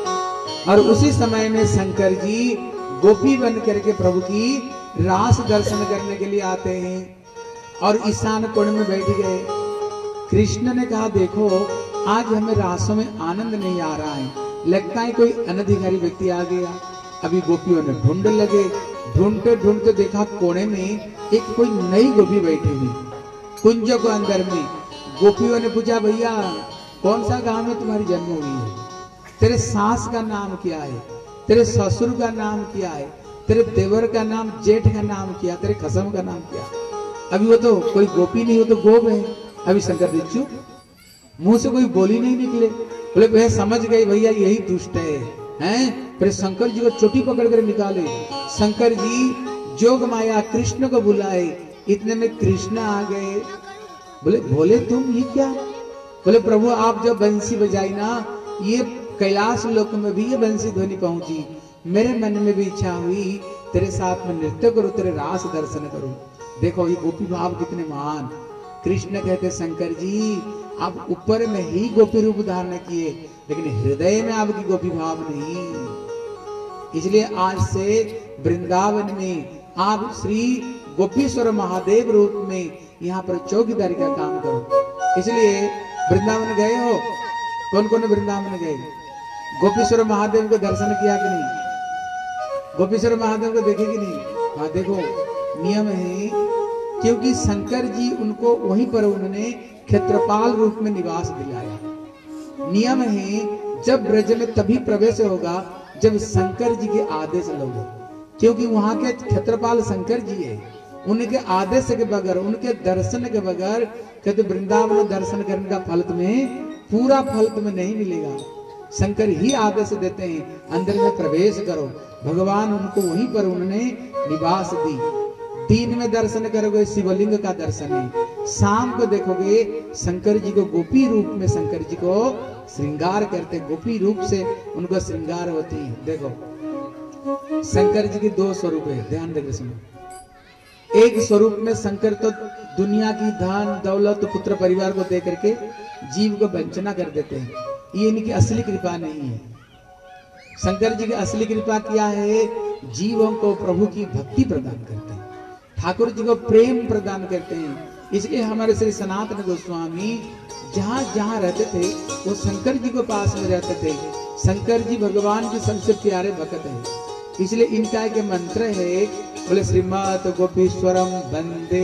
और उसी समय में शंकर जी गोपी बन करके प्रभु की रास दर्शन करने के लिए आते हैं और ईशान कोण में बैठ गए। कृष्ण ने कहा, देखो आज हमें रासों में आनंद नहीं आ रहा है, लगता है कोई अनधिकारी व्यक्ति आ गया। अभी गोपियों ने ढूंढ लगे, ढूंढते ढूंढते देखा कोने में एक कोई नई गोपी बैठी हुई कुंज को अंदर में। गोपियों ने पूछा, भैया कौन सा गांव में तुम्हारी जन्म हुई है? तेरे सास का नाम क्या है? तेरे ससुर का नाम क्या है? तेरे देवर का नाम, जेठ का नाम क्या? तेरे खसम का नाम क्या? अभी वो तो कोई गोपी नहीं, वो तो गोप है। अभी शंकर जी चुप, मुंह से कोई बोली नहीं निकले। बोले भैया समझ गए, भैया यही दुष्ट है, हैं? फिर शंकर जी को चोटी पकड़ कर निकाले। शंकर जी जोग माया कृष्ण को बुलाए, इतने में कृष्ण आ गए। बोले बोले तुम ये क्या? बोले प्रभु आप जब बंसी बजाई ना, ये कैलाश लोक में भी ये बंसी ध्वनि पहुंची। मेरे मन में भी इच्छा हुई तेरे साथ में नृत्य करूं, तेरे रास दर्शन करूं। देखो ये गोपी भाव कितने महान। कृष्ण कहते शंकर जी आप ऊपर में ही गोपी रूप धारण किए, लेकिन हृदय में आपकी गोपी भाव नहीं। इसलिए आज से वृंदावन में आप श्री गोपीश्वर महादेव रूप में यहाँ पर चौकीदारी का काम करो। इसलिए वृंदावन गए हो? कौन कौन वृंदावन गए? गोपीश्वर महादेव को दर्शन किया कि नहीं? गोपीश्वर महादेव को देखे कि नहीं? हाँ देखो, नियम है, क्योंकि शंकर जी उनको वहीं पर उन्होंने क्षेत्रपाल रूप में निवास दिलाया। नियम है जब ब्रज में तभी प्रवेश होगा जब शंकर जी के आदेश लोगे, क्योंकि वहां के क्षेत्रपाल शंकर जी है। उनके आदेश के बगैर, उनके दर्शन के बगैर कहते वृंदावन दर्शन करने का फल तुम्हें, पूरा फल तुम्हें नहीं मिलेगा। शंकर ही आदेश देते हैं अंदर में प्रवेश करो। भगवान उनको वहीं पर उन्होंने निवास दी। दिन में दर्शन करोगे शिवलिंग का दर्शन है, शाम को देखोगे शंकर जी को गोपी रूप में शंकर जी को श्रृंगार करते, गोपी रूप से उनको श्रृंगार होती है। देखो शंकर जी की दो स्वरूप है, ध्यान देकर सुनो। एक स्वरूप में शंकर तो दुनिया की धन दौलत पुत्र परिवार को दे करके जीव को वंचना कर देते हैं, ये इनकी असली कृपा नहीं है। शंकर जी की असली कृपा क्या है? जीवों को प्रभु की भक्ति प्रदान करते हैं, ठाकुर जी को प्रेम प्रदान करते हैं। इसलिए हमारे श्री सनातन गोस्वामी जहाँ जहाँ रहते थे वो शंकर जी को पास में रहते थे। शंकर जी भगवान के सबसे प्यारे भक्त हैं। इसलिए इनका एक मंत्र है, बोले श्रीमद् गोपीश्वरम वंदे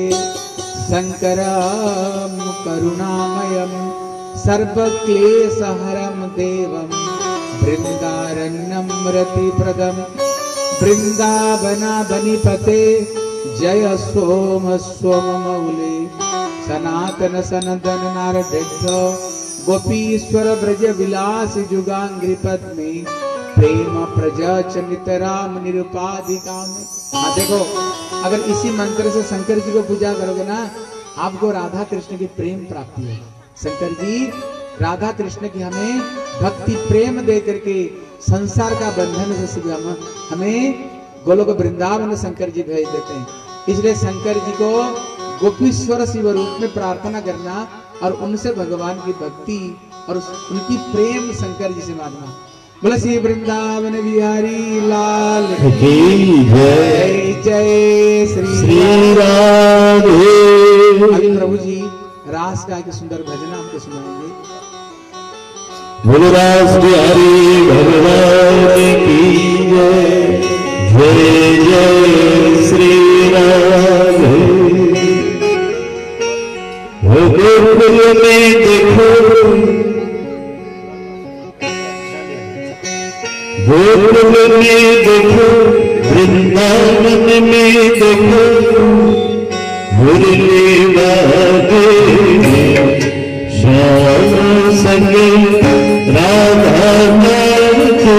शंकरम करुणामयम सर्वक्लेशहरम देवम वृंदारण्यम रतिप्रदम वृंदावना बनिपते जय सोम सोम मौले सनातन सनदन नारदेक्ष गोपीश्वर ब्रज विलास जुगांग्रि पद्मे प्रेम प्रजा चनितराम निरुपाधिका में। हाँ देखो, अगर इसी मंत्र से शंकर जी को पूजा करोगे ना, आपको राधा कृष्ण की प्रेम प्राप्ति होगी। शंकर जी राधा कृष्ण की हमें भक्ति प्रेम दे करके संसार का बंधन से हम हमें गोलोक वृंदावन शंकर जी भेज देते हैं। इसलिए शंकर जी को गोपीश्वर शिव रूप में प्रार्थना करना और उनसे भगवान की भक्ति और उनकी प्रेम शंकर जी से मांगना। बोले श्री वृंदावन बिहारी लाल की जय, जय श्री श्री राधे। अभी प्रभु जी रास का एक सुंदर भजन आपको सुनाएंगे। बोलो रास बिहारी भगवान की जय, जय जय श्री राधे। हो गोकुल में देखो, गोकुल में देखो, वृंदावन में देखो, मुरली बाजे श्याम संगे राधा नाचे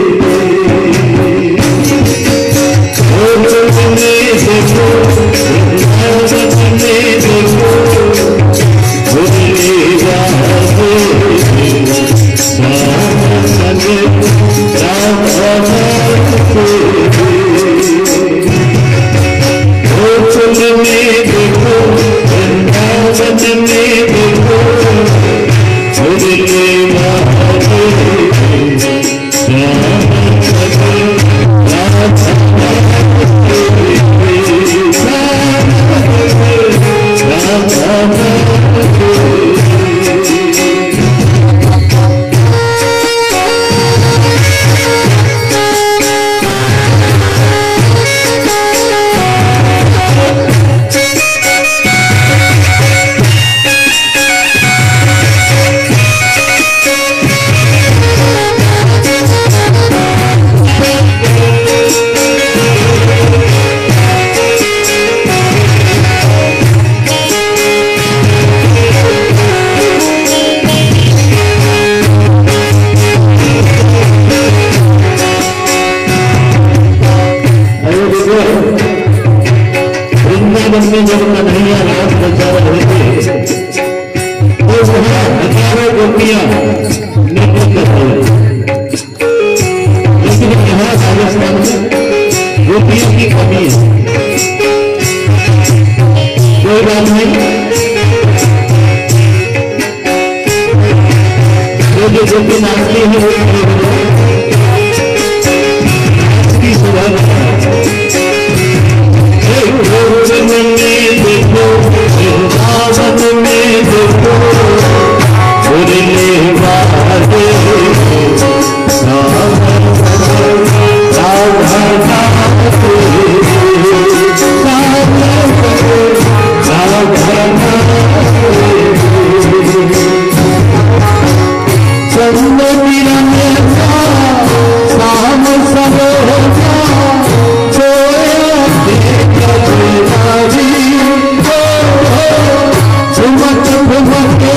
बोलने देखो बोलने देखो बोलने जाते श्याम संगे राधा नाचे बोलने देखो वृंदावन में देखो बोलने वाले श्याम संगे राधा में जब कन्हैया रात बचा रहे थे तो वहां हजारों गोपियां नृत्य कर रही थी, लेकिन यहाँ राजस्थान में गोपियों की कमी है। कोई बात नहीं, जो जो गोपी नाचती है वो की सुबह में देखो वृंदावन में देखो बोलने वाले चंद्र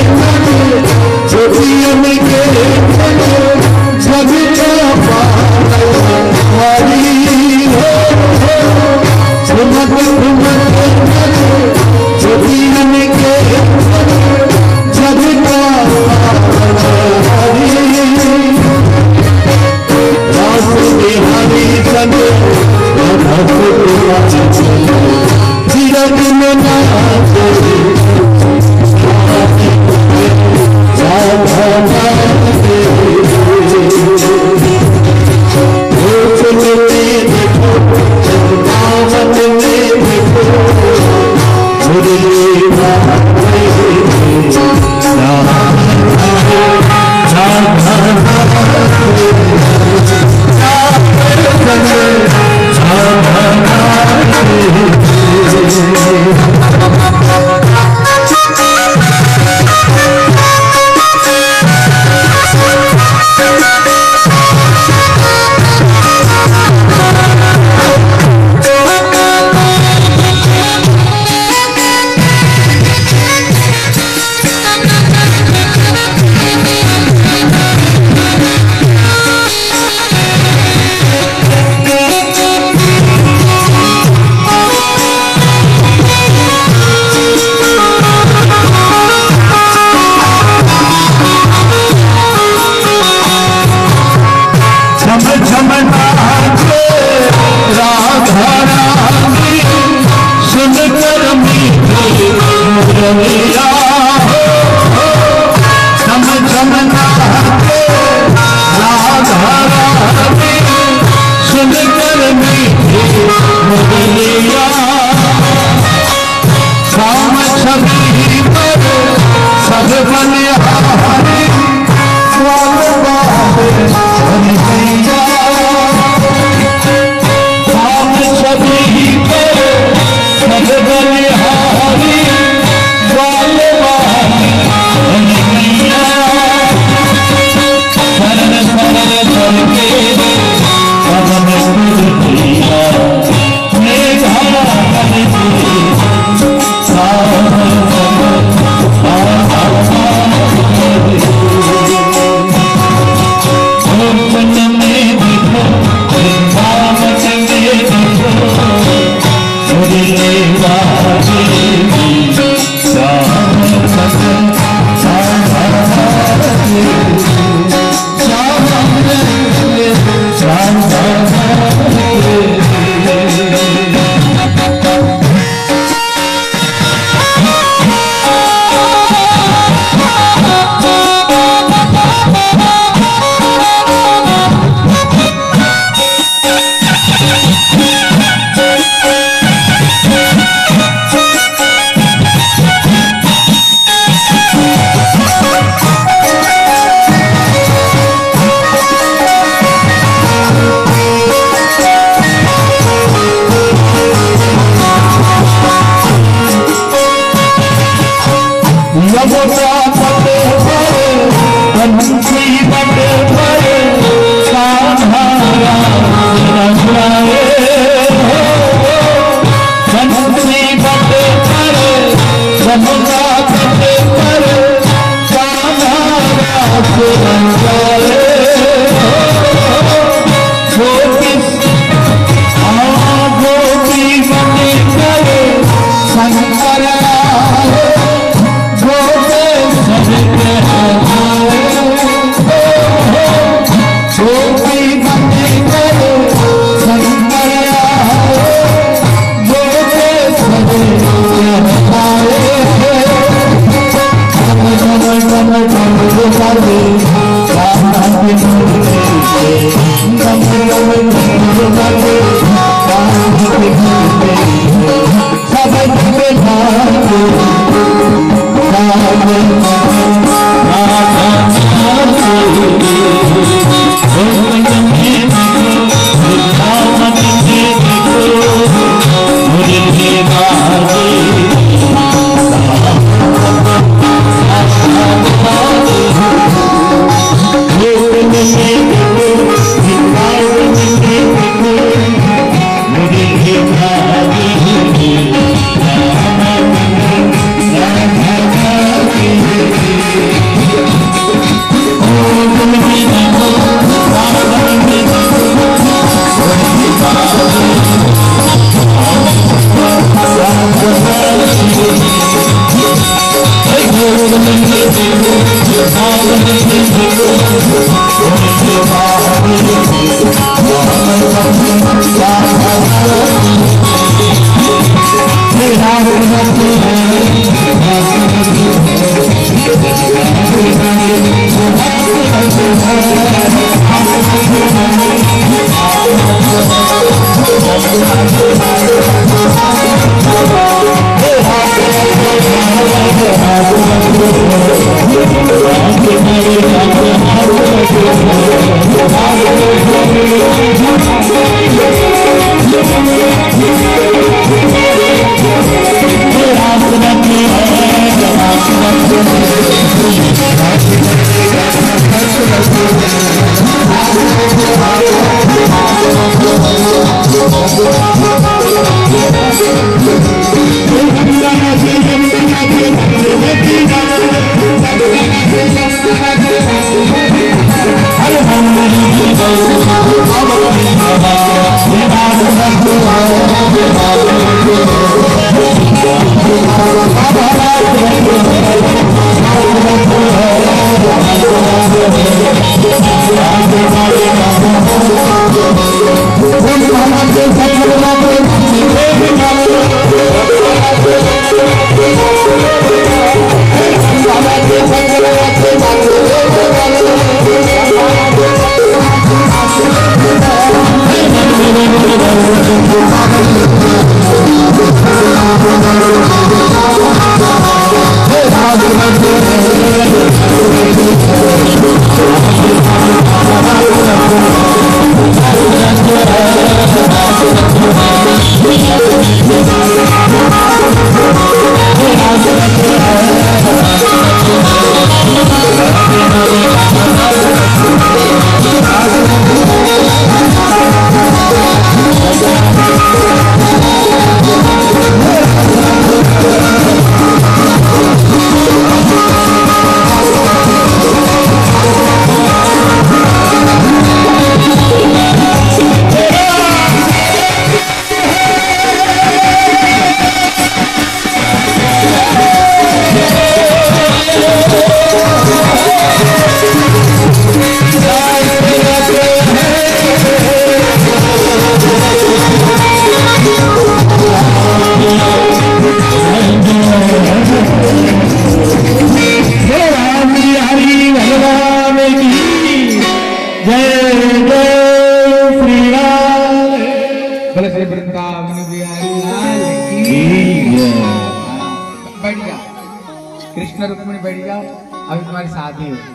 कृष्ण रुक्मिणी बैठ जाओ, अभी तुम्हारी शादी हो।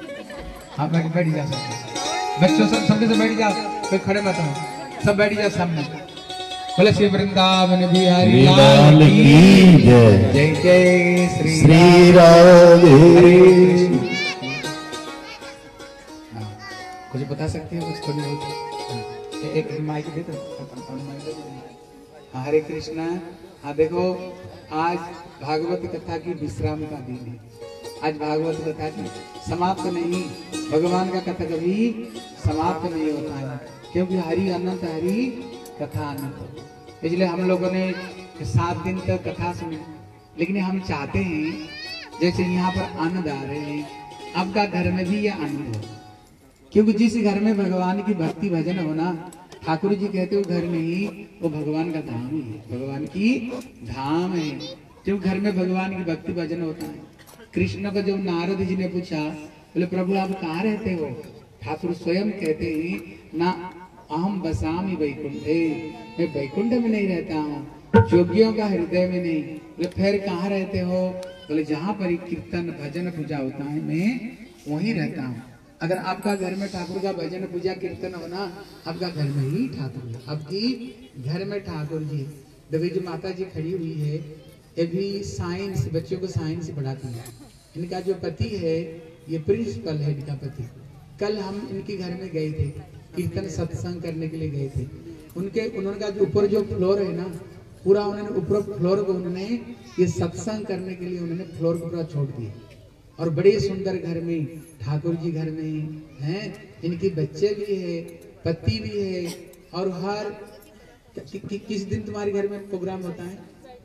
हाँ बैठ बैठ जाओ सब, बच्चों सब सबके से बैठ जाओ, कोई खड़े मत हो, सब बैठ जाओ सामने। बोले श्री वृंदावन बिहारी लाल की जय, जय जय श्री श्री राधे। कुछ बता सकते हो कुछ थोड़ी बहुत? एक माइक दे दो। हरे कृष्णा। हाँ देखो, आज भागवत कथा की विश्राम का दिन है। आज भागवत कथा की समाप्त नहीं, भगवान का कथा कभी समाप्त नहीं होता है, क्योंकि हरि अनंत, हरि कथा अनंत। इसलिए हम लोगों ने सात दिन तक कथा सुनी, लेकिन हम चाहते हैं जैसे यहाँ पर आनंद आ रहे हैं, आपका घर में भी ये आनंद हो, क्योंकि जिस घर में भगवान की भक्ति भजन होना, ठाकुर जी कहते हो घर में ही वो भगवान का धाम ही है, भगवान की धाम है। जब घर में भगवान की भक्ति भजन होता है। कृष्ण को जब नारद जी ने पूछा, बोले प्रभु आप कहाँ रहते हो? ठाकुर स्वयं कहते हैं ना, अहम बसामी वैकुंठे, मैं वैकुंठ में नहीं रहता हूँ, योगियों का हृदय में नहीं। बोले फिर कहाँ रहते हो? बोले जहाँ पर कीर्तन भजन पूजा होता है मैं वहीं रहता हूँ। अगर आपका घर में ठाकुर का भजन पूजा कीर्तन होना, आपका घर में ही ठाकुर है, आपकी घर में ठाकुर जी। देखिए जो माता जी खड़ी हुई है, ये भी साइंस, बच्चों को साइंस पढ़ाती है। इनका जो पति है ये प्रिंसिपल है, इनका पति। कल हम इनके घर में गए थे, कीर्तन सत्संग करने के लिए गए थे। उनके उन्होंने जो ऊपर जो फ्लोर है ना, पूरा उन्होंने ऊपर फ्लोर को उन्होंने ये सत्संग करने के लिए उन्होंने फ्लोर को पूरा छोड़ दिया। और बड़े सुंदर घर में ठाकुर जी घर में हैं, इनके बच्चे भी है, पति भी है। और हर कि, कि, किस दिन तुम्हारे घर में प्रोग्राम होता है?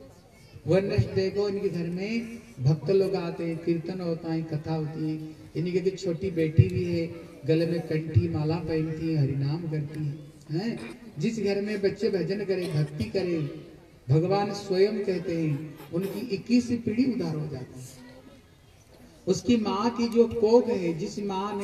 वेडनेसडे को इनके घर में भक्त लोग आते हैं, कीर्तन होता है, कथा होती है। इनकी की छोटी बेटी भी है, गले में कंठी माला पहनती है, हरिनाम करती है, हैं? जिस घर में बच्चे भजन करे, भक्ति करे, भगवान स्वयं कहते हैं उनकी इक्कीस पीढ़ी उधार हो जाती है। उसकी माँ की जो कोख है, जिस माँ ने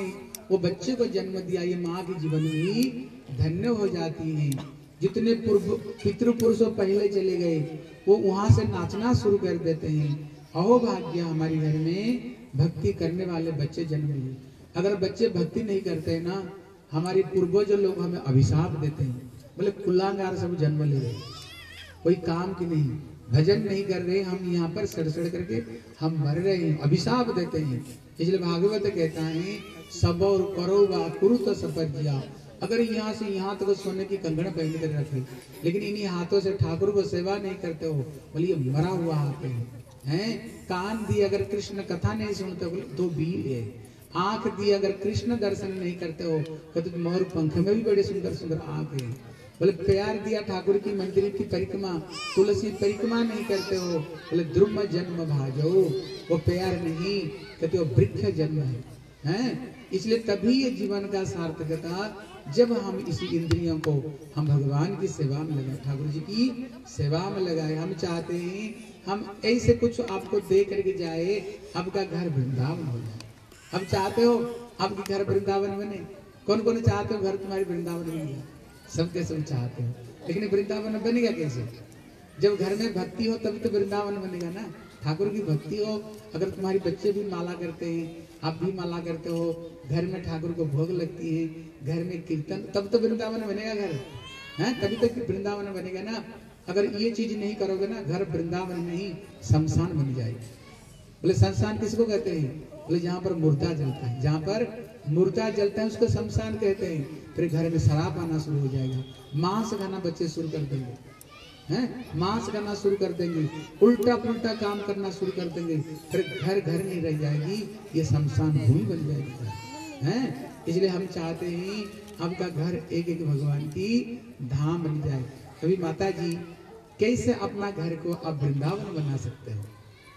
वो बच्चे को जन्म दिया, ये माँ के जीवन में ही धन्य हो जाती है। जितने पूर्व पितृ पुरुषों पहले चले गए वो वहां से नाचना शुरू कर देते हैं। अहो भाग्य, हमारे घर में भक्ति करने वाले बच्चे जन्म लिए। अगर बच्चे भक्ति नहीं करते ना, हमारे पूर्वज लोग हमें अभिशाप देते हैं, बोले कुल्लांगार सब जन्म ले रहे, कोई काम की नहीं, भजन नहीं कर रहे, हम यहाँ पर सड़ सड़ करके हम मर रहे हैं, अभिशाप देते हैं। इसलिए भागवत कहता है सब और करो वा कुरुत सपज्या, अगर यहाँ से यहाँ तक तो सोने की कंगन पहन कर रखे, लेकिन इन्हीं हाथों से ठाकुर को सेवा नहीं करते हो, बोलिए मरा हुआ हाथ है, हैं? कान दी अगर कृष्ण कथा नहीं सुनते हो तो बील है, आंख दी अगर कृष्ण दर्शन नहीं करते हो तो मोर पंख में भी बड़े सुंदर सुंदर आंख है, बोले प्यार दिया ठाकुर की मंदिर की परिक्रमा, तुलसी परिक्रमा नहीं करते हो, बोले द्रुम जन्म भाजो, वो प्यार नहीं कहते हो वृक्ष जन्म है, हैं? इसलिए तभी ये जीवन का सार्थकता जब हम इसी इंद्रियों को हम भगवान की सेवा में लगाए, ठाकुर जी की सेवा में लगाए। हम चाहते हैं हम ऐसे कुछ आपको दे करके जाए, आपका घर वृंदावन हो जाए। हम चाहते हो आपके घर वृंदावन बने, कौन कौन चाहते हो घर तुम्हारी वृंदावन बन जाए? सबके सब चाहते हो, लेकिन वृंदावन बनेगा कैसे? जब घर में भक्ति हो तभी तो वृंदावन बनेगा ना। ठाकुर की भक्ति हो, अगर तुम्हारे बच्चे भी माला करते हैं, आप भी माला करते हो, घर में ठाकुर को भोग लगती है, घर में कीर्तन, तब तो वृंदावन बनेगा घर, है? तभी तो वृंदावन बनेगा ना। अगर ये चीज नहीं करोगे ना, घर वृंदावन नहीं शमशान बन जाएगा। बोले शमशान किसको कहते हैं? बोले जहाँ पर मुर्दा जलता है, जहाँ पर मुर्दा जलता है उसको शमशान कहते हैं। फिर घर में शराब आना शुरू हो जाएगा, मांस खाना बच्चे शुरू कर देंगे, हैं? मांस करना शुरू कर देंगे, उल्टा पुल्टा काम करना शुरू कर देंगे, फिर घर घर नहीं रह जाएगी, ये शमशान भूमि बन जाएगी, हैं? इसलिए हम चाहते हैं आपका घर एक एक भगवान की धाम बन जाए। अभी माता जी कैसे अपना घर को आप वृंदावन बना सकते हो?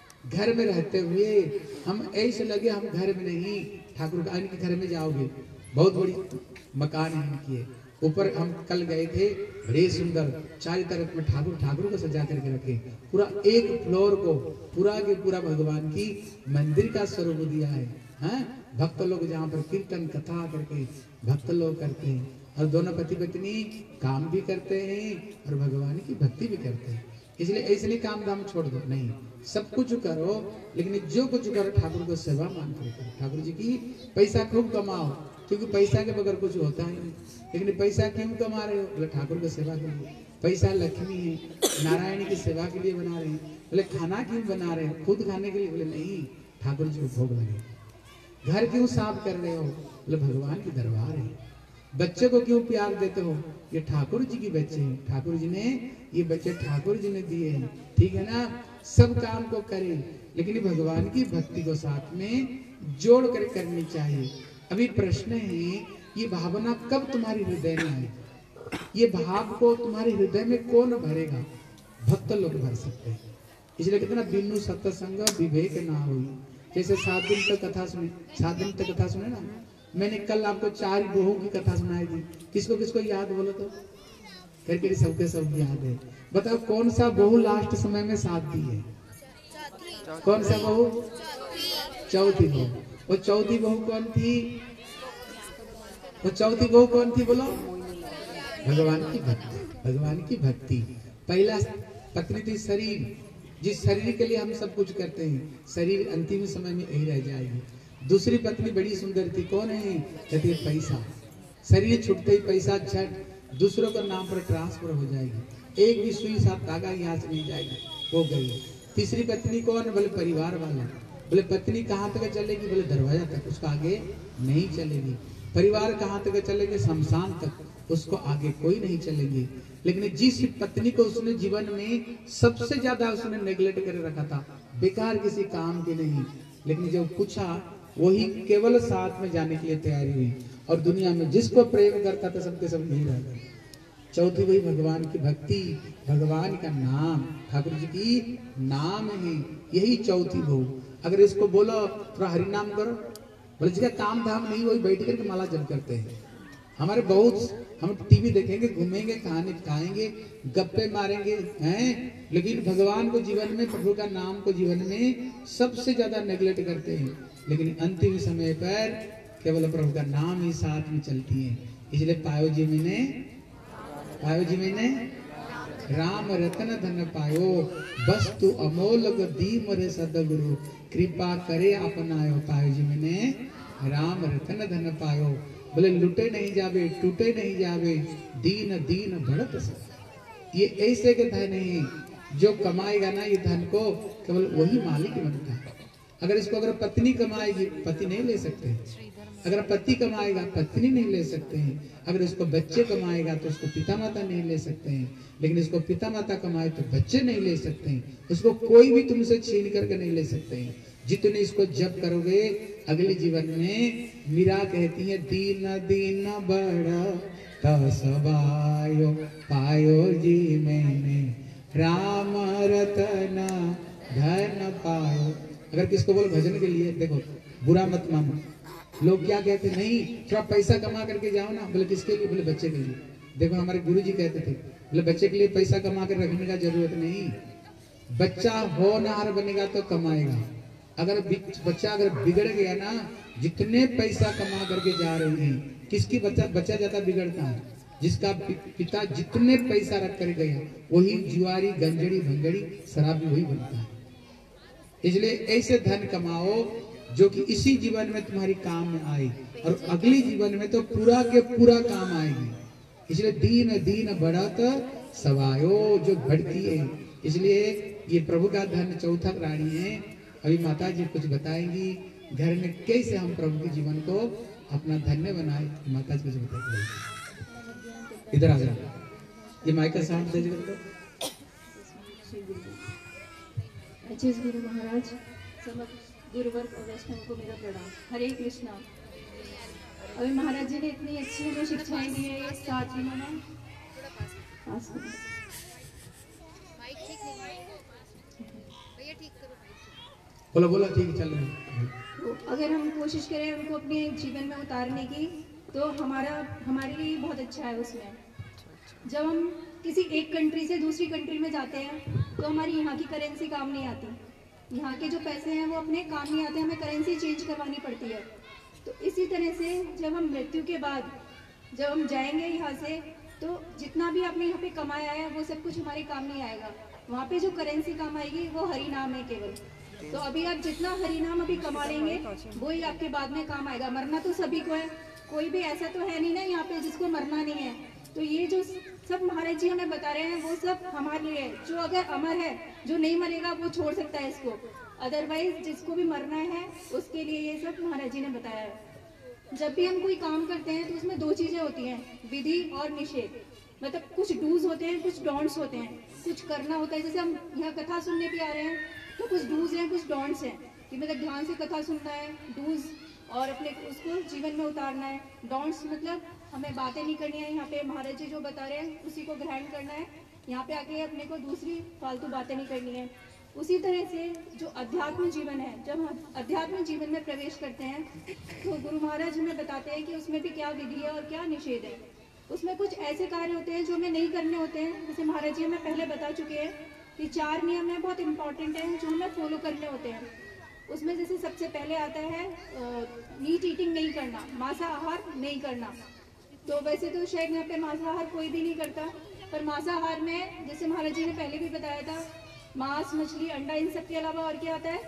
घर में रहते हुए हम ऐसे लगे हम घर में नहीं, ठाकुर का इनके घर में जाओगे, बहुत बड़ी मकान है इनकी, ऊपर हम कल गए थे, बड़े सुंदर चारों तरफ में ठाकुर ठाकुर को सजा करके रखे, पूरा एक फ्लोर को पूरा के पूरा भगवान की मंदिर का स्वरूप दिया है, हैं? भक्त लोग जहाँ पर कीर्तन कथा करके भक्त लोग करते हैं, और दोनों पति पत्नी काम भी करते हैं और भगवान की भक्ति भी करते हैं। इसलिए ऐसे नहीं काम धाम छोड़ दो, नहीं, सब कुछ करो, लेकिन जो कुछ करो ठाकुर को सेवा मान करो, ठाकुर जी की। पैसा खूब कमाओ, क्योंकि पैसा के बगैर कुछ होता ही नहीं, लेकिन पैसा क्यों कमा रहे हो? बोले ठाकुर को सेवा के लिए। पैसा लक्ष्मी है, नारायण की सेवा के लिए बना रहे हैं। बोले खाना क्यों बना रहे हो? खुद खाने के लिए? बोले नहीं, ठाकुर जी को भोग लगे। घर क्यों साफ कर रहे हो? बोले भगवान की दरबार है। बच्चे को क्यों प्यार देते हो? ये ठाकुर जी के बच्चे हैं, ठाकुर जी ने ये बच्चे ठाकुर जी ने दिए हैं, ठीक है ना? सब काम को करें, लेकिन भगवान की भक्ति को साथ में जोड़ कर करनी चाहिए। अभी प्रश्न है, ये भावना कब तुम्हारी हृदय में है? ये भाव को तुम्हारे हृदय में कौन भरेगा? भक्त लोग भर सकते हैं। इसलिए कहते ना, बिनु सत्संग विवेक ना होई। जैसे सात दिन तक कथा सुने, सात दिन तक कथा सुने ना, मैंने कल आपको चार बहू की कथा सुनाई थी, किसको किसको याद बोलो तो? करके सबके सब याद है। बताओ कौन सा बहू लास्ट समय में साथ दी है? कौन सा बहू? चौथी बहू। वो चौथी बहू कौन थी? वो चौथी बहू कौन थी बोलो? भगवान की भक्ति, भगवान की भक्ति। पहला पत्नी थी शरीर, जिस शरीर के लिए हम सब कुछ करते हैं, शरीर अंतिम समय में यही रह जाएगी। दूसरी पत्नी बड़ी सुंदर थी, कौन है? कहती है पैसा। शरीर छूटते ही पैसा झट दूसरों के नाम पर ट्रांसफर हो जाएगी, एक भी सुई साथ धागा यहाँ से नहीं जाएगी, वो गई। तीसरी पत्नी कौन है? बोले परिवार वाला। बोले पत्नी कहाँ तक चलेगी? बोले दरवाजा तक, उसको आगे नहीं चलेगी। परिवार कहाँ तक चलेंगे? शमशान तक, उसको आगे कोई नहीं चलेगी। लेकिन जिस पत्नी को उसने जीवन में सबसे ज्यादा उसने नेग्लेक्ट कर रखा था, बेकार किसी काम की नहीं, लेकिन जब पूछा वही केवल साथ में जाने के लिए तैयारी हुई, और दुनिया में जिसको प्रेम करता था सबके सब यही रह गए। चौथी वही भगवान की भक्ति, भगवान का नाम, ठाकुर जी की नाम है, यही चौथी बहू। अगर इसको बोलो थोड़ा हरि नाम करो, बोले जिसका काम धाम नहीं वही बैठ करके माला जप करते हैं। हमारे बहुत, हम टीवी देखेंगे, घूमेंगे, खाने खाएंगे, गप्पे मारेंगे, हैं, लेकिन भगवान को जीवन में, प्रभु का नाम को जीवन में सबसे ज्यादा नेग्लेक्ट करते हैं। लेकिन अंतिम समय पर केवल प्रभु का नाम ही साथ में चलती है। इसलिए पायो जी मैंने पायो जी मैंने राम रतन धन पायो, वस्तु अमोल दी मरे सदगुरु, कृपा करे अपनायो। पायो जी मैंने राम रतन धन पायो, बोले लुटे नहीं जावे, टूटे नहीं जावे, दीन दीन बढ़त सब। ये ऐसे के धन है, जो कमाएगा ना ये धन को केवल वही मालिक बनता है। अगर इसको अगर पत्नी कमाएगी, पति नहीं ले सकते। अगर पति कमाएगा, पत्नी नहीं ले सकते हैं। अगर इसको बच्चे कमाएगा तो उसको पिता माता नहीं ले सकते हैं। लेकिन इसको पिता माता कमाए तो बच्चे नहीं ले सकते हैं। उसको कोई भी तुमसे छीन करके नहीं ले सकते हैं। जितने इसको जप करोगे अगले जीवन में, मीरा कहती है दीन दीन बड़ा तसबायो, पायो जी मैंने राम रतन धन पायो। अगर किसको बोल भजन के लिए, देखो बुरा मत मानो। लोग क्या कहते, नहीं थोड़ा पैसा कमा करके जाओ ना। बोले किसके लिए? बोले बच्चे के लिए। देखो हमारे गुरुजी कहते थे, बोले बच्चे के लिए पैसा कमा कर रखने का जरूरत नहीं। बच्चा होनहार बनेगा तो कमाएगा। अगर बच्चा अगर बिगड़ गया ना, जितने पैसा कमा करके जा रहे हैं, किसकी बच्चा बच्चा ज्यादा बिगड़ता है? जिसका पिता जितने पैसा रख कर गया, वही जुआरी गंजड़ी भंगड़ी शराबी वही बनता है। इसलिए ऐसे धन कमाओ जो कि इसी जीवन में तुम्हारी काम में आए, और अगली जीवन में तो पूरा के पूरा काम आएगी। इसलिए दीन दीन बढ़त सवायो, जो बढ़ती है। इसलिए ये प्रभु का धन चौथा रानी है। अभी माता जी कुछ बताएंगी घर में कैसे हम प्रभु के जीवन को अपना धन्य बनाए। माता जी कुछ बताएंगे। इधर आ जाओ, ये माइक का साउंड दे दो। अच्छे गुरु महाराज, समस्त गुरुवर्ग और वैष्णव को मेरा प्रणाम। हरे कृष्णा। अभी महाराज जी ने इतनी अच्छी हमें शिक्षाएं दी है, ये सात दिनों में। बोलो बोलो, ठीक चल रहा है। तो अगर हम कोशिश करें उनको अपने जीवन में उतारने की, तो हमारा हमारे लिए बहुत अच्छा है। उसमें जब हम किसी एक कंट्री से दूसरी कंट्री में जाते हैं तो हमारी यहाँ की करेंसी काम नहीं आती। यहाँ के जो पैसे हैं वो अपने काम नहीं आते, हमें करेंसी चेंज करवानी पड़ती है। तो इसी तरह से जब हम मृत्यु के बाद जब हम जाएंगे यहाँ से, तो जितना भी आपने यहाँ पे कमाया है वो सब कुछ हमारे काम नहीं आएगा। वहाँ पे जो करेंसी काम आएगी वो हरि नाम है केवल। तो अभी आप जितना हरि नाम अभी कमा लेंगे वो ही आपके बाद में काम आएगा। मरना तो सभी को है, कोई भी ऐसा तो है नहीं ना यहाँ पे जिसको मरना नहीं है। तो ये जो सब महाराज जी हमें बता रहे हैं वो सब हमारे लिए है। जो अगर अमर है, जो नहीं मरेगा वो छोड़ सकता है इसको, अदरवाइज जिसको भी मरना है उसके लिए ये सब महाराज जी ने बताया है। जब भी हम कोई काम करते हैं तो उसमें दो चीजें होती हैं, विधि और निषेध। मतलब कुछ डूज होते हैं, कुछ डोंट्स होते हैं। कुछ करना होता है, जैसे हम यहाँ कथा सुनने भी आ रहे हैं तो कुछ डूज हैं, कुछ डोंट्स हैं कि मतलब ध्यान से कथा सुनना है, डूज, और अपने उसको जीवन में उतारना है। डोंट्स मतलब हमें बातें नहीं करनी है, यहाँ पे महाराज जी जो बता रहे हैं उसी को ग्रहण करना है। यहाँ पे आके अपने को दूसरी फालतू बातें नहीं करनी है। उसी तरह से जो अध्यात्म जीवन है, जब हम अध्यात्म जीवन में प्रवेश करते हैं तो गुरु महाराज हमें बताते हैं कि उसमें भी क्या विधि है और क्या निषेध है। उसमें कुछ ऐसे कार्य होते हैं जो हमें नहीं करने होते हैं। जैसे महाराज जी हमें पहले बता चुके हैं कि चार नियम है, बहुत इंपॉर्टेंट है, जो हमें फॉलो करने होते हैं। उसमें जैसे सबसे पहले आता है मीट ईटिंग नहीं करना, मांसाहार नहीं करना। तो वैसे तो शायद यहाँ पे मांसाहार कोई भी नहीं करता, पर मांसाहार में जैसे महाराज जी ने पहले भी बताया था, मांस, मछली, अंडा, इन सब के अलावा और क्या आता है?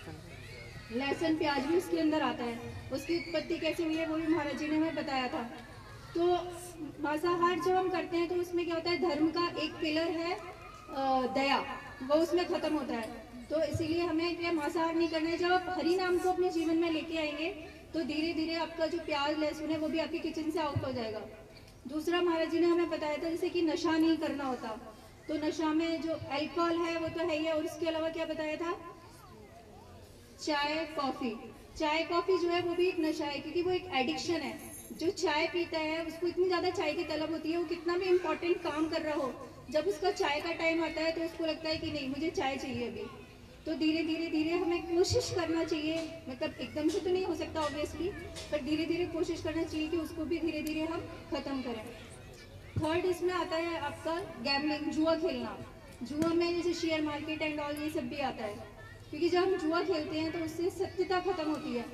लहसुन, प्याज भी उसके अंदर आता है। उसकी उत्पत्ति कैसे हुई है वो भी महाराज जी ने हमें बताया था। तो मांसाहार जब हम करते हैं तो उसमें क्या होता है, धर्म का एक पिलर है दया, वो उसमें खत्म होता है। तो इसीलिए हमें क्या मांसाहार नहीं करना है। जब आप हरि नाम को अपने जीवन में लेके आएंगे तो धीरे धीरे आपका जो प्याज लहसुन है वो भी आपके किचन से आउट हो जाएगा। दूसरा महाराज जी ने हमें बताया था जैसे कि नशा नहीं करना होता। तो नशा में जो अल्कोहल है वो तो है ही है, और इसके अलावा क्या बताया था? चाय, कॉफी। चाय कॉफी जो है वो भी एक नशा है, क्योंकि वो एक एडिक्शन है। जो चाय पीता है उसको इतनी ज्यादा चाय की तलब होती है, वो कितना भी इम्पोर्टेंट काम कर रहा हो, जब उसका चाय का टाइम आता है तो उसको लगता है कि नहीं मुझे चाय चाहिए अभी। तो धीरे धीरे धीरे हमें कोशिश करना चाहिए, मतलब एकदम से तो नहीं हो सकता ऑब्वियसली, पर धीरे धीरे कोशिश करना चाहिए कि उसको भी धीरे धीरे हम खत्म करें। थर्ड इसमें आता है आपका गैम्बलिंग, जुआ खेलना। जुआ में जैसे शेयर मार्केट एंड ऑल ये सब भी आता है, क्योंकि जब हम जुआ खेलते हैं तो उससे सत्यता खत्म होती है।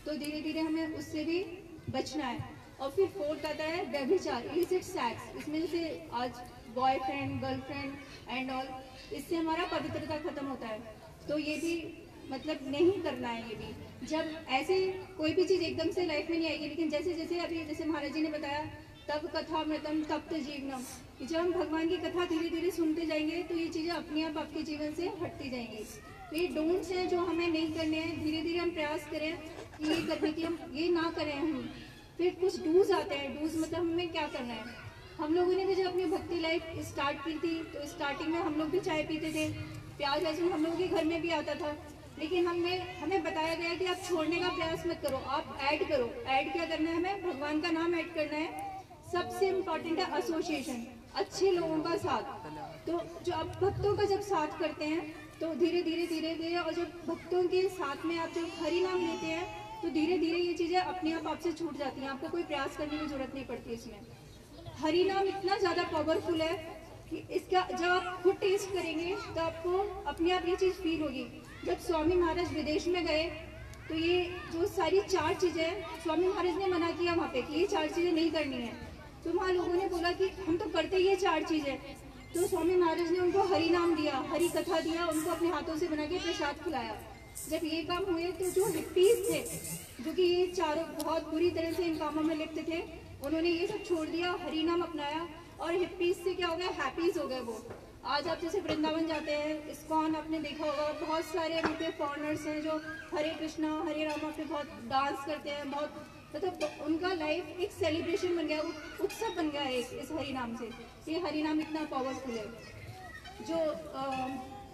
तो धीरे धीरे हमें उससे भी बचना है। और फिर फोर्थ आता है व्यभिचार, इलिसिट सेक्स। इसमें जैसे आज बॉयफ्रेंड, गर्लफ्रेंड एंड ऑल, इससे हमारा पवित्रता खत्म होता है। तो ये भी मतलब नहीं करना है। ये भी जब ऐसे कोई भी चीज़ एकदम से लाइफ में नहीं आएगी, लेकिन जैसे जैसे अभी जैसे महाराज जी ने बताया, तब कथा मृतम तब तो जीवनम, जब हम भगवान की कथा धीरे धीरे सुनते जाएंगे तो ये चीज़ें अपने आप आपके जीवन से हटती जाएंगी। तो ये डोंट्स हैं जो हमें नहीं करने हैं। धीरे धीरे हम प्रयास करें कि ये करने की, हम ये ना करें हम। फिर कुछ डूज आते हैं। डूज मतलब हमें क्या करना है। हम लोगों ने भी जब अपनी भक्ति लाइफ स्टार्ट की थी तो स्टार्टिंग में हम लोग भी चाय पीते थे, प्याज लहसुन हम लोगों के घर में भी आता था, लेकिन हमें हमें बताया गया कि आप छोड़ने का प्रयास मत करो, आप ऐड करो। ऐड क्या करना है, हमें भगवान का नाम ऐड करना है। सबसे इम्पॉर्टेंट है एसोसिएशन, अच्छे लोगों का साथ। तो जो आप भक्तों का जब साथ करते हैं तो धीरे धीरे धीरे धीरे, और जब भक्तों के साथ में आप जब हरि नाम लेते हैं तो धीरे धीरे ये चीज़ें अपने आप आपसे छूट जाती हैं। आपको कोई प्रयास करने की जरूरत नहीं पड़ती। इसमें हरि नाम इतना ज़्यादा पावरफुल है कि इसका जब आप खुद टेस्ट करेंगे तो आपको अपने आप ये चीज़ फील होगी। जब स्वामी महाराज विदेश में गए तो ये जो सारी चार चीज़ें स्वामी महाराज ने मना किया वहाँ पे कि ये चार चीज़ें नहीं करनी है। तो वहाँ लोगों ने बोला कि हम तो करते ही ये चार चीज़ें। तो स्वामी महाराज ने उनको हरि नाम दिया, हरि कथा दिया, उनको अपने हाथों से बना के प्रसाद खिलाया। जब ये काम हुए तो जो हिप्पीज थे, जो कि ये चारों बहुत बुरी तरह से इन कामों में लिप्त थे, उन्होंने ये सब छोड़ दिया, हरि नाम अपनाया, और हिप्पीज से क्या हो गया, हैप्पीज हो गए वो। आज आप जैसे वृंदावन जाते हैं, इस्कॉन आपने देखा होगा, बहुत सारे वहाँ पे फॉरनर्स हैं जो हरे कृष्णा हरे रामा पे बहुत डांस करते हैं, बहुत मतलब उनका लाइफ एक सेलिब्रेशन बन गया, उत्सव बन गया एक इस हरि नाम से। ये हरि नाम इतना पावरफुल है। जो आ,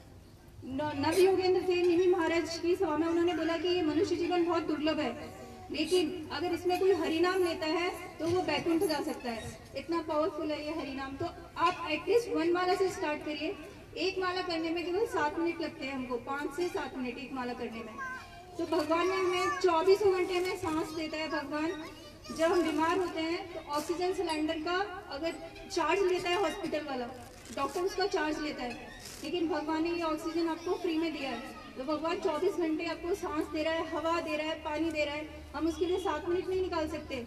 नव योगेंद्र थे निमि महाराज की सभा में, उन्होंने बोला कि ये मनुष्य जीवन बहुत दुर्लभ है, लेकिन अगर इसमें कोई हरि नाम लेता है तो वो बैकुंठ जा सकता है। इतना पावरफुल है ये हरि नाम। तो आप एटलीस्ट वन माला से स्टार्ट करिए। एक माला करने में केवल सात मिनट लगते हैं हमको, पाँच से सात मिनट एक माला करने में। तो भगवान ने हमें चौबीसों घंटे में सांस देता है। भगवान जब हम बीमार होते हैं तो ऑक्सीजन सिलेंडर का अगर चार्ज लेता है हॉस्पिटल वाला, डॉक्टर उसका चार्ज लेता है, लेकिन भगवान ने ये ऑक्सीजन आपको फ्री में दिया है। तो भगवान चौबीस घंटे आपको सांस दे रहा है, हवा दे रहा है, पानी दे रहा है। हम उसके लिए सात मिनट नहीं निकाल सकते?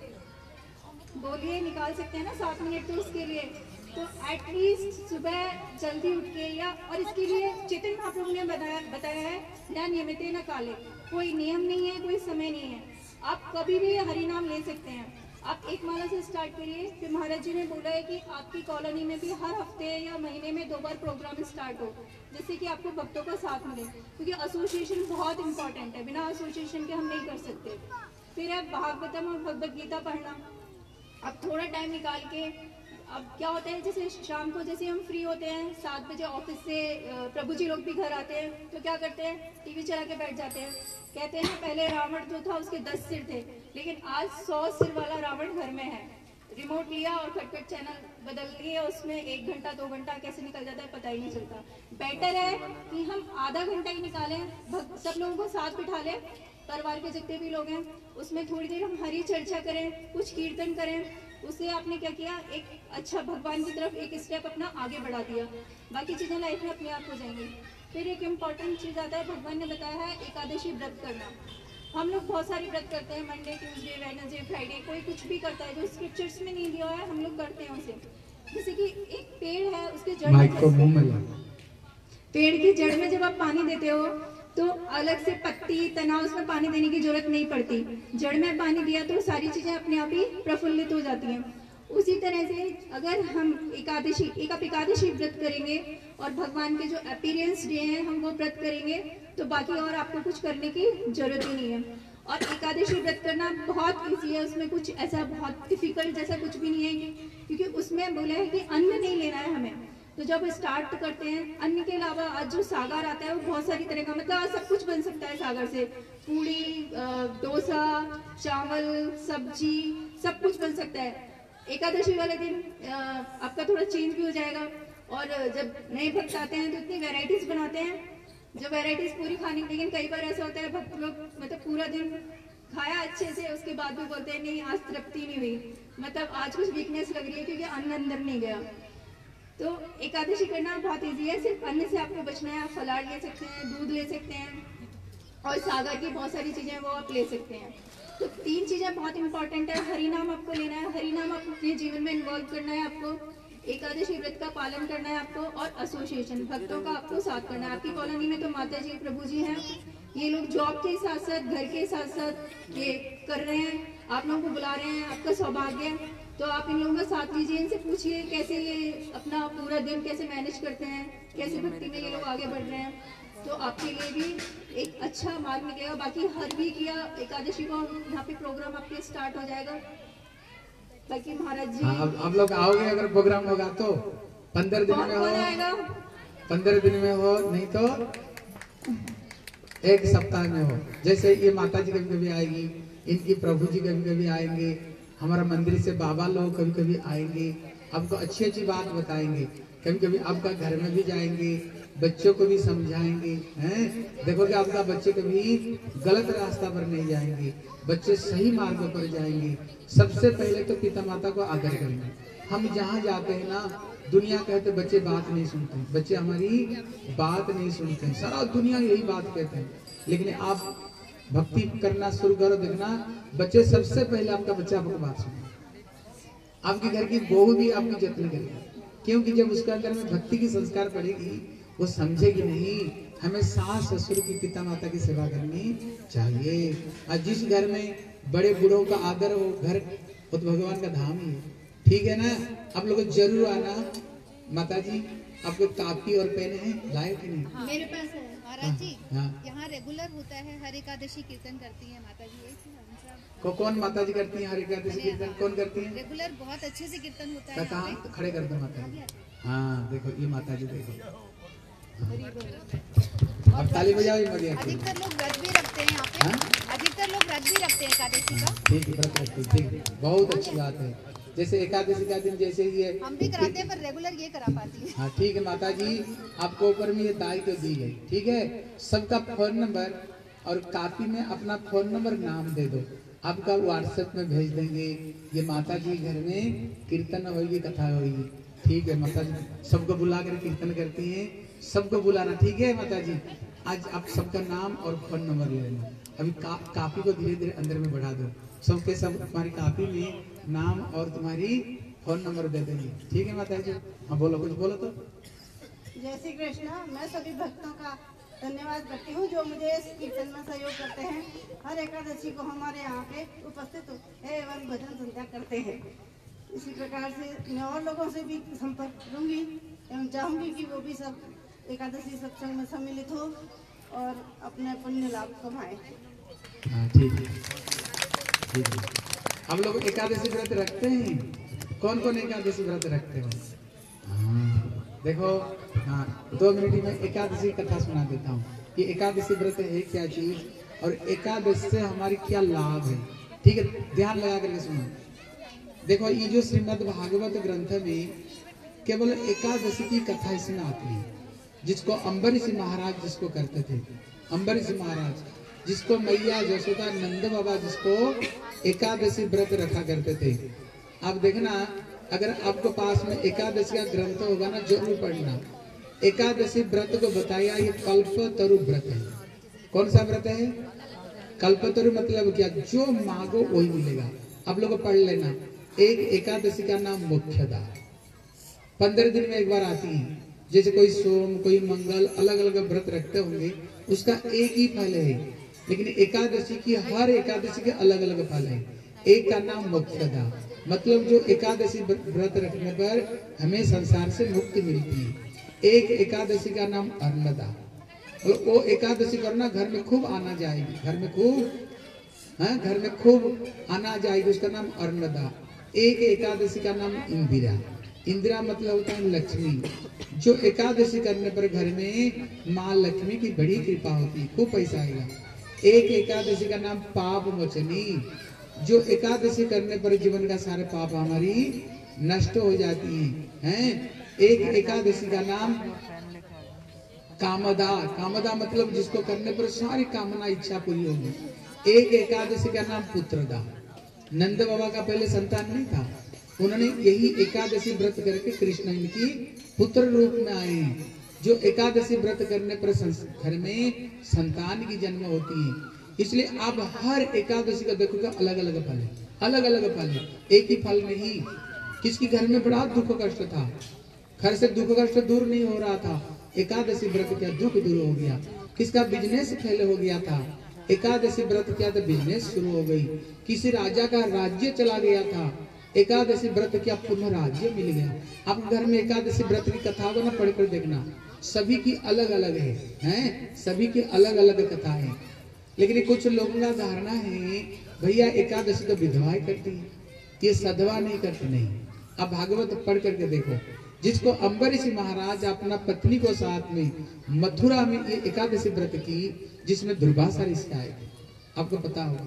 बोलिए, निकाल सकते हैं ना सात मिनट तो उसके लिए? तो एटलीस्ट सुबह जल्दी उठ के, या और इसके लिए चैतन्य महाप्रभु ने बताया बताया है, न नियमित न काले। कोई नियम नहीं है, कोई समय नहीं है, आप कभी भी हरि नाम ले सकते हैं। आप एक माला से स्टार्ट करिए। फिर महाराज जी ने बोला है कि आपकी कॉलोनी में भी हर हफ्ते या महीने में दो बार प्रोग्राम स्टार्ट हो, जिससे कि आपको भक्तों का साथ मिले, क्योंकि एसोसिएशन बहुत इंपॉर्टेंट है। बिना एसोसिएशन के हम नहीं कर सकते। फिर है भागवतम और भगवत गीता पढ़ना। अब थोड़ा टाइम निकाल के, अब क्या होता है, जैसे शाम को जैसे हम फ्री होते हैं सात बजे ऑफिस से, प्रभु जी लोग भी घर आते हैं, तो क्या करते हैं, टीवी चला के बैठ जाते हैं। कहते हैं पहले रावण जो था उसके दस सिर थे, लेकिन आज सौ सिर वाला रावण घर में है। रिमोट लिया और खटखट चैनल बदल लिए, उसमें एक घंटा दो घंटा कैसे निकल जाता है पता ही नहीं चलता। बेटर है कि हम आधा घंटा ही निकालें, सब लोगों को साथ बिठा लें, परिवार के जितने भी लोग हैं, उसमें थोड़ी देर हम हरी चर्चा करें, कुछ कीर्तन करें। उससे आपने क्या किया, एक अच्छा भगवान की तरफ एक स्टेप अपना आगे बढ़ा दिया। बाकी चीज़ें लाइफ में अपने आप हो जाएंगी। फिर एक इम्पॉर्टेंट चीज़ आता है, भगवान ने बताया है एकादशी व्रत करना। हम लोग बहुत सारे व्रत करते हैं, मंडे, ट्यूसडे, वेडनेसडे, फ्राइडे, कोई कुछ भी करता है जो स्क्रिप्चर्स में नहीं दिया है, हम लोग करते हैं उसे। जैसे कि एक पेड़ है, उसके जड़ में, पेड़ की जड़ में जब आप पानी देते हो तो अलग से पत्ती तना उसमें पानी देने की जरूरत नहीं पड़ती। जड़ में पानी दिया तो सारी चीजें अपने आप ही प्रफुल्लित हो जाती हैं। उसी तरह से अगर हम एकादशी एक आप एकादशी व्रत करेंगे और भगवान के जो अपीयरेंस डे हैं हम वो व्रत करेंगे, तो बाकी और आपको कुछ करने की जरूरत ही नहीं है। और एकादशी व्रत करना बहुत ईजी है, उसमें कुछ ऐसा बहुत डिफिकल्ट जैसा कुछ भी नहीं है, क्योंकि उसमें बोला है कि अन्न नहीं लेना है हमें। तो जब स्टार्ट करते हैं, अन्न के अलावा आज जो सागर आता है वो बहुत सारी तरह का, मतलब आज सब कुछ बन सकता है सागर से, पूड़ी, डोसा, चावल, सब्जी, सब कुछ बन सकता है। एकादशी वाले दिन आपका थोड़ा चेंज भी हो जाएगा। और जब नए भक्त आते हैं तो इतनी वेराइटीज बनाते हैं, जो वेराइटीज पूरी खाने, लेकिन कई बार ऐसा होता है भक्त लोग मतलब पूरा दिन खाया अच्छे से, उसके बाद भी बोलते हैं नहीं आज तृप्ति नहीं हुई, मतलब आज कुछ वीकनेस लग रही है क्योंकि अन्न अंदर नहीं गया। तो एकादशी करना बहुत इजी है, सिर्फ अन्न से आपको बचना है। आप फलाहार ले सकते हैं, दूध ले सकते हैं, और सागर की बहुत सारी चीजें वो आप ले सकते हैं। तो तीन चीजें बहुत इंपॉर्टेंट है। हरि नाम आपको लेना है, हरि नाम आपको अपने जीवन में इन्वॉल्व करना है आपको, एकादशी व्रत का पालन करना है आपको, और एसोसिएशन भक्तों का आपको साथ करना है। आपकी कॉलोनी में तो माता जी प्रभु जी हैं, ये लोग जॉब के साथ साथ घर के साथ साथ ये कर रहे हैं, आप लोगों को बुला रहे हैं, आपका सौभाग्य है। तो आप इन लोगों का साथ लीजिए, इनसे पूछिए कैसे ये अपना पूरा दिन कैसे मैनेज करते हैं, कैसे भक्ति में ये लोग आगे बढ़ रहे हैं। तो आपके लिए भी एक अच्छा मार्ग निकलेगा। बाकी हर वीक या एकादशी को यहाँ पे प्रोग्राम आपके स्टार्ट हो जाएगा। बाकी महाराज जी, हाँ, अब आप लोग आओगे अगर प्रोग्राम होगा तो पंद्रह दिन में हो, आएगा पंद्रह दिन में हो, नहीं तो एक सप्ताह में हो। जैसे ये माता जी कभी कभी आएगी, इनकी प्रभु जी कभी कभी आएंगे, हमारा मंदिर से बाबा लोग कभी कभी आएंगे, आपको अच्छी अच्छी बात बताएंगे। कभी कभी आपका घर में भी जाएंगे, बच्चों को भी समझाएंगे। हैं, देखोगे आपका बच्चे कभी गलत रास्ता पर नहीं जाएंगे, बच्चे सही मार्ग पर जाएंगे। सबसे पहले तो पिता माता को आदर करेंगे। हम जहाँ जाते हैं ना, दुनिया कहते बच्चे बात नहीं सुनते, बच्चे हमारी बात नहीं सुनते, सारा दुनिया यही बात कहते हैं। लेकिन आप भक्ति करना शुरू करो, देखना बच्चे सबसे पहले आपका बच्चा आपको बात सुनेगा। आपके घर की बहू भी आपकी जत्न करेगी, क्योंकि जब उसके अंदर में भक्ति की संस्कार पड़ेगी, वो समझेगी नहीं हमें सास ससुर की पिता माता की सेवा करनी चाहिए। और जिस घर में बड़े बूढ़ों का आदर हो, घर वो तो भगवान का धाम ही है। ठीक है ना, आप लोग जरूर आना। माता जी आपको कापी और पेन है, लाए कि नहीं? हाँ, मेरे पास है महाराज जी। हाँ। यहाँ रेगुलर होता है, हर एकादशी कीर्तन करती है माता जी। एक ही को कौन माता जी करती है हर एकादशी कीर्तन? कौन करती है? रेगुलर बहुत अच्छे से कीर्तन होता है। कहाँ तो खड़े कर दो माता जी। हाँ देखो ये माता जी, देखो अब ताली बजाओ। अधिकतर लोग व्रत भी रखते हैं यहाँ पे। हाँ? अधिकतर लोग व्रत भी रखते हैं एकादशी का। ठीक है, व्रत रखते हैं, ठीक है, बहुत अच्छी बात है। जैसे एकादशी का दिन जैसे ये हम भी कराते हैं, पर रेगुलर ये करा पाती है। हाँ ठीक है माता जी, आपको ऊपर में ये दायित्व दी गई। ठीक है, सबका फोन नंबर और कापी में अपना फोन नंबर नाम दे दो, आपका व्हाट्सएप में भेज देंगे। ये माता जी घर में कीर्तन होगी, कथा होगी। ठीक है माता जी, सबको बुला कर कीर्तन करती हैं, सबको बुलाना। ठीक है माता जी, आज आप सबका नाम और फोन नंबर ले लेना। अभी का, कापी को धीरे धीरे अंदर में बढ़ा दो, सबके सब तुम्हारी कापी में नाम और तुम्हारी फोन नंबर दे देंगे। ठीक है माता जी, हाँ बोलो, कुछ बोलो तो। जय श्री कृष्ण। मैं सभी भक्तों का धन्यवाद करती हूँ जो मुझे इस कीर्तन में सहयोग करते हैं। हर एकादशी को हमारे यहाँ पे उपस्थित है एवं भजन संध्या करते हैं। इसी प्रकार से मैं और लोगों से भी संपर्क करूँगी एवं चाहूँगी कि वो भी सब एकादशी सत्संग में सम्मिलित हो और अपने पुण्य लाभ कमाएं। हाँ ठीक है, ठीक है। हम लोग एकादशी व्रत रखते हैं, कौन कौन एकादशी व्रत रखते हो? हाँ देखो, हाँ दो मिनट में एकादशी कथा सुना देता हूँ कि एकादशी व्रत है क्या चीज और एकादशी से हमारी क्या लाभ है। ठीक है, ध्यान लगा करके सुनो। देखो ये जो श्रीमद् भागवत ग्रंथ में केवल एकादशी की कथा इसमें आती है, जिसको अम्बरीश महाराज जिसको करते थे, अम्बरीश महाराज जिसको मैया जसोदा नंद बाबा जिसको एकादशी व्रत रखा करते थे। आप देखना, अगर आपको पास में एकादशी का ग्रंथ होगा ना, जरूर पढ़ना। एकादशी व्रत को बताया ये कल्पतरु व्रत है। कौन सा व्रत है? कल्पतरु मतलब क्या? जो मांगो वही मिलेगा। आप लोग पढ़ लेना। एक एकादशी का नाम मुख्यदा, पंद्रह दिन में एक बार आती है। जैसे कोई सोम, कोई मंगल, अलग अलग व्रत रखते होंगे, उसका एक ही फल है, लेकिन एकादशी की हर एकादशी के अलग अलग फल है। एक का नाम मुख्यदा, मतलब जो एकादशी व्रत रखने पर हमें संसार से मुक्ति मिलती है। एक एकादशी का नाम अन्नदा, मतलब वो एकादशी करना घर में खूब आना जाएगी, घर में खूब, हाँ घर में खूब आना जाएगी, उसका नाम अन्नदा। एक एकादशी का नाम इंदिरा, इंदिरा मतलब होता है लक्ष्मी। जो एकादशी करने पर घर में माँ लक्ष्मी की बड़ी कृपा होती है, खूब पैसा आएगा। एक एकादशी का नाम पाप मोचनी, जो एकादशी करने पर जीवन का सारे पाप हमारी नष्ट हो जाती है, हैं? एक एकादशी का नाम कामदा, कामदा मतलब जिसको करने पर सारी कामना इच्छा पूरी होगी। एक एकादशी का नाम पुत्रदा, नंद बाबा का पहले संतान नहीं था, उन्होंने यही एकादशी व्रत करके कृष्ण इनकी पुत्र रूप में आए हैं। जो एकादशी व्रत करने पर घर में संतान की जन्म होती है। इसलिए अब हर एकादशी का देखो क्या अलग अलग फल है, अलग अलग फल है, एक ही फल नहीं। किसकी घर में बड़ा दुख कष्ट था, घर से दुख कष्ट दूर नहीं हो रहा था, एकादशी व्रत क्या दुख दूर हो गया। किसका बिजनेस फेल हो गया था, एकादशी व्रत क्या तो बिजनेस शुरू हो गई। किसी राजा का राज्य चला गया था, एकादशी व्रत क्या पुनः राज्य मिल गया। आपके घर में एकादशी व्रत की कथा को ना पढ़कर देखना, सभी की अलग अलग है, हैं? सभी की अलग अलग कथा है। लेकिन कुछ लोगों का धारणा है भैया एकादशी तो विधवाएं करती है, ये सधवा नहीं करती। नहीं, अब भागवत पढ़ करके देखो, जिसको अम्बरीश महाराज अपना पत्नी को साथ में मथुरा में ये एकादशी व्रत की, जिसमें दुर्वासा ऋषि आए, आपको पता होगा।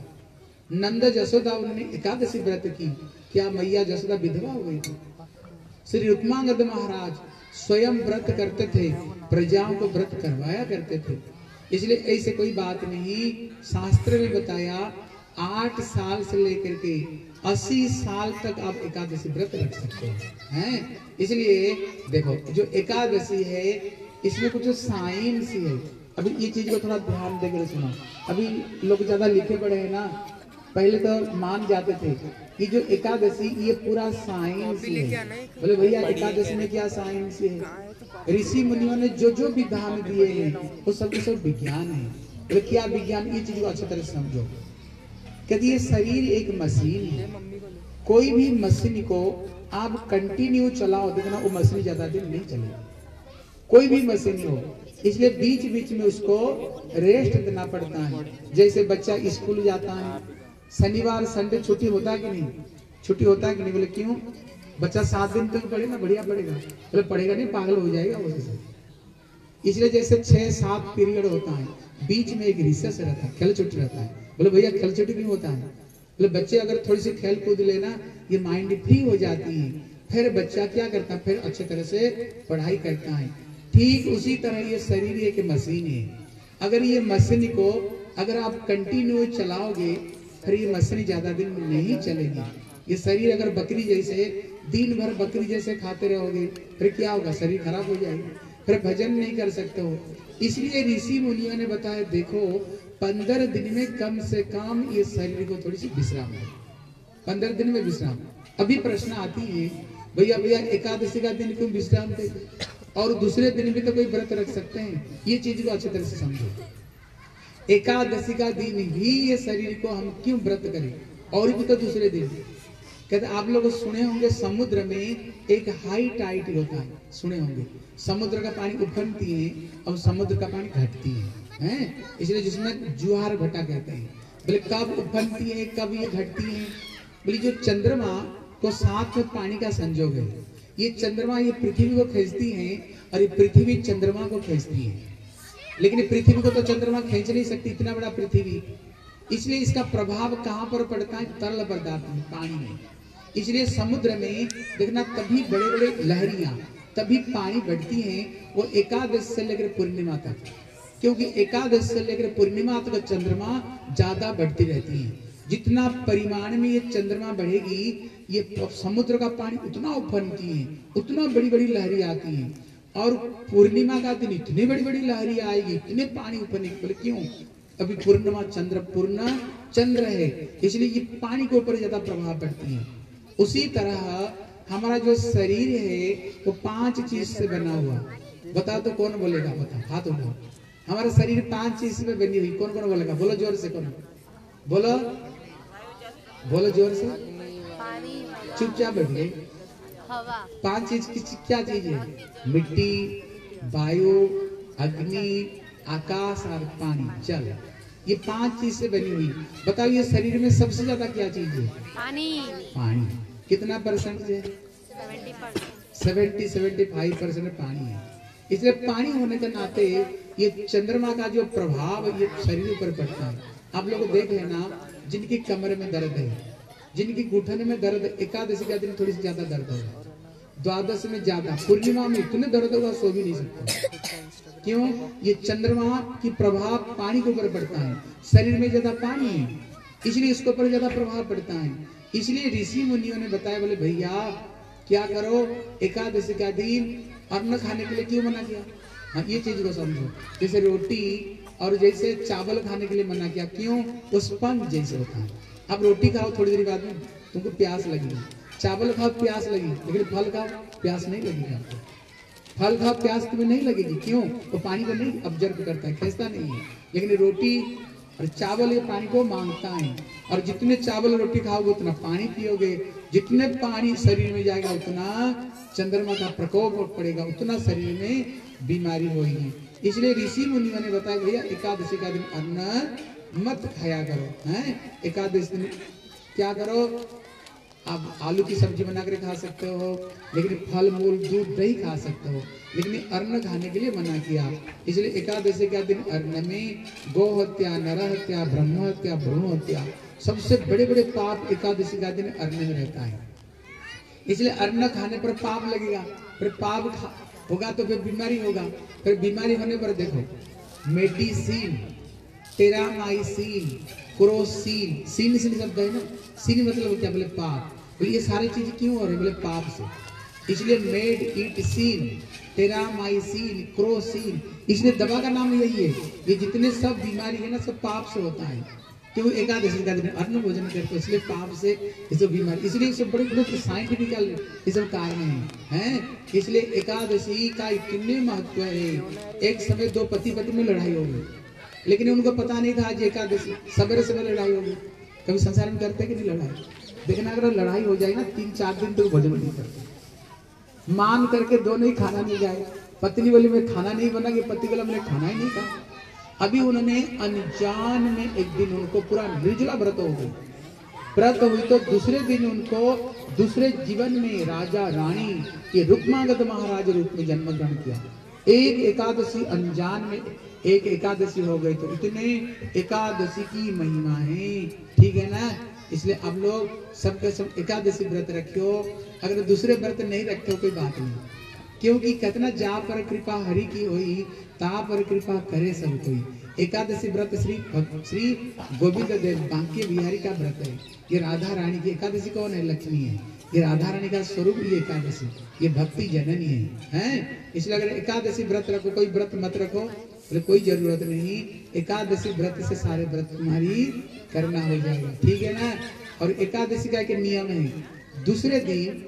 नंद जसोदा उन्होंने एकादशी व्रत की, क्या मैया जसोदा विधवा हो गई थी। श्री रुक्मांगद महाराज स्वयं व्रत करते थे, प्रजाओं को व्रत करवाया करते थे। इसलिए ऐसे कोई बात नहीं, शास्त्र में बताया आठ साल से लेकर के अस्सी साल तक आप एकादशी व्रत रख सकते हैं। इसलिए देखो जो एकादशी है इसमें कुछ साइंस है। अभी ये चीज को थोड़ा ध्यान देकर सुनो। अभी लोग ज्यादा लिखे पढ़े हैं ना, पहले तो मान जाते थे कि जो एकादशी ये पूरा साइंस है। बोले भैया एकादशी में क्या साइंस है? ऋषि मुनियों ने जो जो विधान दिए हैं वो सब सब विज्ञान है। बोले क्या विज्ञान? ये चीज को अच्छी तरह समझो। कहती ये शरीर एक मशीन है, कोई भी मशीन को आप कंटिन्यू चलाओ, देखना वो मशीन ज्यादा दिन नहीं चलेगी, कोई भी मशीन हो। इसलिए बीच बीच में उसको रेस्ट देना पड़ता है। जैसे बच्चा स्कूल जाता है, शनिवार संडे छुट्टी होता है कि नहीं? छुट्टी होता है कि नहीं? बोले क्यों? बच्चा सात दिन तक पढ़ेगा, बढ़िया पढ़ेगा। बोले पढ़ेगा नहीं, पागल हो जाएगा वो से। इसलिए जैसे छह सात पीरियड होता है, बीच में एक रिसेस रहता है, खेल छुट्टी रहता है। बोले भैया खेल छुट्टी क्यों होता है? बोले बच्चे अगर थोड़ी सी खेल कूद लेना, ये माइंड फ्री हो जाती है, फिर बच्चा क्या करता है, फिर अच्छे तरह से पढ़ाई करता है। ठीक उसी तरह ये शरीर एक मशीन है। अगर ये मशीन को अगर आप कंटिन्यू चलाओगे, फिर ये मशीन ज्यादा दिन नहीं चलेगी। ये शरीर अगर बकरी जैसे दिन भर बकरी जैसे खाते रहोगे, फिर क्या होगा? शरीर खराब हो जाएगा, फिर भजन नहीं कर सकते हो। इसलिए ऋषि मुनियों ने बताया देखो पंद्रह दिन में कम से कम ये शरीर को थोड़ी सी विश्राम दो, पंद्रह दिन में विश्राम। अभी प्रश्न आती है भैया भैया एकादशी का दिन क्यों विश्राम दे और दूसरे दिन भी तो कोई व्रत रख सकते हैं? ये चीज को अच्छी तरह से समझो। एकादशी का दिन ही ये शरीर को हम क्यों व्रत करें, और भी तो दूसरे दिन। कहते आप लोग सुने होंगे समुद्र में एक हाई टाइड होता है, सुने होंगे। समुद्र का पानी उफनती है और समुद्र का पानी घटती है, हैं? इसलिए जिसमें जुहार भटा कहते हैं। बोले कब उफनती है कब ये घटती है? बोले जो चंद्रमा को साथ में पानी का संजोग है, ये चंद्रमा ये पृथ्वी को खींचती है और ये पृथ्वी चंद्रमा को खींचती है। लेकिन पृथ्वी को तो चंद्रमा खींच नहीं सकती, इतना बड़ा पृथ्वी। इसलिए इसका प्रभाव कहाँ पर पड़ता है? तरल पदार्थ में, पानी में। इसलिए समुद्र में देखना तभी बड़े बड़े लहरियां, तभी पानी बढ़ती हैं वो एकादश से लेकर पूर्णिमा तक, क्योंकि एकादश से लेकर पूर्णिमा तक चंद्रमा ज्यादा बढ़ती रहती है। जितना परिमाण में ये चंद्रमा बढ़ेगी, ये समुद्र का पानी उतना उफनती है, उतना बड़ी बड़ी लहरी आती है। और पूर्णिमा का दिन इतनी बड़ी बड़ी लहरी आएगी, इतने पानी उफने। बोले क्यों? अभी पूर्णिमा चंद्र पूर्ण चंद्र है, इसलिए ये पानी के ऊपर ज्यादा प्रभाव पड़ती है। उसी तरह हमारा जो शरीर है वो पांच चीज से बना हुआ। बताओ तो कौन बोलेगा? बता, हाथ उठाओ। हमारा शरीर पांच चीज से बनी हुई, कौन कौन बोलेगा? बोलो जोर से, कौन बोलो? बोलो जोर से। चुपचाप बैठिए। पांच चीज की क्या चीज है? मिट्टी, वायु, अग्नि, आकाश और पानी, जल। ये पांच चीज से बनी हुई। बताओ ये शरीर में सबसे ज्यादा क्या चीज है? पानी। पानी कितना परसेंट है? सेवेंटी सेवेंटी फाइव परसेंट पानी है। इसलिए पानी होने के नाते ये चंद्रमा का जो प्रभाव ये शरीर पर पड़ता है। आप लोग देख लेना, जिनकी कमर में दर्द है, जिनकी घुटने में दर्द, एकादशी का दिन थोड़ी सी ज्यादा दर्द होगा, द्वादश में ज्यादा, पूर्णिमा में इतने दर्द होगा सो भी नहीं सकते। क्यों? ये चंद्रमा की प्रभाव पानी के ऊपर पड़ता है, शरीर में ज्यादा पानी है, इसलिए इसके ऊपर ज्यादा प्रभाव पड़ता है। इसलिए ऋषि मुनियों ने बताया, बोले भैया क्या करो, एकादशी का दिन अन्न खाने के लिए क्यों मना किया? हाँ, ये चीज को समझो। जैसे रोटी और जैसे चावल खाने के लिए मना किया, क्यों? वो स्पंज जैसे होता है। अब रोटी खाओ, थोड़ी देर बाद में तुमको प्यास लगेगी, चावल खाओ प्यास लगी, लेकिन फल खाओ प्यास नहीं लगेगी आपको। फल खाओ प्यास तुम्हें नहीं लगेगी, क्यों? वो पानी को नहीं ऑब्जर्व करता है, खींचता नहीं है। लेकिन रोटी और चावल ये पानी को मांगता है, और जितने चावल रोटी खाओगे उतना पानी पियोगे, जितने पानी शरीर में जाएगा उतना चंद्रमा का प्रकोप पड़ेगा, उतना शरीर में बीमारी होगी। इसलिए ऋषि मुनियों ने बताया भैया एकादशी का दिन अन्न मत खाया करो। हैं, एकादशी दिन क्या करो? आप आलू की सब्जी बनाकर खा सकते हो, लेकिन फल मूल दूध दही खा सकते हो, लेकिन अन्न खाने के लिए मना किया। इसलिए एकादशी का दिन अन्न में गौ हत्या, नर हत्या, ब्रह्म हत्या, भ्रूण हत्या, सबसे बड़े बड़े पाप एकादशी का दिन अन्न में रहता है। इसलिए अन्न खाने पर पाप लगेगा, फिर पाप होगा तो फिर बीमारी होगा, फिर बीमारी होने पर देखो medicine, terramycin, crocin, sin sin शब्द है ना, सीन मतलब क्या? बोले पाप। बोले ये सारी चीज क्यों हो रही? बोले पाप से। इसलिए made it sin, terramycin, crocin, इसलिए दवा का नाम यही है। ये जितने सब बीमारी है ना, सब पाप से होता है। क्यों? एकादशी का दिन अन्न भोजन करते, इसलिए पाप से ये सब बीमारी, इसलिए सब बड़े बड़े साइंटिफिकल ये सब कारण है, हैं? इसलिए एकादशी का इतने महत्व है। एक समय दो पति पत्नी में लड़ाई हो गई, लेकिन उनको पता नहीं था आज एकादशी, सवेरे सवेरे लड़ाई होगी। कभी संसार में करते कि नहीं लड़ाई? लेकिन अगर लड़ाई हो जाए ना, तीन चार दिन तो भोजन नहीं करते, मान करके दोनों ही खाना नहीं जाए। पत्नी बोली मैं खाना नहीं बना, कि पति बोला मैंने खाना ही नहीं खा। अभी उन्होंने अनजान में एक दिन उनको पूरा निर्जला व्रत हो गई, व्रत हुई तो दूसरे दिन उनको दूसरे जीवन में राजा रानी के रुक्मांगद महाराज रूप में जन्म ग्रहण किया। एक एकादशी अनजान में एक एकादशी हो गई, तो इतने एकादशी की महिमा है, ठीक है ना? इसलिए अब लोग सबके सब एकादशी व्रत रखियो। अगर दूसरे व्रत नहीं रखते हो कोई बात नहीं, क्योंकि कितना जा पर कृपा हरि की होई, ता पर कृपा करे सब कोई। एकादशी व्रत श्री श्री गोविंद देव बांके बिहारी का व्रत है। ये राधा रानी की एकादशी कौन है? लक्ष्मी है। ये राधा रानी का स्वरूप ये एकादशी, ये भक्ति जननी है, हैं? इसलिए अगर एकादशी व्रत रखो, कोई व्रत मत रखो, बोले कोई जरूरत नहीं। एकादशी व्रत से सारे व्रत तुम्हारी करना हो जाएगा, ठीक है ना? और एकादशी का एक नियम है, दूसरे दिन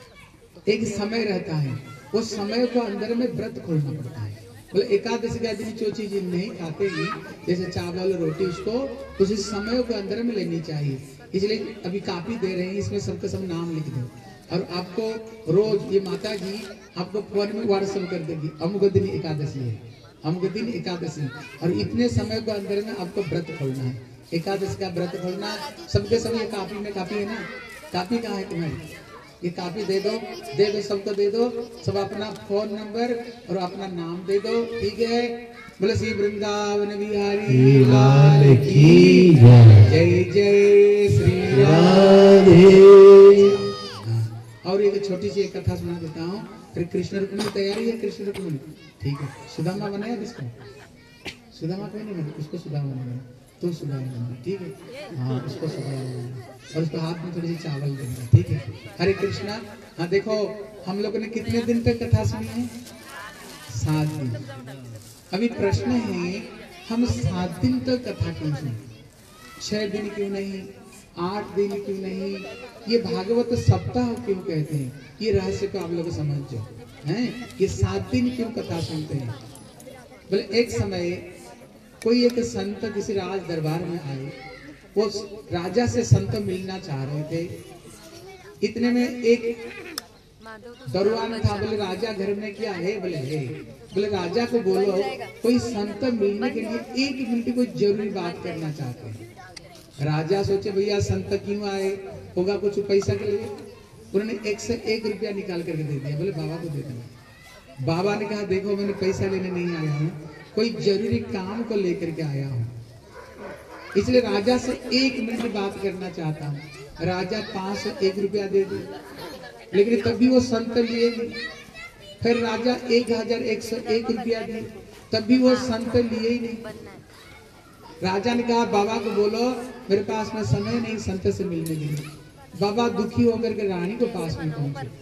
एक समय रहता है, उस समय को अंदर में व्रत खोलना पड़ता है। बोले एकादशी का दिन जो चीज नहीं खाते ही, जैसे चावल रोटी, उसको उस समय के अंदर में लेनी चाहिए। इसलिए अभी कापी दे रहे हैं, इसमें सबका सब नाम लिख दो, और आपको रोज ये माता जी आपको फोन में व्हाट्सएप कर देगी, अमुक दिन एकादशी है, अमुक दिन एकादशी, और इतने समय को अंदर में आपको व्रत खोलना है। एकादशी का व्रत खोलना सबके सब, ये कापी में कापी है ना, कापी कहाँ है तुम्हारी? ये कापी दे दो, दे दो सबको दे दो, सब अपना फोन नंबर और अपना नाम दे दो, ठीक है? बोले श्री वृंदावन बिहारी लाल की जय, जय श्री राधे। और एक छोटी सी एक कथा सुना देता हूँ, फिर कृष्ण रुक्मिणी तैयारी है। कृष्ण रुक्मिणी ठीक है, सुदामा बनाया किसको? सुदामा कोई नहीं बना, उसको सुदामा बनाया, तो सुदामा बना, ठीक है? हाँ, उसको सुदामा बना, और उसको हाथ में थोड़ी सी चावल देना, ठीक है? हरे कृष्णा। हाँ देखो, हम लोगों ने कितने दिन तक कथा सुनी है? सात दिन। अभी प्रश्न है, हम सात दिन तक कथा क्यों सुने? छह दिन क्यों नहीं? आठ दिन क्यों नहीं? ये भागवत सप्ताह क्यों कहते हैं? ये रहस्य को आप लोग समझ जाओ, हैं? ये सात दिन क्यों कथा सुनते हैं? बोले एक समय कोई एक संत किसी राज दरबार में आए, वो राजा से संत मिलना चाह रहे थे। इतने में एक दरबान था, बोले राजा घर में क्या है? बोले है। बोले राजा को बोलो कोई संत मिलने के लिए एक मिनट कोई जरूरी बात करना चाहते हैं। राजा सोचे भैया संत क्यों आए होगा, कुछ पैसा के लिए। उन्होंने एक से एक रुपया निकाल करके दे दिया, बोले बाबा को दे देना। बाबा ने कहा देखो मैंने पैसा लेने नहीं आया हूँ, कोई जरूरी काम को लेकर के आया हूँ, इसलिए राजा से एक मिनट बात करना चाहता हूँ। राजा पांच सौ एक रुपया दे दे, लेकिन तभी वो संत लिए नहीं। फिर राजा एक हजार एक सौ एक रुपया दिए, तभी वो संत लिए ही नहीं। राजा ने कहा बाबा को बोलो मेरे पास में समय नहीं संत से मिलने के लिए। बाबा दुखी होकर के रानी को पास में पहुंचे,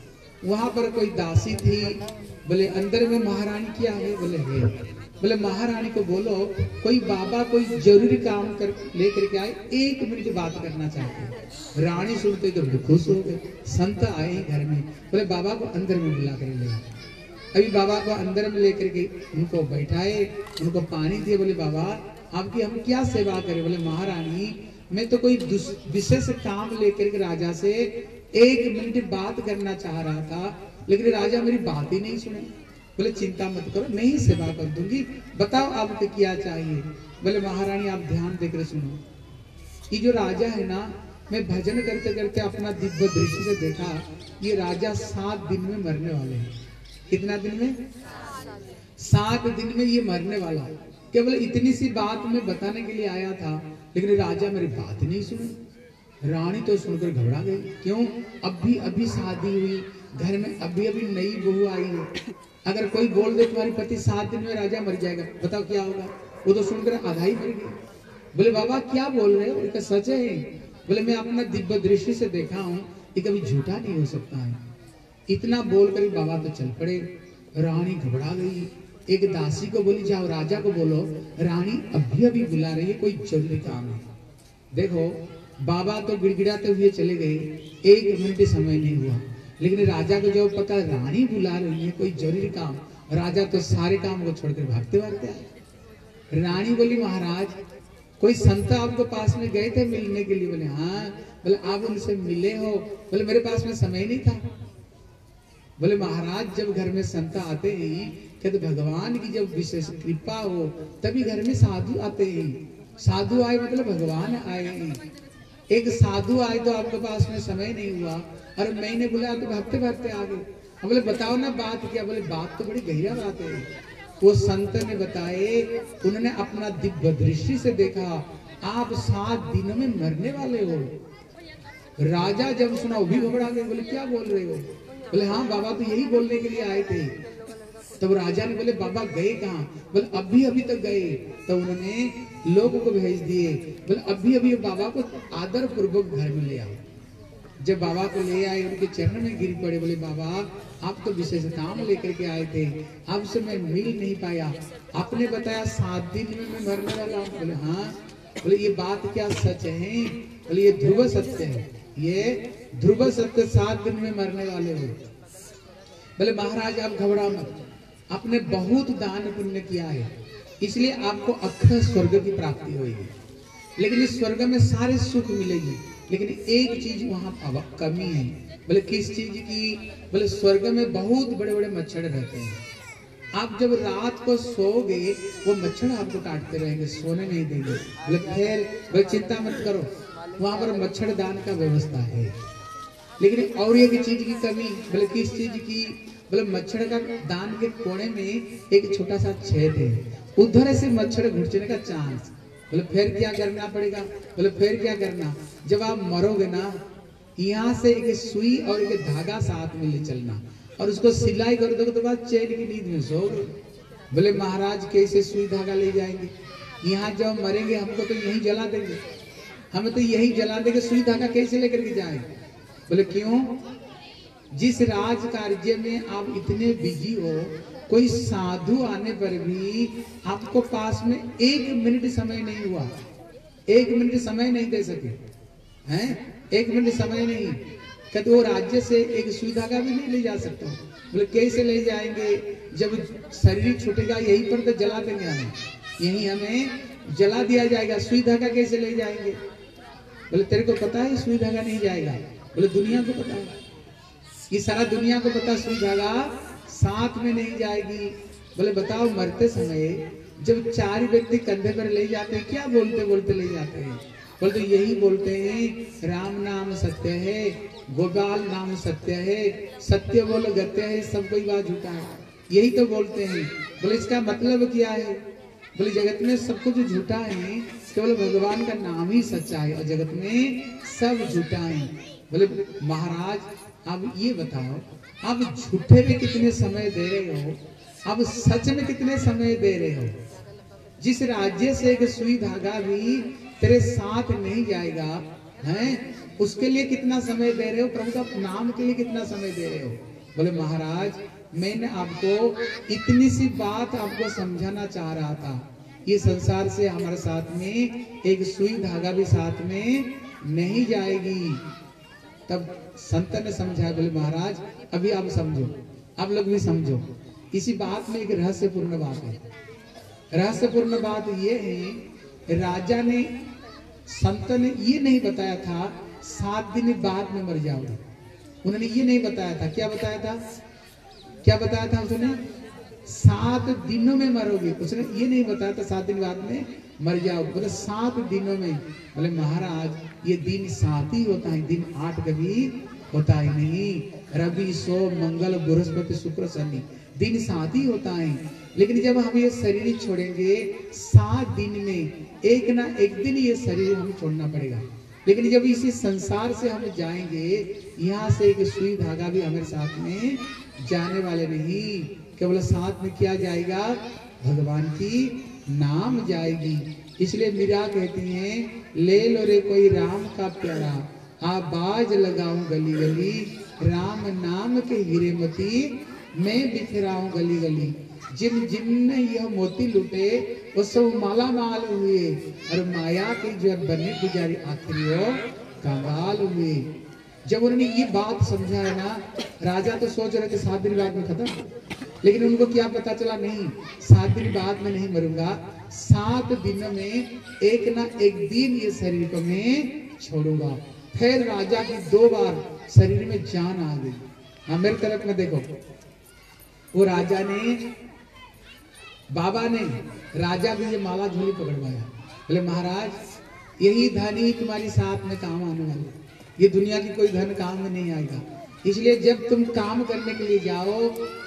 वहां पर कोई दासी थी। बोले अंदर में महारानी क्या है? बोले है। बोले महारानी को बोलो कोई बाबा कोई जरूरी काम कर लेकर के आए, एक मिनट बात करना चाहते हैं। रानी सुनते तो बड़े खुश हो गए, संत आए घर में। बोले बाबा को अंदर में बुला कर ले। अभी बाबा को अंदर में लेकर के उनको बैठाए, उनको पानी दिए। बोले बाबा आपकी हम क्या सेवा करें? बोले महारानी मैं तो कोई विशेष काम लेकर के राजा से एक मिनट बात करना चाह रहा था, लेकिन राजा मेरी बात ही नहीं सुने। बोले चिंता मत करो, मैं ही सेवा कर दूंगी, बताओ आपको क्या चाहिए? बोले महारानी आप ध्यान देकर सुनो, ये जो राजा है ना, मैं भजन करते करते अपना दिव्य दृष्टि से देखा, ये राजा सात दिन में मरने वाले हैं। कितना दिन में? सात दिन में ये मरने वाला। केवल इतनी सी बात मैं बताने के लिए आया था, लेकिन राजा मेरी बात नहीं सुनी। रानी तो सुनकर घबरा गई। क्यों? अभी अभी शादी हुई, घर में अभी अभी नई बहू आई है। अगर कोई बोल दे तुम्हारी पति सात दिन में राजा मर जाएगा, बताओ क्या होगा? वो तो सुनकर आधा ही मर गई। बोले बाबा क्या बोल रहे हो? ये सच है। बोले मैं अपना दिव्य दृष्टि से देखा हूँ, ये कभी झूठा नहीं हो सकता है। इतना बोलकर बाबा तो चल पड़े। रानी घबरा गई, एक दासी को बोली जाओ राजा को बोलो रानी अभी अभी बुला रही है, कोई जरूरी काम है। देखो बाबा तो गिड़गिड़ाते हुए चले गए, एक मिनट समय नहीं हुआ, लेकिन राजा को जब पता रानी बुला रही है कोई जरूरी काम, राजा तो सारे काम को छोड़कर भागते भागते आए। रानी बोली महाराज कोई संत आपको पास में गए थे मिलने के लिए? बोले हाँ। बोले आप उनसे मिले हो? बोले मेरे पास में समय नहीं था। बोले महाराज जब घर में संत आते हैं क्या तो भगवान की जब विशेष कृपा हो तभी घर में साधु आते हैं। साधु आए मतलब भगवान आए हैं। एक साधु आए तो आपके पास में समय नहीं हुआ और मैंने बोला तो भागते भागते आ गए। बोले बताओ ना बात क्या? बोले बात तो बड़ी गहरा बात है। वो संत ने बताए, उन्होंने अपना दिव्य दृष्टि से देखा आप सात दिनों में मरने वाले हो। राजा जब सुना वो भी घबरा गए। बोले क्या बोल रहे हो? बोले हाँ बाबा तो यही बोलने के लिए आए थे। तब राजा ने बोले बाबा गए कहाँ? बोले अभी अभी तक गए। तो उन्होंने लोगों को भेज दिए। बोले अभी अभी बाबा को आदर पूर्वक घर में ले आओ। जब बाबा को ले आए उनके चरण में गिर पड़े। बोले बाबा आप तो विशेष काम लेकर के आए थे, आपसे मैं मिल नहीं पाया, आपने बताया सात दिन में मैं मरने वाला हूँ। बोले हाँ। बोले ये बात क्या सच है? बोले ये ध्रुव सत्य है, ये ध्रुव सत्य, सात दिन में मरने वाले हो। बोले महाराज आप घबरा मत, आपने बहुत दान पुण्य किया है इसलिए आपको अक्षय स्वर्ग की प्राप्ति होगी। लेकिन इस स्वर्ग में सारे सुख मिलेगी, लेकिन एक चीज वहां कमी है। बोले किस चीज की? बोले स्वर्ग में बहुत बड़े बड़े मच्छर रहते हैं। आप जब रात को सोओगे वो मच्छर आपको काटते रहेंगे, सोने नहीं देंगे। बोले फिर बोले चिंता मत करो, वहां पर मच्छरदान का व्यवस्था है। लेकिन और एक चीज की कमी। बोले किस चीज की? बोले मच्छर का दान के कोने में एक छोटा सा छेद है, उधर से मच्छर घुसने का चांस। बोले फिर क्या करना पड़ेगा? बोले फिर क्या करना? जब आप मरोगे ना, यहाँ से एक सुई और एक धागा साथ में ले चलना और उसको सिलाई कर दोगे तो बाद चैन की नींद में सोओगे। बोले महाराज कैसे सुई धागा ले जाएंगे? यहाँ जब मरेंगे हमको तो यही जला देंगे, हमें तो यही जला देंगे, सुई धागा कैसे लेकर के जाएंगे? बोले क्यों? जिस राज कार्य में आप इतने बिजी हो, कोई साधु आने पर भी आपको पास में एक मिनट समय नहीं हुआ, एक मिनट समय नहीं दे सके हैं, एक मिनट समय नहीं। कहते वो राज्य से एक सुई धागा भी नहीं ले जा सकता। बोले कैसे ले जाएंगे? जब शरीर छूटेगा यहीं पर तो जला देंगे, हमें यहीं हमें जला दिया जाएगा, सुई धागा कैसे ले जाएंगे? बोले तेरे को पता है सुई धागा नहीं जाएगा? बोले दुनिया को पता है, ये सारा दुनिया को पता सुई धागा साथ में नहीं जाएगी। बोले बताओ मरते समय जब चार व्यक्ति कंधे पर ले जाते हैं क्या बोलते बोलते ले जाते हैं? बोलते तो यही बोलते हैं राम नाम सत्य है, गोपाल नाम सत्य है, सत्य बोल गत्य है, सब कोई बात झूठा है, यही तो बोलते हैं। बोले इसका मतलब क्या है? बोले जगत में सब कुछ झूठा है, केवल भगवान का नाम ही सच्चा है और जगत में सब झूठा है। बोले महाराज आप ये बताओ आप झूठे में कितने समय दे रहे हो, आप सच में कितने समय दे रहे हो? जिस राज्य से एक सुई धागा भी तेरे साथ नहीं जाएगा हैं, उसके लिए कितना समय दे रहे हो? प्रभु का नाम के लिए कितना समय दे रहे हो? बोले महाराज मैंने आपको इतनी सी बात आपको समझाना चाह रहा था, ये संसार से हमारे साथ में एक सुई धागा भी साथ में नहीं जाएगी। तब संत ने समझाया, बोले महाराज अभी आप समझो, आप लोग भी समझो, इसी बात में एक रहस्यपूर्ण बात है। रहस्यपूर्ण बात ये है, राजा ने संत ने ये नहीं बताया था सात दिन बाद में मर जाओगे, उन्होंने ये नहीं बताया था। क्या बताया था? क्या बताया था उसने? सात दिनों में मरोगे। उसने ये नहीं बताया था सात दिन बाद में मर जाओगे, बोले सात दिनों में। बोले महाराज ये दिन सात ही होता है, दिन आठ कभी होता ही नहीं। रवि सोम मंगल बृहस्पति शुक्र शनि, दिन सात ही होता है। लेकिन जब हम ये शरीर छोड़ेंगे सात दिन में एक ना एक दिन ये शरीर हमें छोड़ना पड़ेगा। लेकिन जब इसी संसार से हम जाएंगे, यहाँ से एक सुई धागा भी हमारे साथ में जाने वाले नहीं। केवल साथ में क्या जाएगा? भगवान की नाम जाएगी। इसलिए मीरा कहती हैं, ले लो रे कोई राम का प्यारा, आवाज लगाऊं गली गली, राम नाम के हीरे मोती मैं बिखराऊं गली गली। जिन जिन ने यह मोती लुटे वो सब माला माल हुए, और माया के जो बने पुजारी आखिरी वो कंगाल हुए। जब उन्होंने ये बात समझा है ना, राजा तो सोच रहे थे सात दिन बाद में खत्म, लेकिन उनको क्या पता चला, नहीं सात दिन बाद में नहीं मरूंगा, सात दिनों में एक ना एक दिन ये शरीर को मैं छोड़ूंगा। फिर राजा की दो बार शरीर में जान आ गई। हाँ मेरे तरफ में देखो, वो राजा ने, बाबा ने राजा की ये माला झोली पकड़वाया। बोले महाराज यही धन ही तुम्हारी साथ में काम आने वाली, ये दुनिया की कोई धन काम में नहीं आएगा। इसलिए जब तुम काम करने के लिए जाओ,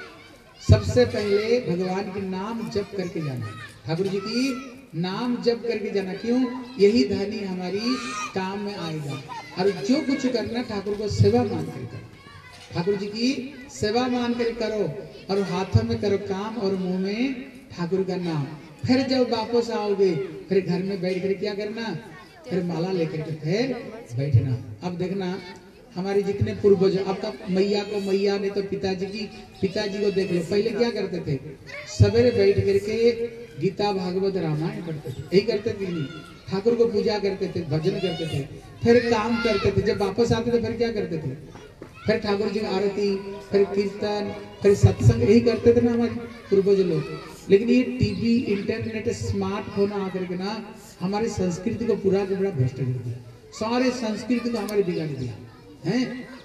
सबसे पहले भगवान के नाम जप करके जाना, ठाकुर जी की नाम जप करके जाना। क्यों? यही धन ही हमारी काम में आएगा। और जो कुछ करना ठाकुर को सेवा मान कर करो, ठाकुर जी की सेवा मान कर करो, और हाथों में करो काम और मुंह में ठाकुर का नाम। फिर जब वापस आओगे फिर घर में बैठ कर क्या करना? फिर माला लेकर के फिर बैठना। अब देखना हमारे जितने पूर्वज, आपका मैया को मैया ने तो पिताजी की पिताजी को देख लो, पहले क्या करते थे? सवेरे बैठ करके गीता भागवत रामायण पढ़ते थे, यही करते थे नहीं? ठाकुर को पूजा करते थे, भजन करते थे, फिर काम करते थे। जब वापस आते थे फिर क्या करते थे? फिर ठाकुर जी की आरती, फिर कीर्तन, फिर सत्संग, यही करते थे ना हमारे पूर्वज लोग। लेकिन ये टीवी, इंटरनेट, स्मार्टफोन आकर के ना हमारी संस्कृति को पूरा के पूरा भ्रष्ट कर दिया, सारे संस्कृति को हमारे बिगाड़ दिया है,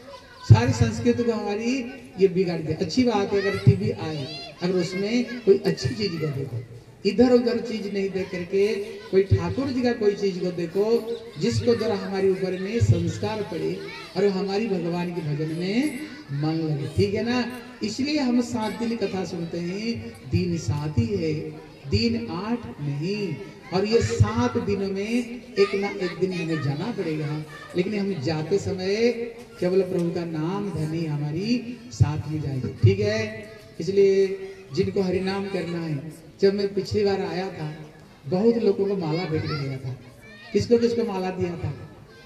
सारी संस्कृति को हमारी ये बिगाड़ दिया। अच्छी बात है अगर टीवी आए, अगर उसमें कोई अच्छी चीज को देखो, इधर उधर चीज नहीं देख करके कोई ठाकुर जी का कोई चीज को देखो, जिसको द्वारा हमारे ऊपर में संस्कार पड़े और हमारी भगवान के भजन में मन लगे। ठीक है ना? इसलिए हम सात दिन कथा सुनते हैं, दिन सात ही है, दिन आठ नहीं। और ये सात दिनों में एक ना एक दिन हमें जाना पड़ेगा। लेकिन हम जाते समय केवल प्रभु का नाम धनी हमारी साथ में जाएगी। ठीक है? इसलिए जिनको हरिनाम करना है, जब मैं पिछली बार आया था बहुत लोगों को माला भेज गया था। किसको किसको माला दिया था?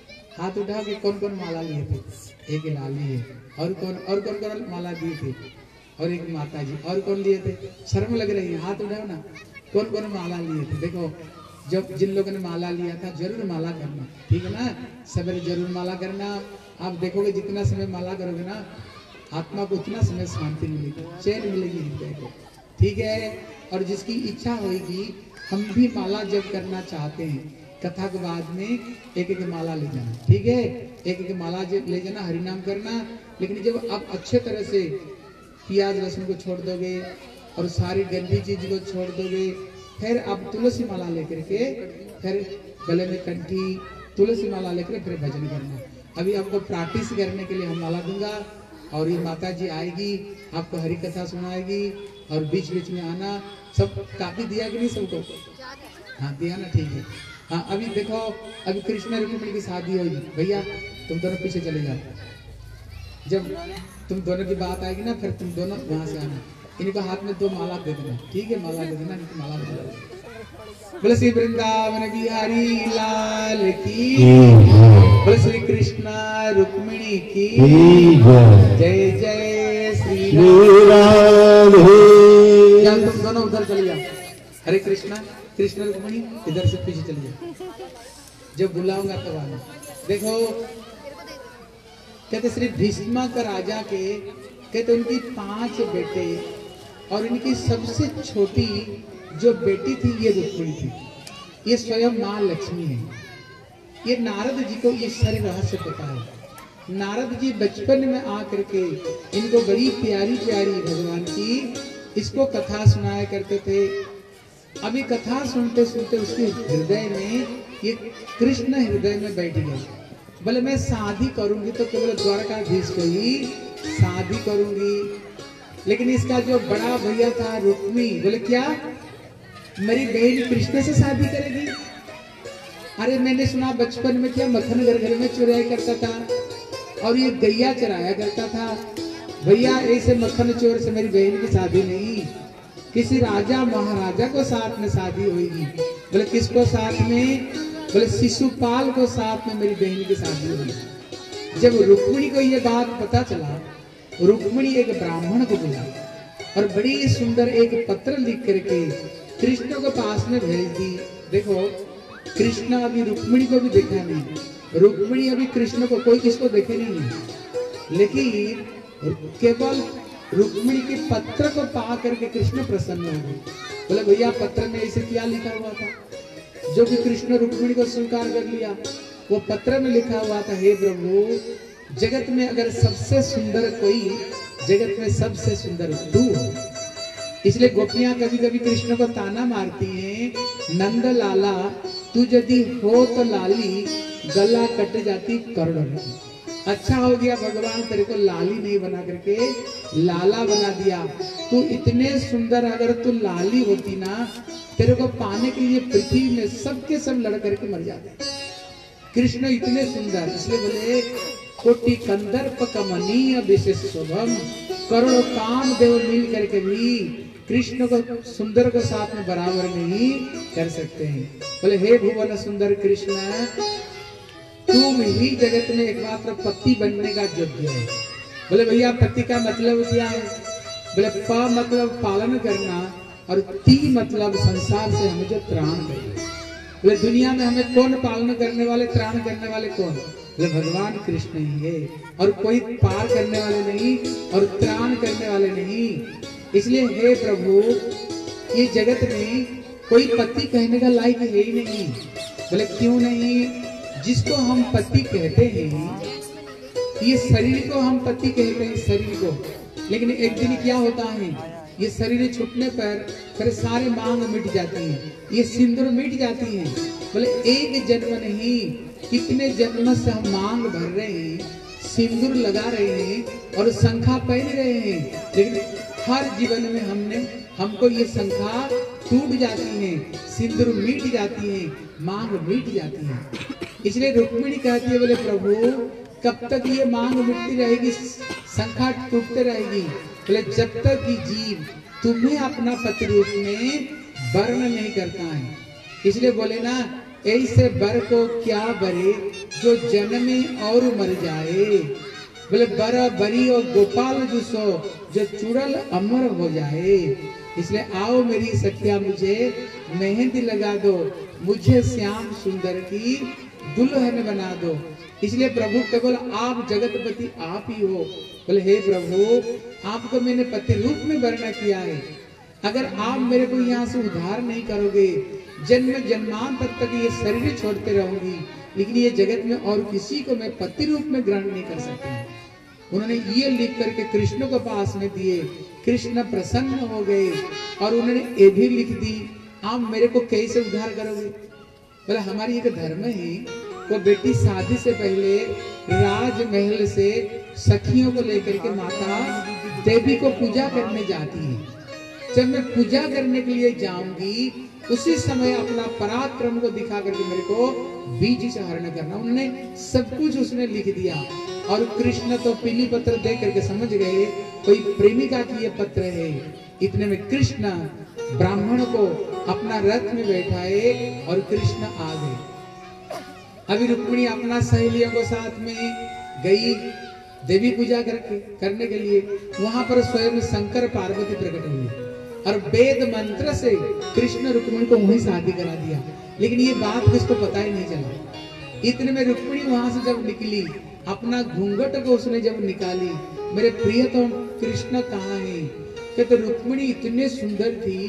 हाथ उठा के कौन कौन माला लिए थे? एक लाली है, और कौन और कौन कौन माला दिए थे? और एक माता जी, और कौन लिए थे? शर्म लग रही है, हाथ उठाओ ना, कौन कौन माला लिए थे? देखो जब जिन लोगों ने माला लिया था जरूर माला करना, ठीक है ना? सवेरे जरूर माला करना। आप देखोगे जितना समय माला करोगे ना, आत्मा को उतना समय शांति मिलेगी, चैन मिलेगी हृदय को। ठीक है? और जिसकी इच्छा होगी, हम भी माला जब करना चाहते हैं, कथा के बाद में एक एक माला ले जाना। ठीक है? एक एक माला ले जाना, हरिनाम करना। लेकिन जब आप अच्छे तरह से प्याज लहसुन को छोड़ दोगे और सारी गंदी चीज को छोड़ दोगे, फिर आप तुलसी माला लेकर के फिर गले में कंठी तुलसी माला लेकर फिर भजन करना। अभी आपको प्रैक्टिस करने के लिए हम माला दूंगा, और ये माता जी आएगी, आपको हरि कथा सुनाएगी, और बीच बीच में आना। सब काफी दिया कि नहीं सबको? हाँ दिया ना, ठीक है। हाँ अभी देखो, अभी कृष्ण रुक्मिणी की शादी होगी, भैया तुम दोनों पीछे चले जाओ। जब तुम दोनों की बात आएगी ना, फिर तुम दोनों वहां से आना। इनको हाथ में दो माला दे देना, ठीक है? माला दे देना, इनको माला दे देना। बोले श्री वृंदावन बिहारी लाल की, बोले श्री कृष्ण रुक्मिणी की जय। जय जय श्री श्री राधे। क्या तुम दोनों उधर चले जाओ। हरे कृष्णा, कृष्ण रुक्मिणी इधर से पीछे चले जाओ, जब बुलाऊंगा तब तो आना। देखो कहते श्री भीष्मा का राजा के कहते उनकी पांच बेटे और इनकी सबसे छोटी जो बेटी थी ये रुक्मिणी थी। ये स्वयं माँ लक्ष्मी है। ये नारद जी को ये सारे रहस्य पता है। नारद जी बचपन में आकर के इनको बड़ी प्यारी प्यारी भगवान की इसको कथा सुनाया करते थे। अभी कथा सुनते सुनते उसके हृदय में ये कृष्ण हृदय में बैठ गए। बोले मैं शादी करूंगी तो केवल द्वारकाधीश को ही शादी करूंगी। लेकिन इसका जो बड़ा भैया था रुक्मी बोले क्या मेरी बहन कृष्ण से शादी करेगी? अरे मैंने सुना बचपन में क्या मक्खन घर घर में चुराया करता था और ये गैया चराया करता था। भैया ऐसे मक्खन चोर से मेरी बहन की शादी नहीं, किसी राजा महाराजा को साथ में शादी होगी। बोले किसको साथ में? बोले शिशुपाल को साथ में मेरी बहन की शादी होगी। जब रुक्मिणी को ये बात पता चला, रुक्मिणी एक ब्राह्मण को बुलाई और बड़ी सुंदर एक पत्र लिख करके कृष्ण को पास में भेज दी। देखो कृष्ण अभी रुक्मिणी को भी देखा नहीं, रुक्मिणी अभी कृष्ण को कोई किसको देखे नहीं, लेकिन केवल रुक्मिणी के पत्र को पा करके कृष्ण प्रसन्न हो गए। बोले भैया पत्र में ऐसे क्या लिखा हुआ था? जो कि कृष्ण रुक्मिणी को स्वीकार कर लिया। वो पत्र में लिखा हुआ था, हे प्रभु जगत में अगर सबसे सुंदर कोई, जगत में सबसे सुंदर तू हो। इसलिए गोपियां कभी कभी कृष्ण को ताना मारती हैं, नंद लाला तू यदि हो तो लाली गला कट जाती करोड़ों। अच्छा हो गया भगवान तेरे को लाली नहीं बना करके लाला बना दिया। तू इतने सुंदर, अगर तू लाली होती ना तेरे को पाने के लिए पृथ्वी में सबके सब लड़ करके मर जाते। कृष्ण इतने सुंदर, इसलिए बोले कोटि कंदर्प कमनीय विशेष शुभम, करोड़ों काम देव मिल करके भी कृष्ण को सुंदर को साथ में बराबर नहीं कर सकते हैं। बोले हे भुवन सुंदर कृष्ण तुम ही जगत में एकमात्र पति बनने का योग्य है। बोले भैया पति का मतलब क्या है? बोले प मतलब पालन करना और ती मतलब संसार से हमें जो त्राण करना। बोले दुनिया में हमें कौन पालन करने वाले, त्राण करने वाले कौन? बोले भगवान कृष्ण ही है और कोई पार करने वाले नहीं और त्राण करने वाले नहीं। इसलिए हे प्रभु ये जगत में कोई पति कहने का लायक है ही नहीं। बोले क्यों नहीं? जिसको हम पति कहते हैं, ये शरीर को हम पति कहते हैं, शरीर को। लेकिन एक दिन क्या होता है, ये शरीर छूटने पर फिर सारे मांग मिट जाती हैं, ये सिंदूर मिट जाती हैं। बोले एक जन्म नहीं, कितने जन्म से हम मांग भर रहे हैं, सिंदूर लगा रहे हैं और शंखा पहन रहे हैं, लेकिन हर जीवन में हमने हमको ये शंखा टूट जाती है, सिंदूर मिट जाती है, मांग मिट जाती है। इसलिए रुक्मिणी कहती है बोले प्रभु कब तक ये मांग मिटती रहेगी, शंखा टूटते रहेगी? बोले जब तक कि जीव तुम्हें अपना पति रूप में वर्ण नहीं करता है। इसलिए बोले ना ऐसे बर को क्या बरे जो जन्मे और मर जाए। बोले बरा बरी और गोपाल जुसो जो चुड़ल अमर हो जाए। इसलिए आओ मेरी सखिया मुझे मेहंदी लगा दो, मुझे श्याम सुंदर की दुल्हन बना दो। इसलिए प्रभु केवल आप जगतपति आप ही हो। बोले हे प्रभु आपको मैंने पति रूप में वर्ण किया है, अगर आप मेरे को यहाँ से उद्धार नहीं करोगे, जन्म जन्मांतर तक ये शरीर छोड़ते रहूंगी, लेकिन ये जगत में और किसी को मैं पति रूप में ग्रहण नहीं कर सकती। उन्होंने ये लिख करके कृष्ण को पास में दिए, कृष्ण प्रसन्न हो गए और उन्होंने ये भी लिख दी आप मेरे को कैसे उद्धार करोगे। बोले हमारी एक धर्म है, वो बेटी शादी से पहले राजमहल से सखियों को लेकर के माता देवी को पूजा करने जाती है। जब मैं पूजा करने के लिए जाऊंगी उसी समय अपना पराक्रम को दिखा करके मेरे को बीज से हरण करना। उन्होंने सब कुछ उसने लिख दिया और कृष्ण तो पीली पत्र देख करके समझ गए कोई प्रेमिका की ये पत्र है। इतने में कृष्ण ब्राह्मण को अपना रथ में बैठाए और कृष्ण आ गए। अभी रुक्मिणी अपना सहेलियों को साथ में गई देवी पूजा करके करने के लिए वहां पर स्वयं शंकर पार्वती प्रकट हुए और वेद मंत्र से कृष्ण रुक्मिणी को वहीं शादी करा दिया। लेकिन ये बात किसको पता ही नहीं चला। इतने में रुक्मिणी वहां से जब निकली, अपना घूंघट को उसने जब निकाली, मेरे प्रियतम कृष्ण कहाँ है? कहते रुक्मिणी इतने सुंदर थी,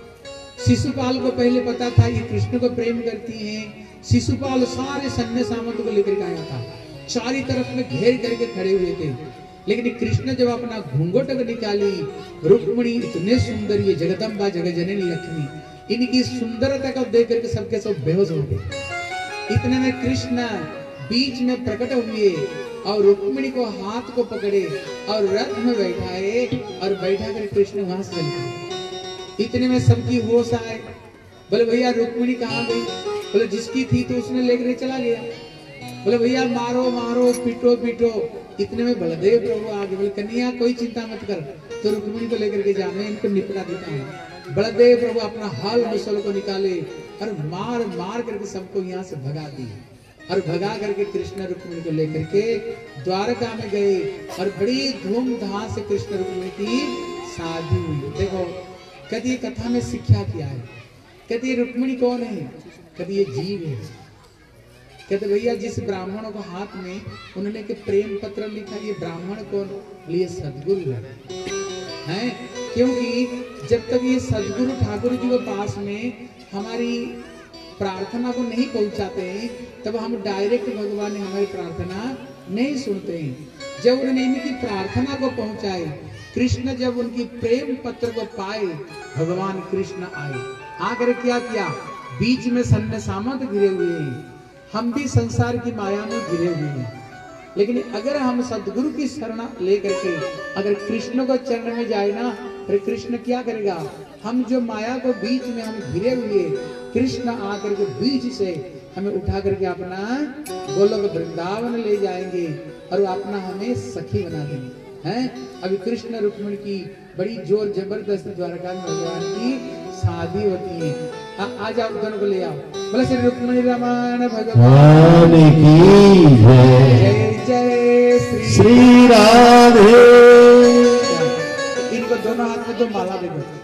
शिशुपाल को पहले पता था ये कृष्ण को प्रेम करती हैं। शिशुपाल सारे सैन्य सामंत को लेकर के आया था, चारी तरफ में घेर करके खड़े हुए थे। लेकिन कृष्ण जब अपना घूंघट निकाली, रुक्मिणी इतने सुंदर, ये जगदम्बा जगजननी लक्ष्मी, इनकी सुंदरता को देख करके सबके सब बेहोश हो गए। इतने में कृष्ण बीच में प्रकट हुए और रुक्मिणी को हाथ को पकड़े और रथ में बैठाए और बैठा कर कृष्ण वहां से चले गए। इतने में सबकी होश आए, बोले भैया रुक्मिणी कहाँ गई? बोले जिसकी थी तो उसने लेकर चला गया। बोले भैया मारो मारो पीटो पीटो। इतने में बलदेव प्रभु आगे, बोले कन्हैया कोई चिंता मत कर, तो रुक्मिणी को लेकर के जा, मैं इनको निपटा देता हूँ। बलदेव प्रभु अपना हल मुसल को निकाले और मार मार करके सबको यहाँ से भगा दिए और भगा करके कृष्ण रुक्मिणी को लेकर के द्वारका में गए और बड़ी धूमधाम से कृष्ण रुक्मिणी की शादी हुई। देखो कहती ये कथा में शिक्षा क्या है? कहती ये रुक्मिणी कौन है? कहती ये जीव है। कहते भैया जिस ब्राह्मणों को हाथ में उन्होंने के प्रेम पत्र लिखा, ये ब्राह्मण कौन? ये सदगुरु है। क्योंकि जब तक ये सदगुरु ठाकुर जी के पास में हमारी प्रार्थना को नहीं पहुंचाते हैं, तब हम डायरेक्ट भगवान ने हमारी प्रार्थना नहीं सुनते हैं। जब उन्होंने इनकी प्रार्थना को पहुंचाए, कृष्ण जब उनकी प्रेम पत्र को पाए, भगवान कृष्ण आए। आकर क्या किया? बीच में सन्ने सामंत घिरे हुए हैं, हम भी संसार की माया में घिरे हुए हैं। लेकिन अगर हम सदगुरु की शरण लेकर के अगर कृष्ण को चरण में जाए ना, फिर कृष्ण क्या करेगा? हम जो माया को बीच में हम घिरे हुए, कृष्ण आकर के बीच से हमें उठा करके अपना गोलोक वृंदावन ले जाएंगे और अपना हमें सखी बना देंगे। हैं? अभी कृष्ण रुक्मिणी की बड़ी जोर जबरदस्त द्वारका में भगवान की शादी होती है। आ, आ जाओ दोनों को ले आओ। बोले श्री रुक्मिणी रमण भगवान की जय जय श्री राधे। इनको दोनों हाथ में दो माला दे दो।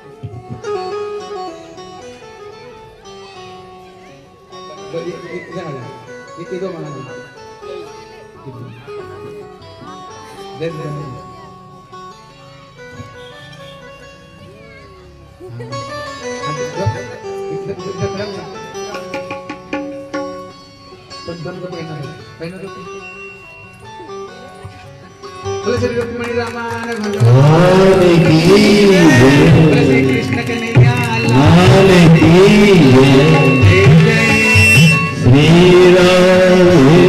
इधर आ जाओ, ये दो माला दे दे दे। श्री रुक्मिणी रमण भगवान की जय, श्री कृष्ण कन्हैया लाल की जय, जय श्री राधे।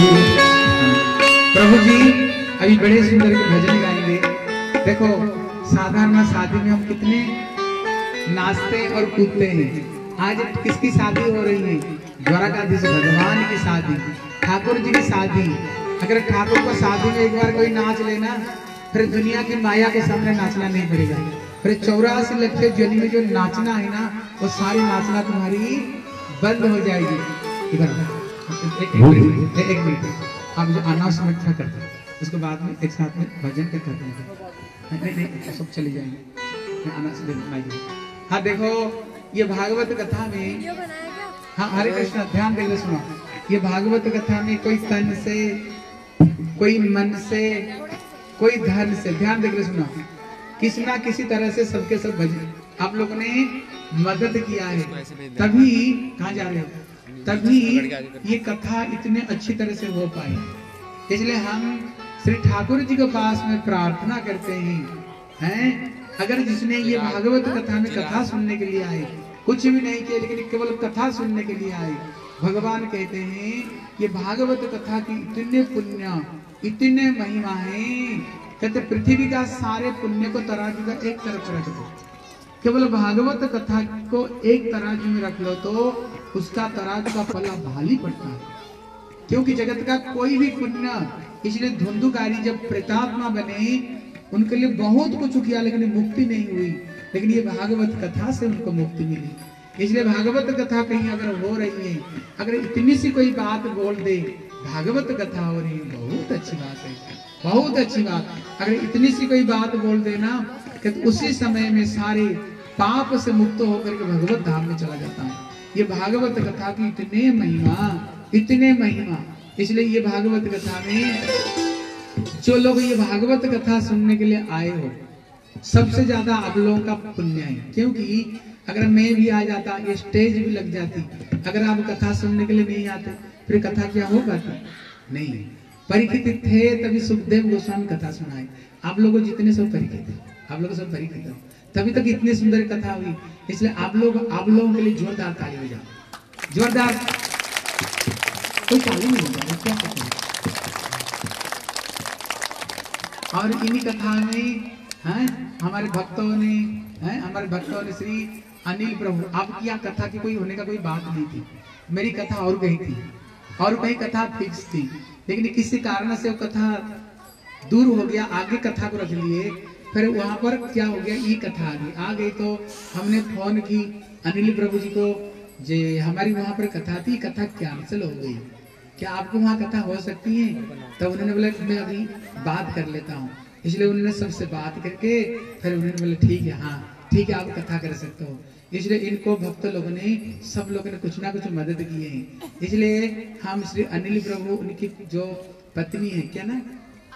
प्रभु जी अभी बड़े सुंदर के भजन गाएंगे। देखो साधारण शादी में हम कितने नाचते और कूदते हैं। आज किसकी शादी हो रही है? द्वारकाधीश भगवान की शादी, ठाकुर जी की शादी। अगर ठाकुर को शादी में एक बार कोई नाच लेना, फिर दुनिया की माया के सामने नाचना नहीं पड़ेगा। फिर चौरासी लक्ष जन्म में जो नाचना है ना, वो सारी नाचना तुम्हारी बंद हो जाएगी। एक मिनट एक मिनट आप जो अनाउंसमेंट था करते हैं, उसके बाद में एक साथ में भजन के करते हैं। नहीं नहीं सब चले जाएंगे। हाँ देखो ये भागवत कथा में, हाँ हरे कृष्ण ध्यान देकर सुनो। ये भागवत कथा में कोई तन से, कोई मन से, कोई धन से, ध्यान देकर सुनो, किसी ना किसी तरह से सबके सब भजन आप लोगों ने मदद किया है, तभी कहाँ जा रहे हो, तभी ये कथा इतने अच्छी तरह से हो पाई। इसलिए हम श्री ठाकुर जी के पास में प्रार्थना करते हैं, हैं? अगर जिसने ये भागवत कथा में कथा सुनने के लिए आए, कुछ भी नहीं किया लेकिन केवल कथा सुनने के लिए आए, भगवान कहते हैं ये भागवत कथा की इतने पुण्य, इतने महिमा है। कहते पृथ्वी का सारे पुण्य को तराजू का एक तरफ रख दो, केवल भागवत कथा को एक तराजू में रख लो तो उसका तराजू का पल्ला भारी पड़ता है। क्योंकि जगत का कोई भी पुण्य, इसलिए धुंधुकारी जब प्रेतात्मा बने उनके लिए बहुत कुछ किया लेकिन मुक्ति नहीं हुई, लेकिन ये भागवत कथा से उनको मुक्ति मिली। इसलिए भागवत कथा कहीं अगर हो रही है, अगर इतनी सी कोई बात बोल दे, भागवत कथा हो रही है, बहुत अच्छी बात है। बहुत अच्छी बात। अगर इतनी सी कोई बात बोल देना कि तो उसी समय में सारे पाप से मुक्त होकर के भगवत धाम में चला जाता है। ये भागवत कथा की इतने महिमा, इतने महिमा। इसलिए ये भागवत कथा में जो लोग ये भागवत कथा सुनने के लिए आए हो, सबसे ज्यादा आप लोगों का पुण्य है। क्योंकि अगर मैं भी आ जाता, ये स्टेज भी लग जाती, अगर आप कथा सुनने के लिए नहीं आते फिर कथा क्या हो पाती? नहीं। परीक्षित थे तभी सुखदेव गोस्वामी कथा सुनाए। आप लोगों जितने सब परीक्षित थे, आप लोग सब परीक्षित हो, तभी तक इतनी सुंदर कथा हुई। इसलिए आप लोग आप लोगों के लिए जोरदार ताली बजाओ, जोरदार। कोई ताली नहीं बजा क्या कथा? और इन्हीं कथा में हैं हमारे भक्तों ने हैं हमारे भक्तों ने श्री अनिल प्रभु, आपकी यहाँ कथा की कोई होने का कोई बात नहीं थी। मेरी कथा और कहीं थी और कहीं कथा फिक्स थी, लेकिन किसी कारण से वो कथा दूर हो गया, आगे कथा को रख लिए। फिर वहां पर क्या हो गया, ये कथा आ गई आ गई तो हमने फोन की अनिल प्रभु जी को, जे हमारी वहां पर कथा थी, कथा कैंसिल हो गई, क्या आपको वहाँ कथा हो सकती है? तब उन्होंने बोला मैं अभी बात कर लेता हूँ। इसलिए उन्होंने सबसे बात करके फिर उन्होंने बोला ठीक है, हाँ ठीक है, आप कथा कर सकते हो। इसलिए इनको भक्त लोगों ने, सब लोगों ने कुछ ना कुछ मदद किए हैं। इसलिए हम श्री अनिल प्रभु, उनकी जो पत्नी है, क्या ना,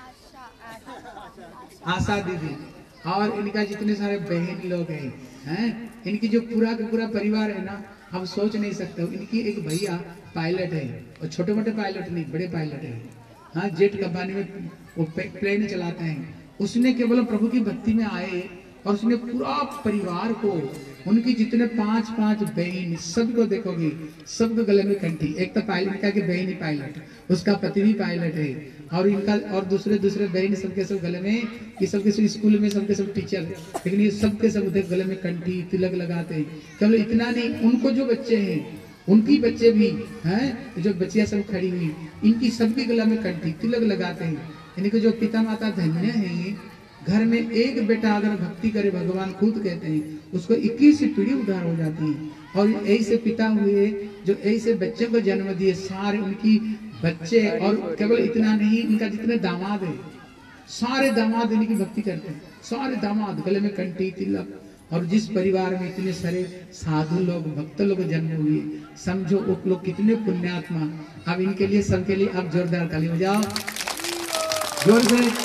आशा दीदी, और इनका जितने सारे बहन लोग हैं हैं, इनकी जो पूरा का पूरा परिवार है ना, हम सोच नहीं सकते। इनकी एक भैया पायलट है, और छोटे मोटे पायलट नहीं, बड़े पायलट है। हाँ, जेट कंपनी में वो प्लेन चलाते हैं। उसने केवल प्रभु की भक्ति में आए और उसने पूरा परिवार को, उनकी जितने पांच पांच बहन, सबको देखोगे, सबको गले में कंठी। एक तो पायलट का कि बहन ही पायलट, उसका पति भी पायलट है, और इनका और दूसरे दूसरे बहन सबके सब गले में, ये सबके सब स्कूल में सबके सब टीचर, लेकिन ये सबके सब उधर गले में कंठी तिलक लगाते हैं। केवल इतना नहीं, उनको जो बच्चे हैं, उनकी बच्चे भी हैं, जो बच्चियां सब खड़ी हुई, इनकी सबके गला में कंठी तिलक लगाते हैं। इनके जो पिता माता धन्य हैं, घर में एक बेटा अगर भक्ति करे, भगवान खुद कहते हैं उसको इक्कीस पीढ़ी उद्धार हो जाती है। और ऐसे पिता हुए जो ऐसे बच्चे को जन्म दिए, सारे उनकी बच्चे, और केवल इतना नहीं, इनका जितने दामाद है, सारे दामाद इनकी भक्ति करते हैं, सारे दामाद गले में कंठी तिलक। और जिस परिवार में इतने सारे साधु लोग, भक्त लोग जन्म हुए, समझो वो लोग कितने पुण्यात्मा। अब इनके लिए, सबके लिए आप जोरदार ताली बजाओ, जोर से।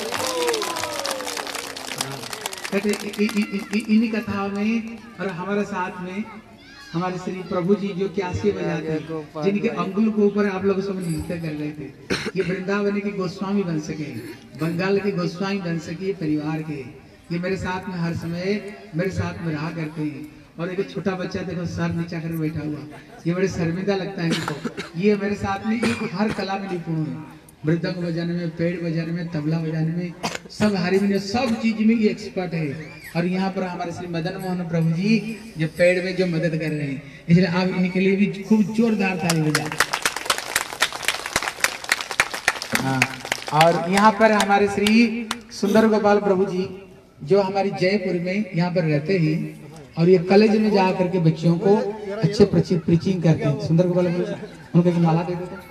इन्हीं कथाओं में और हमारे साथ में हमारे श्री प्रभु जी जो क्यासी बजाते हैं, जिनके अंगुल के ऊपर आप लोग सब नृत्य कर रहे थे, ये वृंदावन के गोस्वामी बन सके, बंगाल के गोस्वामी बन सके परिवार के। ये मेरे साथ में हर समय मेरे साथ में रहा करते हैं। और एक छोटा बच्चा देखो सर नीचा कर बैठा हुआ, ये बड़े शर्मिंदा लगता है इनको। ये मेरे साथ में एक हर कला में निपुण है, मृदंग बजाने में, पेड़ बजाने में, तबला बजाने में, सब हारमोनियम, सब चीज में ये एक्सपर्ट है। और यहाँ पर हमारे श्री मदन मोहन प्रभु जी जो पेड़ में जो मदद कर रहे हैं, इसलिए आप इनके लिए भी खूब जोरदार ताली बजाएं। हाँ, और यहाँ पर हमारे श्री सुंदर गोपाल प्रभु जी जो हमारी जयपुर में यहाँ पर रहते हैं, और ये कॉलेज में जा करके बच्चों को अच्छे प्रीचिंग करते हैं। सुंदर गोपाल प्रभु जी, उनको माला दे देते।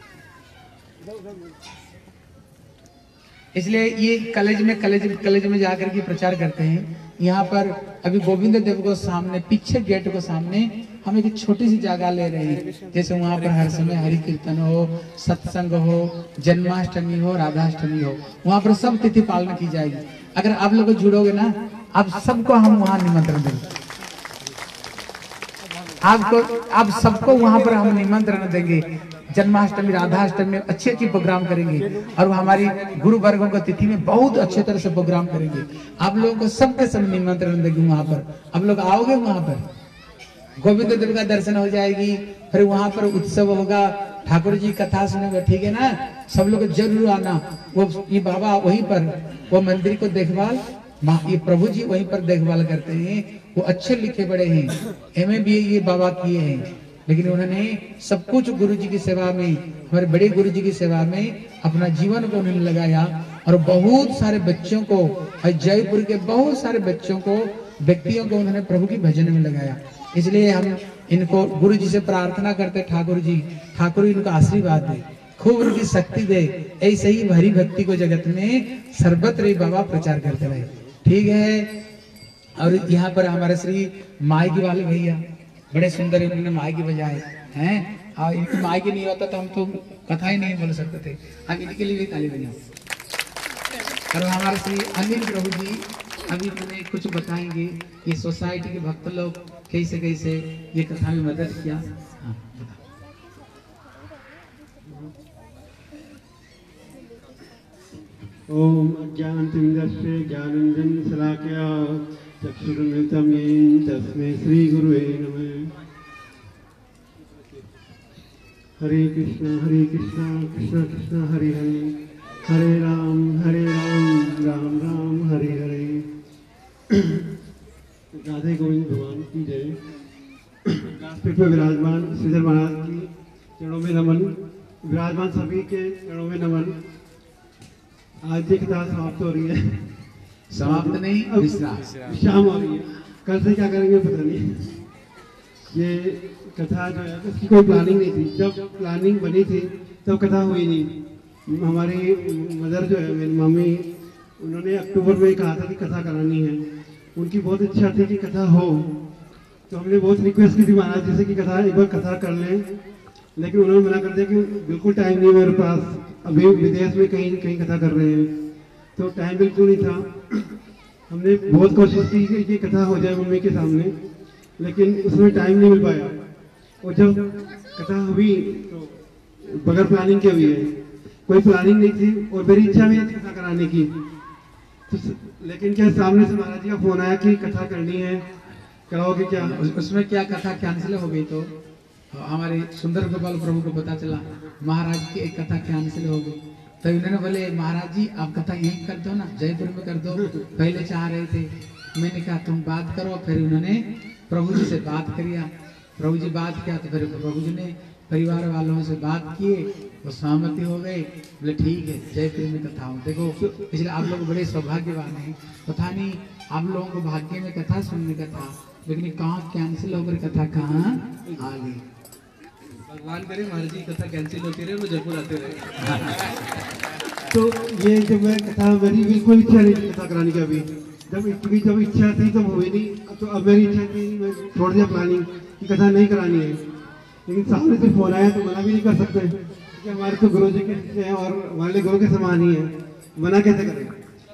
इसलिए ये कॉलेज में कॉलेज कॉलेज में जाकर के प्रचार करते हैं। यहाँ पर अभी गोविंद देव को सामने, पीछे गेट को सामने हम एक छोटी सी जगह ले रहे हैं, जैसे वहाँ पर हर समय हरि कीर्तन हो, सत्संग हो, जन्माष्टमी हो, राधाष्टमी हो, वहाँ पर सब तिथि पालन की जाएगी। अगर आप लोग जुड़ोगे ना, आप सबको हम वहाँ निमंत्रण देंगे, आपको आप सबको वहाँ पर हम निमंत्रण देंगे। जन्माष्टमी, राधाष्टमी में अच्छी अच्छी प्रोग्राम करेंगे, और हमारी गुरु वर्गों को तिथि में बहुत अच्छे तरह से प्रोग्राम करेंगे। आप लोगों को सबके सब निमंत्रण देंगे वहाँ पर। आप लोग आओगे वहाँ पर, गोविंद देव का दर्शन हो जाएगी, फिर वहाँ पर उत्सव होगा, ठाकुर जी कथा सुनेंगे, ठीक है ना? सब लोग जरूर आना। वो ये बाबा वहीं पर वो मंदिर को देखभाल, ये प्रभु जी वहीं पर देखभाल करते हैं। वो अच्छे लिखे बड़े हैं, एम ए बी ए ये बाबा किए हैं, लेकिन उन्होंने सब कुछ गुरु जी की सेवा में, हमारे बड़े गुरु जी की सेवा में अपना जीवन को उन्होंने लगाया। और बहुत सारे बच्चों को, जयपुर के बहुत सारे बच्चों को, व्यक्तियों को उन्होंने प्रभु की भजन में लगाया। इसलिए हम इनको गुरु जी से प्रार्थना करते, ठाकुर जी ठाकुर इनको आशीर्वाद दे, खूब उनकी शक्ति दे। ऐसे ही हरि भक्ति को जगत में सर्वत्र ही बाबा प्रचार करते रहे। ठीक है। और यहाँ पर हमारे श्री माइकी वाले भैया बड़े सुंदर इन्होंने माइकी बजाए हैं, और इनकी माइकी नहीं होता तो हम तो कथा ही नहीं बोल सकते थे। हम इनके लिए भी ताली बजाओ। और हमारे श्री अनिल प्रभु जी अभी मैंने कुछ बताएंगे, ये सोसाइटी के भक्त लोग कैसे कैसे ये कथा में मदद किया। हाँ, ओम अज्ञानतिमिरस्य ज्ञानञ्जनशलाकया चक्षुरुन्मिलितं येन तस्मै श्रीगुरुवे नमः। हरे कृष्णा हरे कृष्णा कृष्णा कृष्णा हरे हरे, हरे राम हरे राम राम राम हरे हरे। राधे गोविंद भगवान की जय। व्यासपीठ पर विराजमान श्रीधर महाराज की चरणों में नमन, विराजमान सभी के चरणों में नमन। आज की कथा समाप्त हो रही है। समाप्त नहीं, विश्राम शाम हो रही है। कल से क्या करेंगे पता नहीं। ये कथा जो है इसकी कोई प्लानिंग नहीं थी। जब प्लानिंग बनी थी तब कथा हुई नहीं। हमारी मदर जो है, मेरी मम्मी, उन्होंने अक्टूबर में कहा था कि कथा करानी है। उनकी बहुत इच्छा थी कि कथा हो, तो हमने बहुत रिक्वेस्ट की थी महाराज जैसे कि कथा एक बार कथा कर लें, लेकिन उन्होंने मना कर दिया कि बिल्कुल टाइम नहीं है मेरे पास, अभी विदेश में कहीं कहीं कथा कर रहे हैं, तो टाइम बिल्कुल नहीं था। हमने बहुत कोशिश की कि कथा हो जाए मम्मी के सामने, लेकिन उसमें टाइम नहीं मिल पाया। और जब कथा हुई तो बगैर प्लानिंग के हुई है, कोई प्लानिंग नहीं थी और मेरी इच्छा भी थी कथा कराने की। तो लेकिन क्या सामने से महाराज जी का फोन आया कि कथा करनी है, कराओगे क्या? उसमें क्या कथा कैंसिल हो गई, तो हमारे सुंदर गोपाल प्रभु को पता चला महाराज की एक कथा कैंसिल हो गई। तो उन्होंने बोले महाराज जी आप कथा यहीं कर दो ना, जयपुर में कर दो, पहले चाह रहे थे। मैंने कहा तुम बात करो। फिर उन्होंने प्रभु जी से बात किया, प्रभु जी बात किया तो फिर प्रभु जी ने परिवार वालों से बात किए, वो सहमति हो गए। बोले ठीक है जयपुर में कथा हो। देखो इसलिए आप लोग बड़े सौभाग्यवान हैं। पता नहीं आप लोगों को भाग्य में कथा सुनने का था, लेकिन कहाँ कैंसिल होकर कथा कहाँ आ गई। भगवान करे महाराज जी कथा कैंसिल होती रहे, वो जयपुर आते रहे। तो ये जब मैं कथा, मेरी बिल्कुल इच्छा नहीं थी कथा कराने की। अभी जब इतनी जब इच्छा थी तो हुई नहीं। तो अब मेरी इच्छा थी, मैं छोड़ दिया प्लानिंग कि कथा नहीं करानी है। लेकिन सामने से फोन आया तो मना भी नहीं कर सकते, क्योंकि हमारे तो गुरु जी के हैं और हमारे गुरु के समान ही है, मना कैसे करें।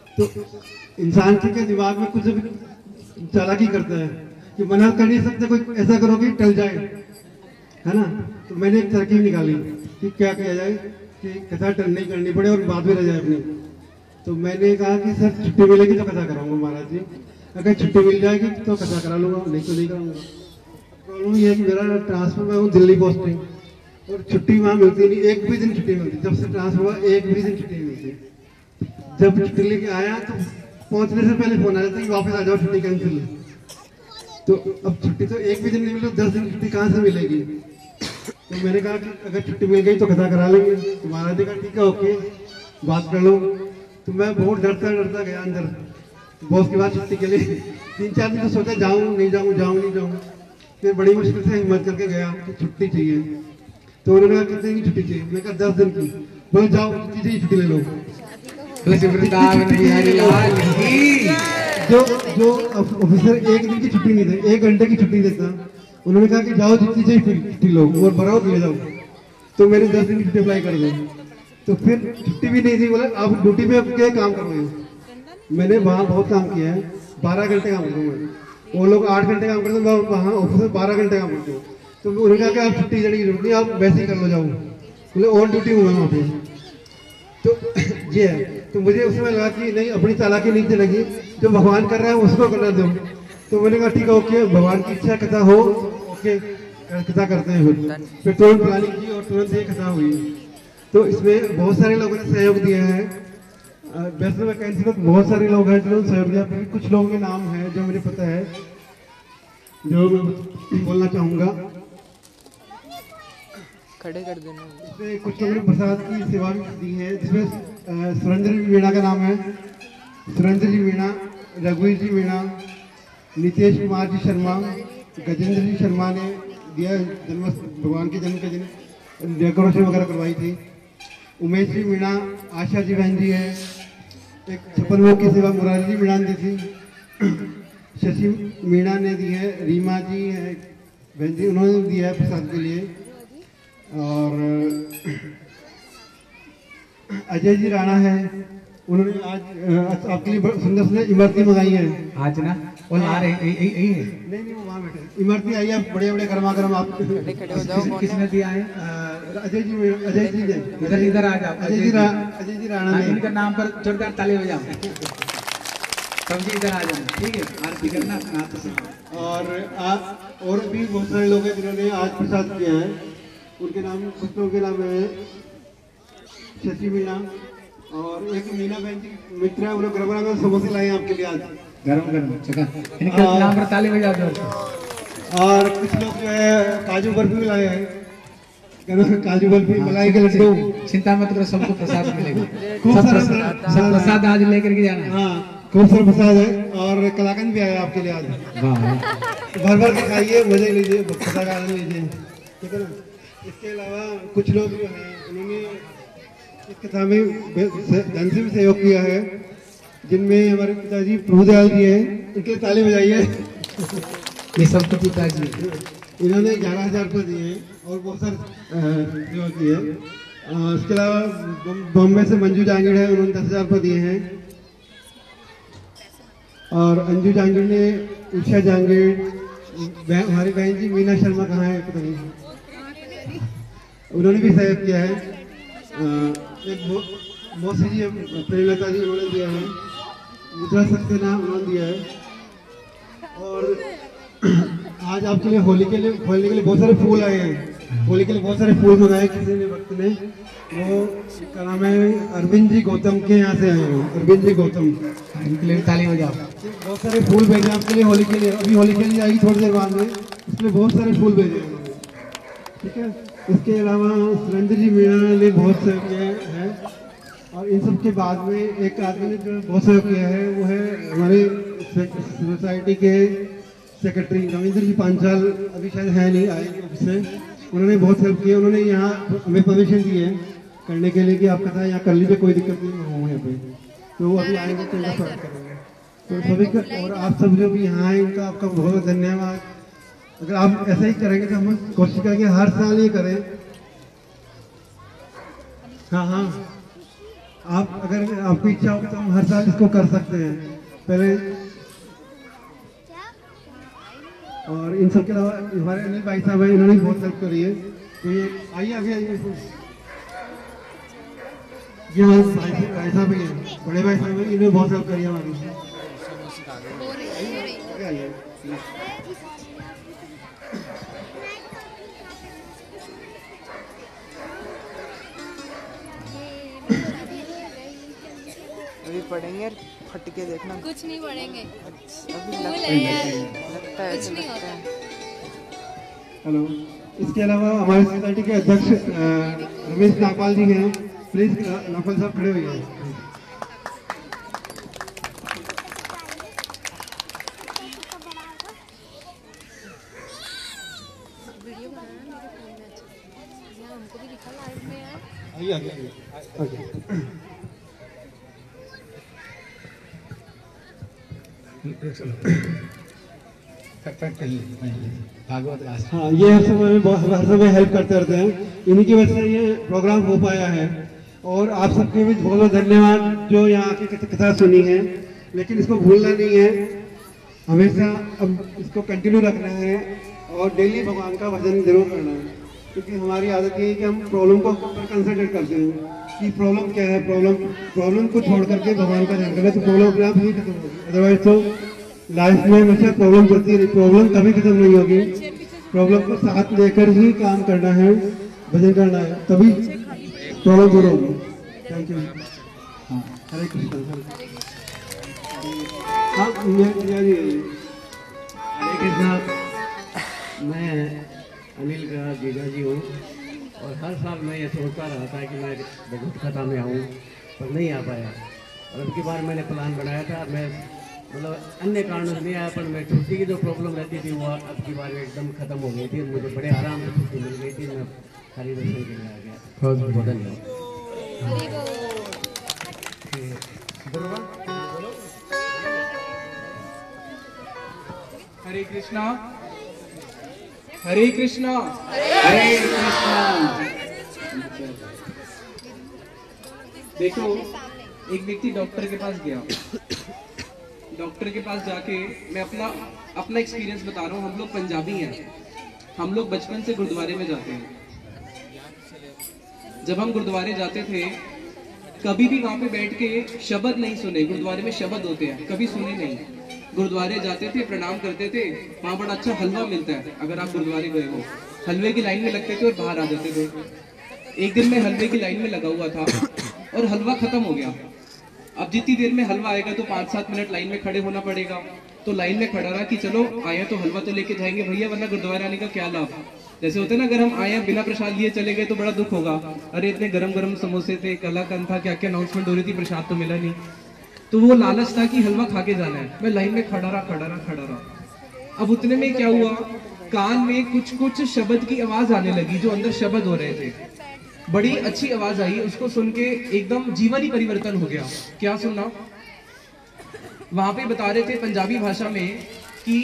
तो इंसान के दिमाग में कुछ चालाकी करता है कि मना कर नहीं सकते, कोई ऐसा करो कि टल जाए, है ना। तो मैंने एक तरकीब निकाली कि क्या किया जाए कि कथा टल नहीं करनी पड़े और बाद में रह जाए अपनी। तो मैंने कहा कि सर छुट्टी मिलेगी तो कथा कराऊंगा महाराज जी, अगर छुट्टी मिल जाएगी तो कथा करा लूंगा, नहीं तो नहीं कराऊंगा। प्रॉब्लम ये है कि मेरा ट्रांसफर में हूँ दिल्ली पोस्टिंग, और छुट्टी वहाँ मिलती नहीं, एक भी दिन छुट्टी मिलती। जब से ट्रांसफर हुआ एक भी दिन छुट्टी नहीं मिलती। जब छुट्टी लेके आया तो पहुंचने से पहले फोन आया था कि वापस आ जाओ, छुट्टी कैंसिल है। तो अब छुट्टी तो एक भी दिन नहीं मिली, दस दिन छुट्टी कहाँ से मिलेगी। तो मैंने कहा कि अगर छुट्टी मिल गई तो कथा करा लेंगे। तो महाराज ने कहा ठीक है ओके बात कर लो। तो मैं बहुत डरता डरता गया अंदर बॉस के बाद छुट्टी के लिए। तीन चार दिन तो सोचा जाऊँ नहीं जाऊँ जाऊँ नहीं जाऊँ, फिर बड़ी मुश्किल से हिम्मत करके गया कि छुट्टी चाहिए। तो उन्होंने कहा कितने की छुट्टी चाहिए, मैंने कहा दस दिन की। बोले जाओ चाहिए छुट्टी ले लो। जो जो ऑफिसर एक दिन की छुट्टी नहीं दे, एक घंटे की छुट्टी देता, उन्होंने कहा कि जाओ जितनी चाहिए छुट्टी लो और भराओ ले जाओ। तो मैंने दस दिन की छुट्टी अप्लाई कर दी। तो फिर छुट्टी भी नहीं थी, बोले आप ड्यूटी पे क्या काम करोगे। मैंने वहाँ बहुत काम किया है, बारह घंटे काम करता हूँ। वो लोग आठ घंटे काम करते हैं, मैं वहाँ ऑफिस में बारह घंटे काम करता हूँ। तो उन्होंने कहा कि आप छुट्टी देने की जरूरत नहीं, आप वैसे ही कर लो जाओ। बोले ऑन ड्यूटी हूँ मैं वहाँ पे। तो ये है। तो मुझे उसमें लगा कि नहीं, अपनी चालाकी नहीं लगी, जो भगवान कर रहा है उसको करना दो। तो मैंने कहा ठीक है ओके, भगवान की इच्छा कथा हो ओके कथा करते हैं। फिर फिर तुरंत प्लानिंग की और तुरंत ये कथा हुई। तो इसमें बहुत सारे लोगों ने सहयोग दिया है। वैसे मैं कह सकता बहुत सारे लोग हैं जिन्होंने सहयोग दिया। कुछ लोगों के नाम है जो मुझे पता है, जो मैं बोलना चाहूँगा। खड़े कर देना। इसमें कुछ लोगों ने प्रसाद की सेवा भी दी है, जिसमें सुरेंद्र जी मीणा का नाम है, सुरेंद्र जी मीणा, रघुवीर जी मीणा, नीतीश कुमार जी शर्मा, गजेंद्र जी शर्मा ने दिया। जन्म भगवान के जन्म के दिन डेकोरेशन वगैरह करवाई थी। उमेश जी मीणा, आशा जी बहन जी है, एक छप्पन भोग की सेवा मुरारी जी मीणा ने दी थी, शशि मीणा ने दी है, रीमा जी है बहन जी, उन्होंने दिया है प्रसाद के लिए, और अजय जी राणा है, उन्होंने आज आपके लिए सुंदर सुंदर इमरती मंगाई है आज ना, वो ला रहे यही है। नहीं नहीं वो वहाँ बैठे, इमरती आई है बड़े बड़े गर्मा गर्म। आप किस, किसने दिया है? अजय जी, अजय जी ने। इधर इधर आ जाओ। अजय जी अजय जी राणा ने। इनका नाम पर जोरदार ताली बजाओ। समझे, इधर आ जाओ, ठीक है, आरती करना अपना हाथ से। और आप और भी बहुत सारे लोग हैं जिन्होंने आज प्रसाद किया है, उनके नाम, कुछ लोगों के नाम है शशि मीणा, और एक मीना बहन जी मित्र है, उन्होंने गरम गरम समोसे लाए हैं आपके लिए आज, गरम गरम चका। इनके नाम पर ताली बजा दो। और कुछ लोग जो है काजू बर्फी भी लाए हैं, काजू बर्फी, मलाई के लड्डू। चिंता मत करो, सबको प्रसाद मिलेगा। खूब सारा सब प्रसाद आज लेकर के जाना। हाँ, खूब सारा प्रसाद है, और कलाकंद भी आया आपके लिए आज। भर भर के खाइए, मजे लीजिए, प्रसाद का आनंद लीजिए, ठीक है ना। इसके अलावा कुछ लोग जो हैं उन्होंने इस कथा में धन से भी सहयोग किया है, जिनमें हमारे पिताजी प्रभुदयाल जी हैं, इनके लिए ताली बजाइए। ये सब तो पिताजी, इन्होंने ग्यारह हजार रुपये दिए हैं और बहुत सारे सेवा की है। इसके अलावा बॉम्बे से मंजू जांगीड़ है, उन्होंने दस हजार रुपये दिए हैं, और अंजू जांगीड़ ने, उषा जांगीड़, हमारी बहन जी मीना शर्मा कहाँ है पता नहीं, उन्होंने भी सहयोग किया है। एक मौसी जी प्रेमलता जी, उन्होंने दिया है, मुद्रा सक्सेना उन्होंने दिया है, और आज आपके लिए होली के लिए होली के लिए बहुत सारे फूल आए हैं, होली के लिए बहुत सारे फूल मंगाए किसी ने भक्त ने, वो क्या नाम है, अरविंद जी गौतम के यहाँ से आए हैं, अरविंद जी गौतम, इनके लिए ताली बजाओ। बहुत सारे फूल भेजे आपके लिए होली के लिए, अभी होली के लिए आएगी थोड़ी देर बाद में, इसलिए बहुत सारे फूल भेजे उन्होंने, ठीक है। इसके अलावा सुरेंद्र जी मीणा ने बहुत सहयोग किया है, और इन सब के बाद में एक आदमी ने जो बहुत सहयोग किया है वो है हमारे सोसाइटी के सेक्रेटरी रविंद्र जी पांचाल, अभी शायद है नहीं, आए ऑफिस से, उन्होंने बहुत हेल्प किया। उन्होंने यहाँ हमें परमिशन दी है करने के लिए कि आप कथा यहाँ कर लीजिए, कोई दिक्कत नहीं हो यहाँ पे, तो वो अभी आएंगे तो उनका स्वागत करेंगे। तो सभी का, और आप सब जो भी यहाँ आए उनका आपका बहुत बहुत धन्यवाद। अगर आप ऐसा ही करेंगे तो हम कोशिश करेंगे हर साल ये करें। हाँ हाँ, आप अगर आपकी इच्छा हो तो हम हर साल इसको कर सकते हैं पहले। और इन सब के अलावा हमारे अनिल भाई साहब हैं, इन्होंने बहुत हेल्प करी है, तो ये आइए आगे आइए। ये हमारे भाई भाई साहब ही हैं, बड़े भाई साहब हैं, इन्होंने बहुत हेल्प करी है हमारी। आइए अभी पढ़ेंगे, फट के देखना, कुछ नहीं पढ़ेंगे, अभी फूल लगता है यार, है, लगता है, कुछ नहीं होता। हेलो, इसके अलावा हमारे सोसाइटी के अध्यक्ष रमेश नागपाल जी हैं, प्लीज नागपाल साहब खड़े होइए। आइए आगे आइए आगे। भागवत। हाँ, ये हर समय हर समय हेल्प करते रहते हैं, इन्हीं की वजह से ये प्रोग्राम हो पाया है। और आप सबके भी बहुत बहुत धन्यवाद जो यहाँ आके कथा सुनी है, लेकिन इसको भूलना नहीं है, हमेशा अब इसको कंटिन्यू रखना है और डेली भगवान का भजन जरूर करना है, क्योंकि हमारी आदत ये है कि हम प्रॉब्लम को कंसंट्रेट करते हैं कि प्रॉब्लम क्या है, प्रॉब्लम प्रॉब्लम को छोड़ करके भगवान का ध्यान करें तो प्रॉब्लम अपने आप ही खत्म होगी। अदरवाइज तो लाइफ में हमेशा प्रॉब्लम चलती है, प्रॉब्लम कभी खत्म नहीं होगी। प्रॉब्लम को साथ लेकर ही काम करना है, भजन करना है, तभी प्रॉब्लम दूर होगी। Thank you. हाँ, हरे कृष्ण। हाँ, हरे कृष्णा। मैं अनिल का जीजा जी हूँ, और हर साल मैं ये सोचता रहा था कि मैं भगवत कथा में आऊँ, पर नहीं आ पाया। और अब की बार मैंने प्लान बनाया था, मैं मतलब अन्य कारणों से नहीं आया, पर मैं छुट्टी की जो प्रॉब्लम रहती थी वो अब की बार एकदम खत्म हो गई थी, मुझे बड़े आराम से छुट्टी मिल गई थी, मैं हरि दर्शन के लिए आ गया। बहुत धन्यवाद। हरे कृष्णा हरे कृष्णा हरे कृष्णा। देखो, एक व्यक्ति डॉक्टर के पास गया। डॉक्टर के पास जाके मैं अपना अपना एक्सपीरियंस बता रहा हूँ। हम लोग पंजाबी हैं, हम लोग बचपन से गुरुद्वारे में जाते हैं। जब हम गुरुद्वारे जाते थे, कभी भी वहां पे बैठ के शब्द नहीं सुने। गुरुद्वारे में शब्द होते हैं, कभी सुने नहीं। गुरुद्वारे जाते थे, प्रणाम करते थे। वहां बड़ा अच्छा हलवा मिलता है, अगर आप गुरुद्वारे गए हो। हलवे की लाइन में लगते थे और बाहर आ जाते थे। एक दिन मैं हलवे की लाइन में लगा हुआ था और हलवा खत्म हो गया। अब जितनी देर में हलवा आएगा तो पाँच सात मिनट लाइन में खड़े होना पड़ेगा। तो लाइन में खड़ा रहा कि चलो आए तो हलवा तो लेके जाएंगे भैया, वरना गुरुद्वारे आने का क्या लाभ। जैसे होते ना, अगर हम आए बिना प्रसाद लिए चले गए तो बड़ा दुख होगा। अरे इतने गरम गरम समोसे थे, कलाकंद था, क्या क्या अनाउंसमेंट हो रही थी, प्रसाद तो मिला नहीं। तो वो लालच था कि हलवा खा के जाना है। मैं लाइन में खड़ा रहा खड़ा रहा खड़ा रहा। अब उतने में क्या हुआ, कान में कुछ कुछ शब्द की आवाज आने लगी, जो अंदर शब्द हो रहे थे। बड़ी अच्छी आवाज आई, उसको सुन के एकदम जीवन ही परिवर्तन हो गया। क्या सुनना, वहां पे बता रहे थे पंजाबी भाषा में कि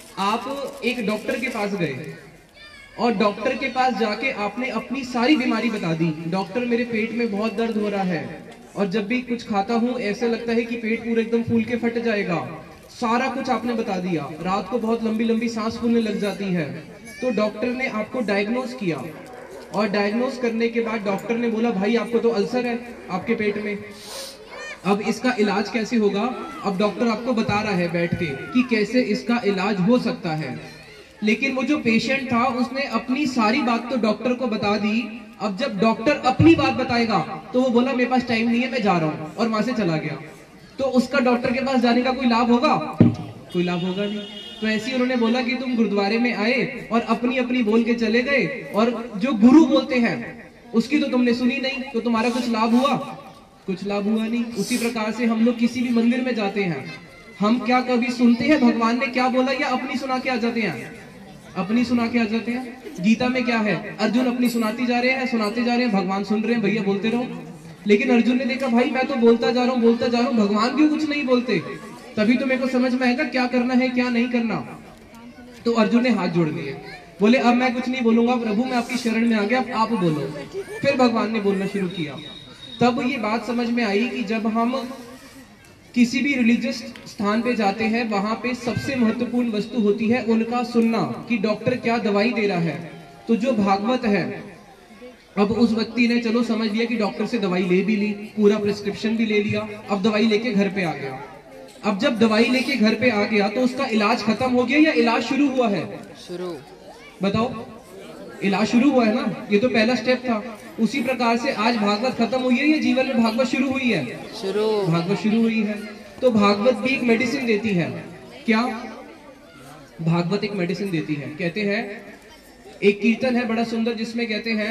आप एक डॉक्टर के पास गए और डॉक्टर के पास जाके आपने अपनी सारी बीमारी बता दी। डॉक्टर, मेरे पेट में बहुत दर्द हो रहा है और जब भी कुछ खाता हूँ ऐसा लगता है कि पेट पूरा एकदम फूल के फट जाएगा। सारा कुछ आपने बता दिया। रात को बहुत लंबी लंबी सांस फूलने लग जाती है। तो डॉक्टर ने आपको डायग्नोज किया और डायग्नोज करने के बाद डॉक्टर ने बोला, भाई आपको तो अल्सर है आपके पेट में, अब इसका इलाज कैसे होगा। अब डॉक्टर आपको बता रहा है बैठ के कि कैसे इसका इलाज हो सकता है। लेकिन वो जो पेशेंट था उसने अपनी सारी बात तो डॉक्टर को बता दी। अब जब डॉक्टर अपनी बात बताएगा तो वो बोला मेरे पास टाइम नहीं है, मैं जा रहा हूँ, और वहां से चला गया। तो उसका डॉक्टर के पास जाने का कोई लाभ होगा? कोई लाभ होगा नहीं। तो ऐसे ही उन्होंने बोला कि तुम गुरुद्वारे में आए और अपनी अपनी बोल के चले गए और जो गुरु बोलते हैं उसकी तो तुमने सुनी नहीं, तो तुम्हारा कुछ लाभ हुआ? कुछ लाभ हुआ नहीं। उसी प्रकार से हम लोग किसी भी मंदिर में जाते हैं, हम क्या कभी सुनते हैं भगवान ने क्या बोला, या अपनी सुना के आ जाते हैं? अपनी सुना के आ जाते हैं। गीता में क्या है, अर्जुन अपनी सुनाती जा रहे हैं, सुनाते जा रहे हैं, भगवान सुन रहे हैं, भैया बोलते रहो। लेकिन अर्जुन ने देखा भाई मैं तो बोलता जा रहा हूँ बोलता जा रहा हूँ, भगवान क्यों कुछ नहीं बोलते, तभी तो मेरे को समझ में आएगा क्या करना है क्या नहीं करना। तो अर्जुन ने हाथ जोड़ दिए, बोले अब मैं कुछ नहीं बोलूंगा प्रभु, मैं आपकी शरण में आ गया, अब आप बोलो। फिर भगवान ने बोलना शुरू किया। तब ये बात समझ में आई कि जब हम किसी भी रिलीजियस स्थान पे जाते हैं, वहां पे सबसे महत्वपूर्ण वस्तु होती है उनका सुनना कि डॉक्टर क्या दवाई दे रहा है। तो जो भागवत है, अब उस व्यक्ति ने चलो समझ लिया कि डॉक्टर से दवाई ले भी ली, पूरा प्रिस्क्रिप्शन भी ले लिया, अब दवाई लेके घर पे आ गया। अब जब दवाई लेके घर पे आ गया तो उसका इलाज खत्म हो गया या इलाज शुरू हुआ है? शुरू। बताओ, इलाज शुरू हुआ है ना, ये तो पहला स्टेप था। उसी प्रकार से आज भागवत खत्म हुई है या जीवन में भागवत शुरू हुई है? शुरू। भागवत शुरू हुई है। तो भागवत भी एक मेडिसिन देती है। क्या? भागवत एक मेडिसिन देती है। कहते हैं, एक कीर्तन है बड़ा सुंदर जिसमें कहते हैं,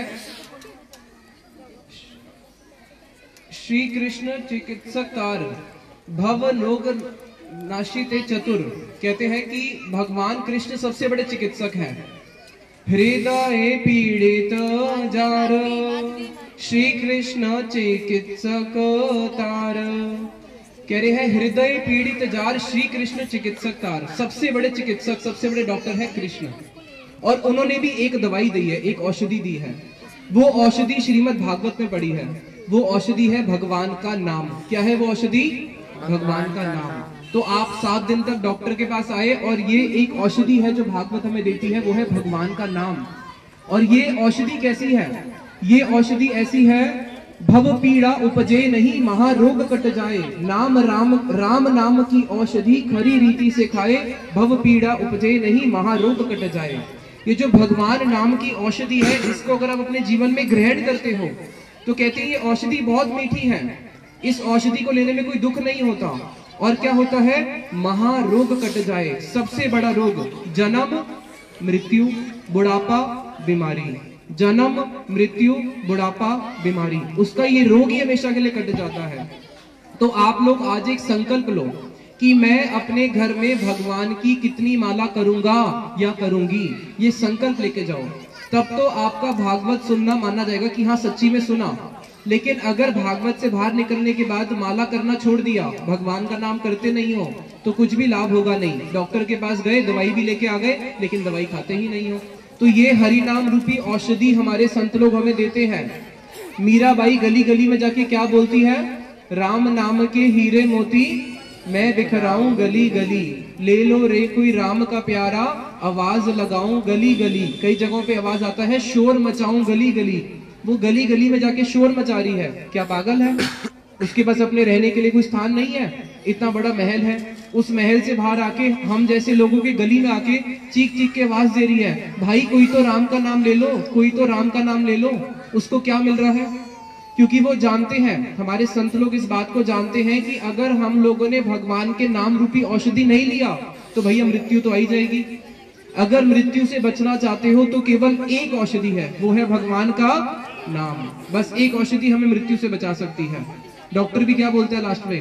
श्री कृष्ण चिकित्सकार भव रोग नाशिते चतुर। कहते हैं कि भगवान कृष्ण सबसे बड़े चिकित्सक हैं। हृदय पीड़ित जार श्री कृष्ण चिकित्सक तार। कह रहे हैं हृदय पीड़ित जार श्री कृष्ण चिकित्सक तार। सबसे बड़े चिकित्सक, सबसे बड़े डॉक्टर है कृष्ण। और उन्होंने भी एक दवाई दी है, एक औषधि दी है। वो औषधि श्रीमद् भागवत में पड़ी है। वो औषधि है भगवान का नाम। क्या है वो औषधि? भगवान का नाम। तो आप सात दिन तक डॉक्टर के पास आए और ये एक औषधि है जो भागवत हमें देती है, वो है भगवान का नाम। और ये औषधि कैसी है? ये औषधि ऐसी है, भव पीड़ा उपजे नहीं महारोग कट जाए, नाम राम राम नाम की औषधि खरी रीति से खाए, भव पीड़ा उपजे नहीं महारोग कट जाए। ये जो भगवान नाम की औषधि है, इसको अगर आप अपने जीवन में ग्रहण करते हो तो कहते हैं ये औषधि बहुत मीठी है। इस औषधि को लेने में कोई दुख नहीं होता। और क्या होता है? महारोग कट जाए। सबसे बड़ा रोग जन्म मृत्यु बुढ़ापा बीमारी, जन्म मृत्यु बुढ़ापा बीमारी, उसका ये रोग ही हमेशा के लिए कट जाता है। तो आप लोग आज एक संकल्प लो कि मैं अपने घर में भगवान की कितनी माला करूंगा या करूंगी। ये संकल्प लेके जाओ तब तो आपका भागवत सुनना माना जाएगा कि हाँ सच्ची में सुना। लेकिन अगर भागवत से बाहर निकलने के बाद माला करना छोड़ दिया, भगवान का नाम करते नहीं हो, तो कुछ भी लाभ होगा नहीं। डॉक्टर के पास गए, दवाई भी लेके आ गए, लेकिन दवाई खाते ही नहीं हो। तो ये हरि नाम रूपी औषधि हमारे संत लोग हमें देते हैं। मीराबाई गली गली में जाके क्या बोलती है? राम नाम के हीरे मोती मैं बिखराऊं गली गली, ले लो रे कोई राम का प्यारा, आवाज लगाऊं गली गली। कई जगहों पे आवाज आता है शोर मचाऊं गली गली। वो गली गली में जाके शोर मचा रही है, क्या पागल है? उसके पास अपने रहने के लिए कोई स्थान नहीं है? इतना बड़ा महल है, उस महल से बाहर आके हम जैसे लोगों के गली में आके चीख चीख के आवाज दे रही है, भाई कोई तो राम का नाम ले लो, कोई तो राम का नाम ले लो। उसको क्या मिल रहा है? क्योंकि वो जानते हैं, हमारे संत लोग इस बात को जानते हैं कि अगर हम लोगों ने भगवान के नाम रूपी औषधि नहीं लिया तो भैया मृत्यु तो आई जाएगी। अगर मृत्यु से बचना चाहते हो तो केवल एक औषधि है, वो है भगवान का नाम। बस एक औषधि हमें मृत्यु से बचा सकती है। डॉक्टर भी क्या बोलते हैं लास्ट में,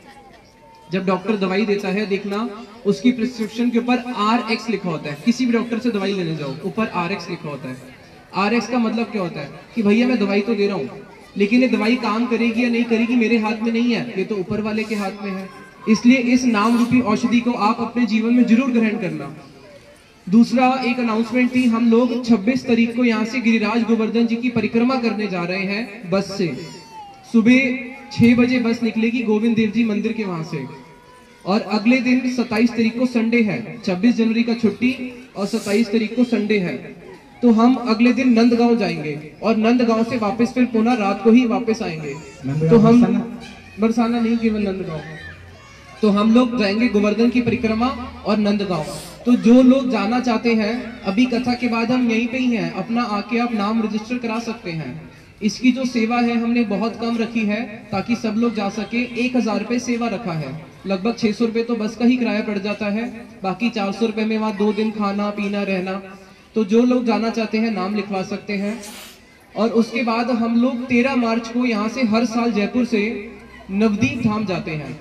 जब डॉक्टर दवाई देता है, देखना उसकी प्रिस्क्रिप्शन के ऊपर आर एक्स लिखा होता है। किसी भी डॉक्टर से दवाई लेने जाओ, ऊपर आर एक्स लिखा होता है। आर एक्स का मतलब क्या होता है कि भैया मैं दवाई तो दे रहा हूँ, लेकिन ये दवाई काम करेगी या नहीं करेगी मेरे हाथ में नहीं है, ये तो ऊपर वाले के हाथ में है। इसलिए इस नाम रूपी औषधि को आप अपने जीवन में जरूर ग्रहण करना। दूसरा एक अनाउंसमेंट थी, हम लोग छब्बीस तारीख को यहाँ से गिरिराज गोवर्धन जी की परिक्रमा करने जा रहे हैं बस से। सुबह छह बजे बस निकलेगी गोविंद देव जी मंदिर के वहां से, और अगले दिन सत्ताईस तारीख को संडे है। छब्बीस जनवरी का छुट्टी और सत्ताईस तारीख को संडे है। तो हम अगले दिन नंदगांव जाएंगे और नंदगांव से वापस फिर पुनः रात को ही वापस आएंगे। तो हम बरसाना नहीं, केवल नंदगांव। तो हम लोग जाएंगे गोवर्धन की परिक्रमा और नंदगांव। तो जो लोग जाना चाहते हैं, अभी कथा के बाद हम यहीं पे ही हैं, अपना आके आप नाम रजिस्टर करा सकते हैं। इसकी जो सेवा है हमने बहुत कम रखी है ताकि सब लोग जा सके। एक हजार रुपए सेवा रखा है, लगभग छह सौ रुपए तो बस का ही किराया पड़ जाता है, बाकी चार सौ रुपए में वहाँ दो दिन खाना पीना रहना। तो जो लोग जाना चाहते हैं नाम लिखवा सकते हैं। और उसके बाद हम लोग तेरह मार्च को यहाँ से हर साल जयपुर से नवदीप धाम जाते हैं।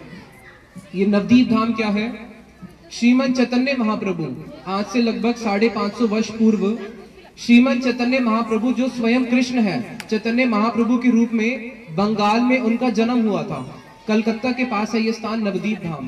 ये नवदीप धाम क्या है? श्रीमन चैतन्य महाप्रभु आज से लगभग साढ़े पांच सौ वर्ष पूर्व श्रीमन चैतन्य महाप्रभु जो स्वयं कृष्ण है, चैतन्य महाप्रभु के रूप में बंगाल में उनका जन्म हुआ था। कलकत्ता के पास है ये स्थान नवदीप धाम।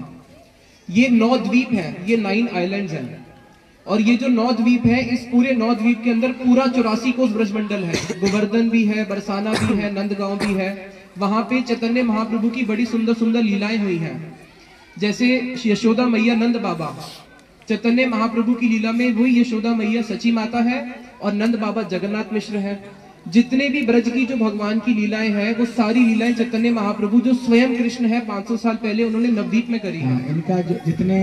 ये नौ द्वीप है, ये नाइन आइलैंड्स हैं। और ये जो नौ द्वीप है, इस पूरे नौ द्वीप के अंदर पूरा चौरासी कोस ब्रजमंडल है। गोवर्धन भी है, बरसाना भी है, नंदगांव भी है। वहां पे चैतन्य महाप्रभु की बड़ी सुंदर सुंदर लीलाएं हुई हैं। जैसे यशोदा मैया नंद बाबा, चैतन्य महाप्रभु की लीला में वही यशोदा मैया सची माता है और नंद बाबा जगन्नाथ मिश्र है। जितने भी ब्रज की जो भगवान की लीलाएं हैं, वो सारी लीलाएं चैतन्य महाप्रभु जो स्वयं कृष्ण है पाँच सौ साल पहले उन्होंने नवदीप में करी है। इनका जो जितने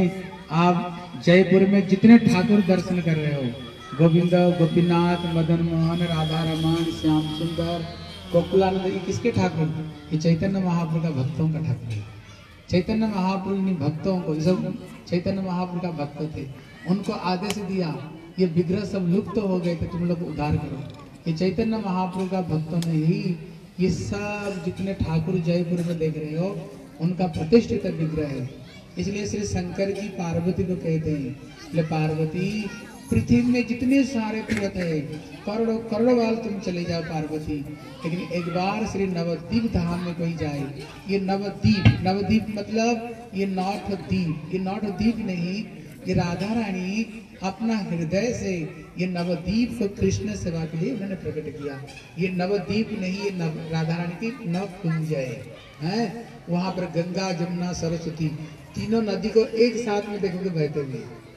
आप जयपुर में जितने ठाकुर दर्शन कर रहे हो, गोविंद, गोपीनाथ, मदन मोहन, राधा रमन, श्याम सुंदर, गोकुलानंद, ये किसके ठाकुर? ये चैतन्य महाप्रभु का भक्तों का ठाकुर है। चैतन्य महाप्रभु ने भक्तों को, सब चैतन्य महाप्रभु का भक्त थे, उनको आदेश दिया ये विग्रह सब लुप्त तो हो गए थे, तुम लोग उद्धार करो। ये चैतन्य महाप्रभु का भक्तों ने ही ये सब जितने ठाकुर जयपुर में देख रहे हो उनका प्रतिष्ठित विग्रह है। इसलिए श्री शंकर जी पार्वती को कहते हैं, इसलिए पार्वती पृथ्वी में जितने सारे तीर्थ है, करोड़ों करोड़ों बार तुम चले जाओ पार्वती, लेकिन एक बार श्री नवद्वीप धाम में कोई जाए। ये नवद्वीप, नवद्वीप मतलब ये नौठ द्वीप, ये नौठ द्वीप नहीं, ये राधा रानी अपना हृदय से ये नवद्वीप को कृष्ण सेवा के लिए उन्होंने प्रकट किया। ये नवद्वीप नहीं, ये नव राधा रानी की नव कुंज है। वहां पर गंगा, जमुना, सरस्वती तीनों नदी को एक साथ में देखोगे बहते हुए,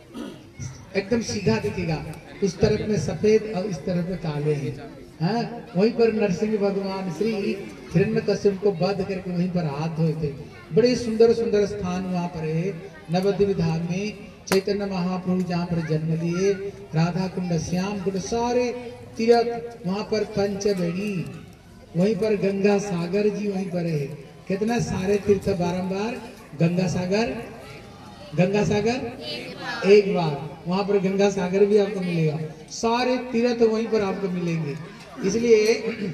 एकदम सीधा दिखेगा। उस तरफ में सफेद और इस तरफ में काले हैं। हाँ, वहीं पर नरसिंह भगवान श्री हिरण्यकश्यप को वध करके वहीं पर हाथ धोए थे। बड़े सुंदर सुंदर स्थान वहाँ पर है नवद्वीप धाम में। चैतन्य महाप्रभु जहाँ पर जन्म लिए, राधा कुंड, श्याम कुंड, सारे तीर्थ वहाँ पर पंचवेणी, वहीं पर गंगा सागर जी वहीं पर है। कितना सारे तीर्थ बारंबार, गंगा सागर, गंगा सागर एक बार, वहां पर गंगा सागर भी आपको मिलेगा। सारे तीर्थ वहीं पर आपको मिलेंगे। इसलिए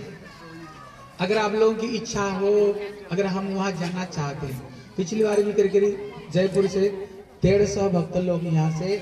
अगर आप लोगों की इच्छा हो, अगर हम वहां जाना चाहते हैं, पिछली बार भी करके जयपुर से डेढ़ सौ भक्त लोग यहाँ से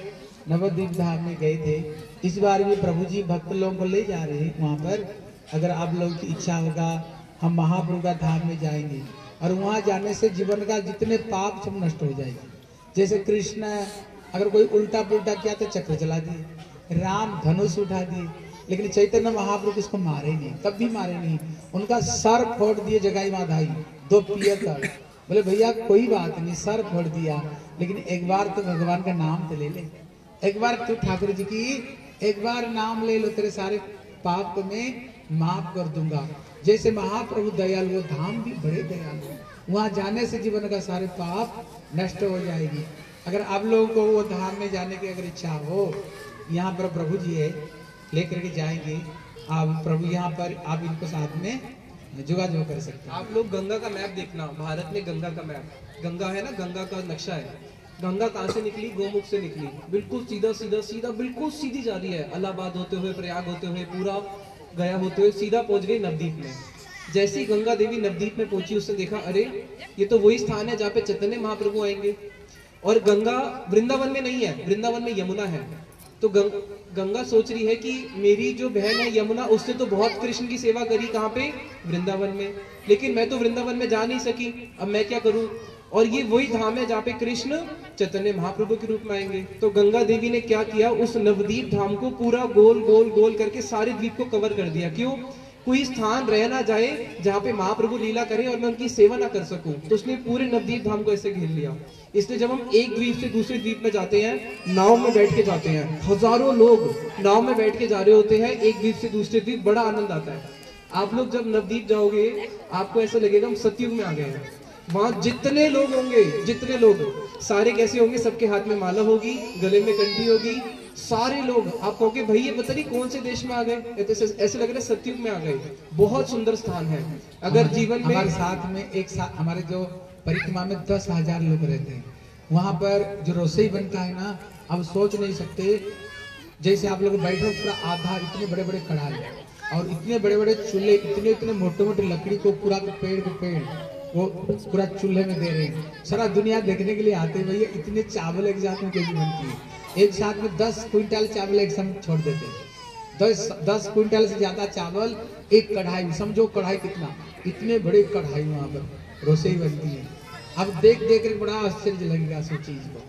नवद्वीप धाम में गए थे। इस बार भी प्रभु जी भक्त लोगों को ले जा रहे हैं वहाँ पर। अगर आप लोगों की इच्छा होगा हम महाप्रभु का धाम में जाएंगे और वहाँ जाने से जीवन का जितने पाप सब नष्ट हो जाएंगे। जैसे कृष्ण अगर कोई उल्टा पुल्टा किया तो चक्र चला दिए, राम धनुष उठा दिए, लेकिन चैतन्य महाप्रभु इसको मारे नहीं, तब भी मारे नहीं, उनका सर फोड़ दिए जगाई माधाई दो पियर कर। बोले भैया कोई बात नहीं, सर फोड़ दिया, लेकिन एक बार तो भगवान का नाम तो ले ले, एक बार तो ठाकुर जी की एक बार नाम ले लो, तेरे सारे पाप को मैं माफ कर दूंगा। जैसे महाप्रभु दयालु, वो धाम भी बड़े दयालु, वहां जाने से जीवन का सारे पाप नष्ट हो जाएगी। अगर आप लोगों को वो धाम में जाने की अगर इच्छा हो, यहाँ पर प्रभु जी है लेकर के जाएंगे आप, प्रभु यहाँ पर आप इनको साथ में जोगाजोग कर सकते हैं। आप लोग गंगा का मैप देखना, भारत में गंगा का मैप, गंगा है ना, गंगा का नक्शा है। गंगा कहाँ से निकली? गोमुख से निकली, बिल्कुल सीधा सीधा सीधा बिल्कुल सीधी जा रही है, इलाहाबाद होते हुए, प्रयाग होते हुए, पूरा गया होते हुए सीधा पहुंच गई नवद्वीप में। जैसी गंगा देवी नवद्वीप में पहुंची, उसने देखा अरे ये तो वही स्थान है जहाँ पे चैतन्य महाप्रभु आएंगे। और गंगा वृंदावन में नहीं है, वृंदावन में यमुना है। तो गंग, गंगा सोच रही है कि मेरी जो बहन है यमुना, उसने तो बहुत कृष्ण की सेवा करी, कहाँ पे? वृंदावन में, लेकिन मैं तो वृंदावन में जा नहीं सकी, अब मैं क्या करूं? और ये वही धाम है जहाँ पे कृष्ण चैतन्य महाप्रभु के रूप में आएंगे। तो गंगा देवी ने क्या किया, उस नवद्वीप धाम को पूरा गोल गोल गोल करके सारे द्वीप को कवर कर दिया। क्यों? कोई स्थान रह ना जाए जहाँ पे महाप्रभु लीला करें और मैं उनकी सेवा ना कर सकूं। तो उसने पूरे नवद्वीप धाम को ऐसे घेर लिया। इसलिए जब हम एक द्वीप से दूसरे द्वीप में जाते हैं, नाव में बैठ के जाते हैं, हजारों लोग नाव में बैठ के जा रहे होते हैं एक द्वीप से दूसरे द्वीप, बड़ा आनंद आता है। आप लोग जब नवद्वीप जाओगे आपको ऐसा लगेगा हम सतयुग में आ गए हैं। वहां जितने लोग होंगे, जितने लोग, सारे कैसे होंगे? सबके हाथ में माला होगी, गले में कंठी होगी, सारे लोग। आप कहोगे भाई ये पता नहीं कौन से देश में आ गए, ऐसे लग रहा है सतयुग में आ गए। बहुत सुंदर स्थान है। अगर जीवन में हमारे साथ में एक साथ हमारे जो परिक्रमा में दस हजार लोग रहते हैं, वहां पर जो रसोई बनता है ना, अब सोच नहीं सकते। जैसे आप लोग बैठो, पूरा आधा इतने बड़े बड़े कढ़ाई और इतने बड़े बड़े चूल्हे, इतने इतने मोटे मोटे लकड़ी को पूरा पेड़ के पेड़ वो पूरा चूल्हे में दे रहे हैं। सारा दुनिया देखने के लिए आते हैं भैया इतने चावल एक साथ में कैसे बनती है। एक साथ में दस क्विंटल चावल एक संग छोड़ देते हैं, दस दस क्विंटल से ज्यादा चावल एक कढ़ाई में। समझो कढ़ाई कितना, इतने बड़े कढ़ाई वहां पर रसोई बनती है। अब देख देख कर बड़ा आश्चर्य लगेगा सो चीज को।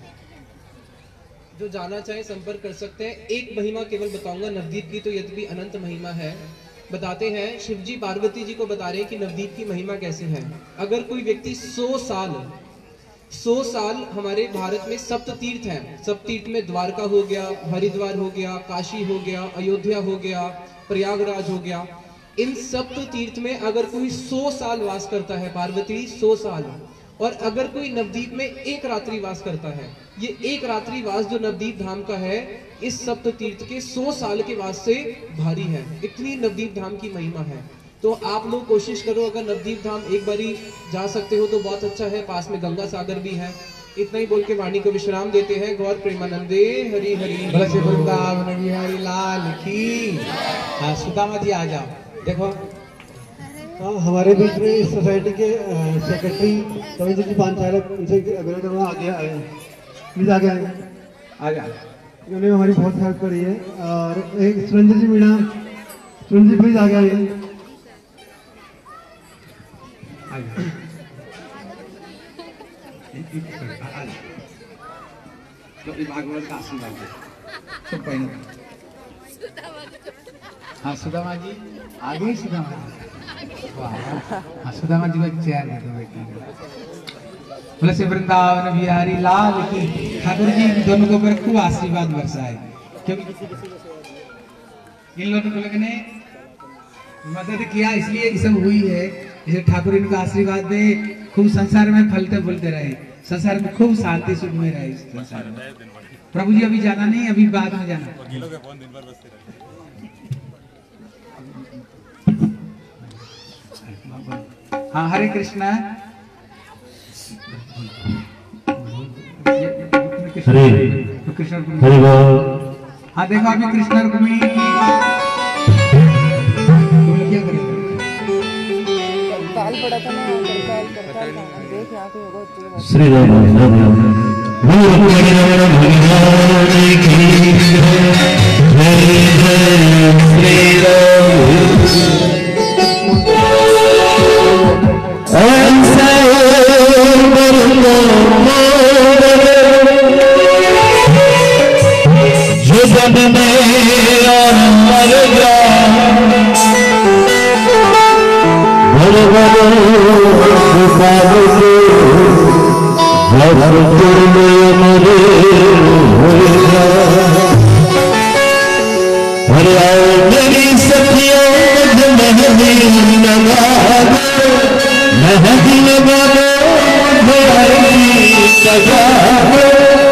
जो जाना चाहे संपर्क कर सकते हैं। एक महिमा केवल बताऊंगा नवद्वीप की, तो यद्यपि अनंत महिमा है। बताते हैं शिव जी पार्वती जी को बता रहे हैं कि नवद्वीप की महिमा कैसे है। अगर कोई व्यक्ति सौ साल सौ साल हमारे भारत में सप्त तीर्थ हैं, सप्त तीर्थ में द्वारका हो गया, हरिद्वार हो गया, काशी हो गया, अयोध्या हो गया, प्रयागराज हो गया। इन सप्त तीर्थ में अगर कोई सौ साल वास करता है, पार्वती सौ साल, और अगर कोई नवद्वीप में एक रात्रि वास करता है, ये एक रात्रि वास जो नवद्वीप धाम का है, इस सप्त तीर्थ के सौ साल के वास से भारी है। इतनी नवद्वीप धाम की महिमा है। तो आप लोग कोशिश करो, अगर नवद्वीप धाम एक बारी जा सकते हो तो बहुत अच्छा है। पास में गंगा सागर भी है। इतना ही बोल के वाणी को विश्राम देते हैं। गौर प्रेमानंदे हरि हरि वृंदावन बिहारी लाल की। हाँ सुदामा जी आ जाओ। देखो हाँ, हमारे बीच में इस सोसाइटी के सेक्रेटरी रविंद्र जी पांचालक, उनसे अगर करना आगे आए, प्लीज आगे आए, आ जाओ। उन्होंने हमारी बहुत हेल्प करी है। और एक सुरेंद्र जी मीणा, सुरेंद्र जी प्लीज आगे आइए। भागवत का आशीर्वाद दे। हाँ सुदामा जी आगे, सुदामा जी। हाँ सुदामा जी को एक चेयर दे दो बेटी। बोले से वृंदावन बिहारी लाल की। ठाकुर जी दोनों को ऊपर खूब आशीर्वाद बरसाए, क्योंकि इन लोगों ने मदद किया इसलिए ये सब हुई है। इसे ठाकुर इनको आशीर्वाद दे, खूब संसार में फलते फूलते रहे, संसार में खूब शांति सुख में रहे संसार में। प्रभु जी अभी जाना नहीं, अभी बाद में जाना। हाँ हरे कृष्णा। हरे कृष्ण हरे बोल। हाँ देखो अभी कृष्ण रुक्मिणी क्या करें? करताल पड़ा था ना, करताल करताल देख यहाँ पे होगा। श्रीधर माहराज अरे आओ मेरी सखियों मेहंदी लगा दो, मेहंदी लगा दो मुझे आएगी सजा दो,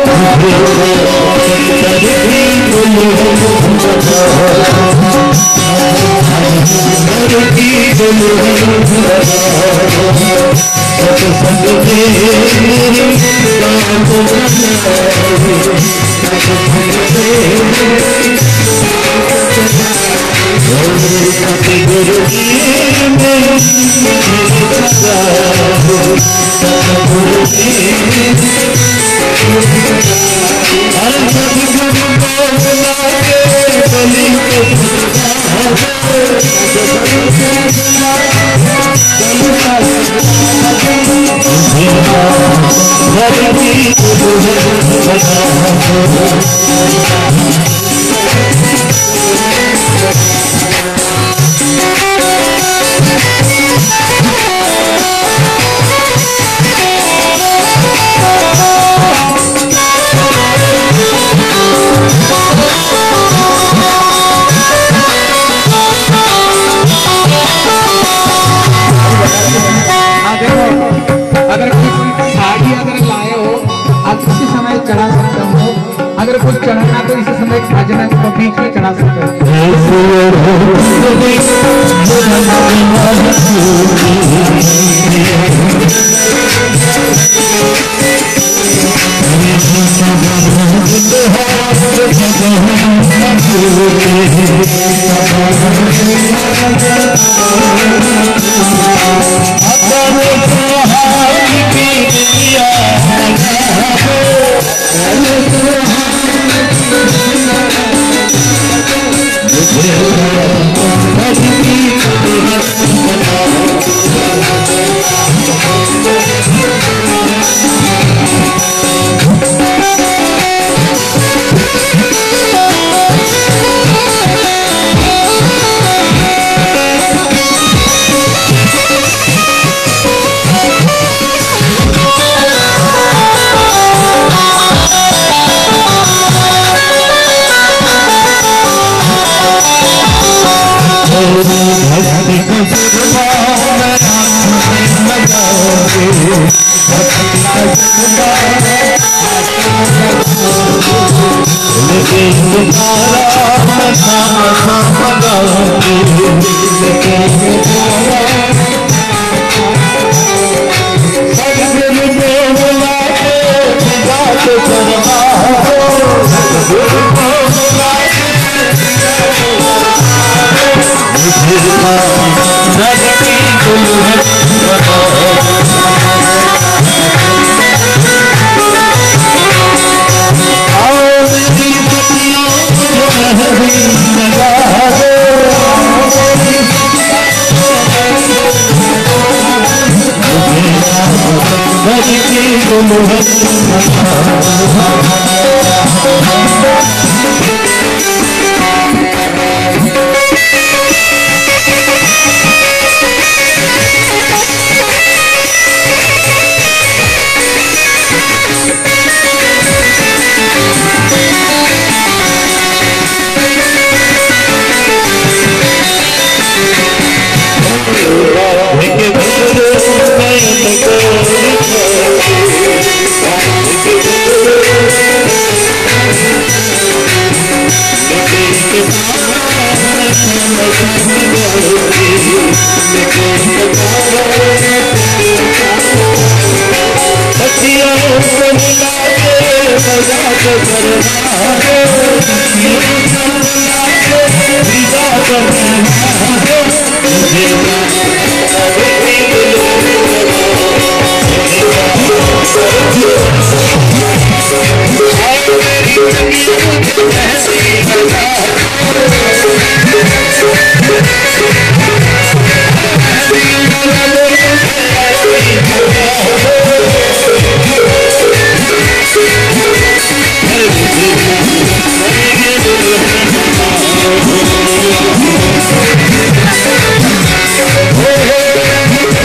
चढ़ाना तो इसी समय भजन को बीच में चढ़ा सकते हैं। Oh,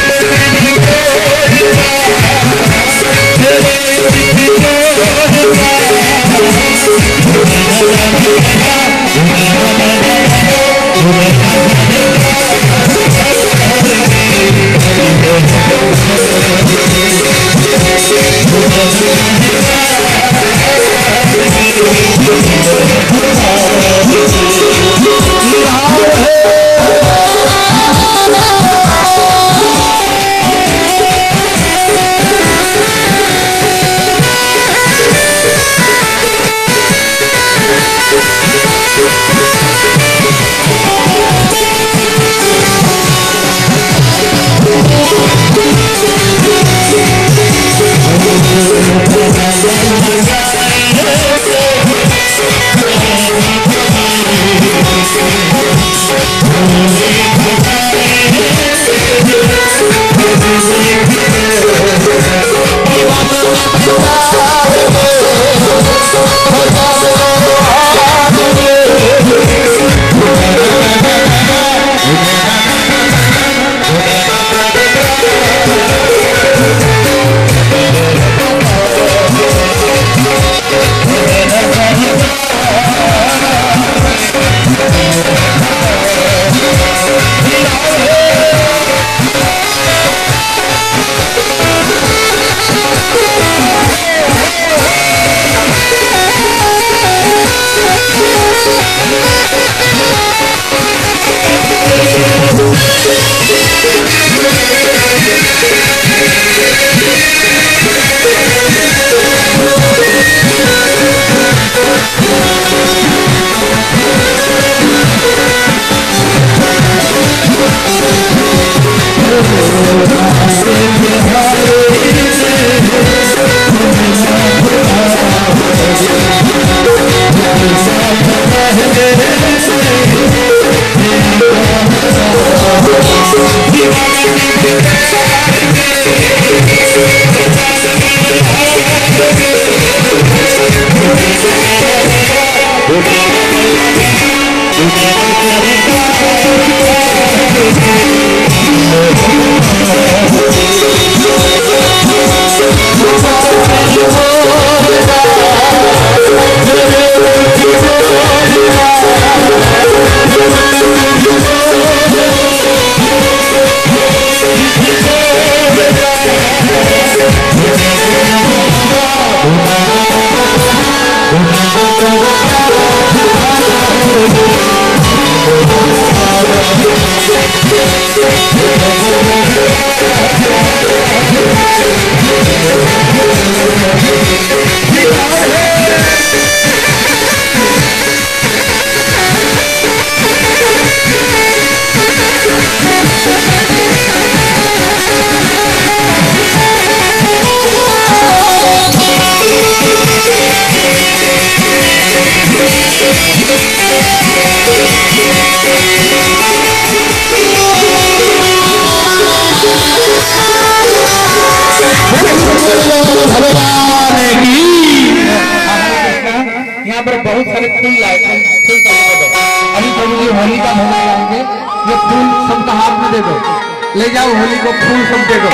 यहाँ पर बहुत सारे फूल लाए थे, फूल सबको दो। अभी प्रभु जी होली का भोग लगाएंगे, ये फूल सबका हाथ में दे दो, ले जाओ होली को फूल सब दे दो,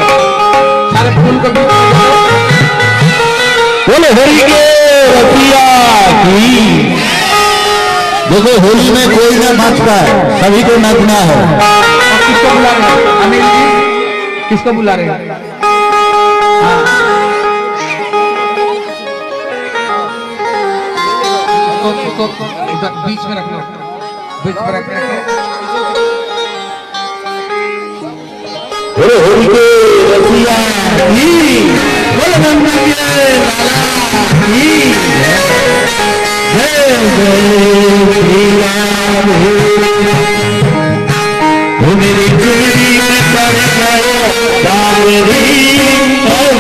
सारे फूल को बीच में दे दो। बोलो होली के रतिया की। देखो होली में कोई ना नाचता है, सभी को नाचना है। और किसको बुला रहे हैं अनिल जी, किसको बुला रहे हैं? हाँ। को इधर बीच में रखना, बीच में रख बोलो होली के रतिया की। बोलो नंदा के लाला की। जय जय श्री राम। वो मेरी जिंदगी में कर गए दावरी और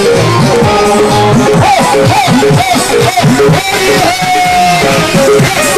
Oh,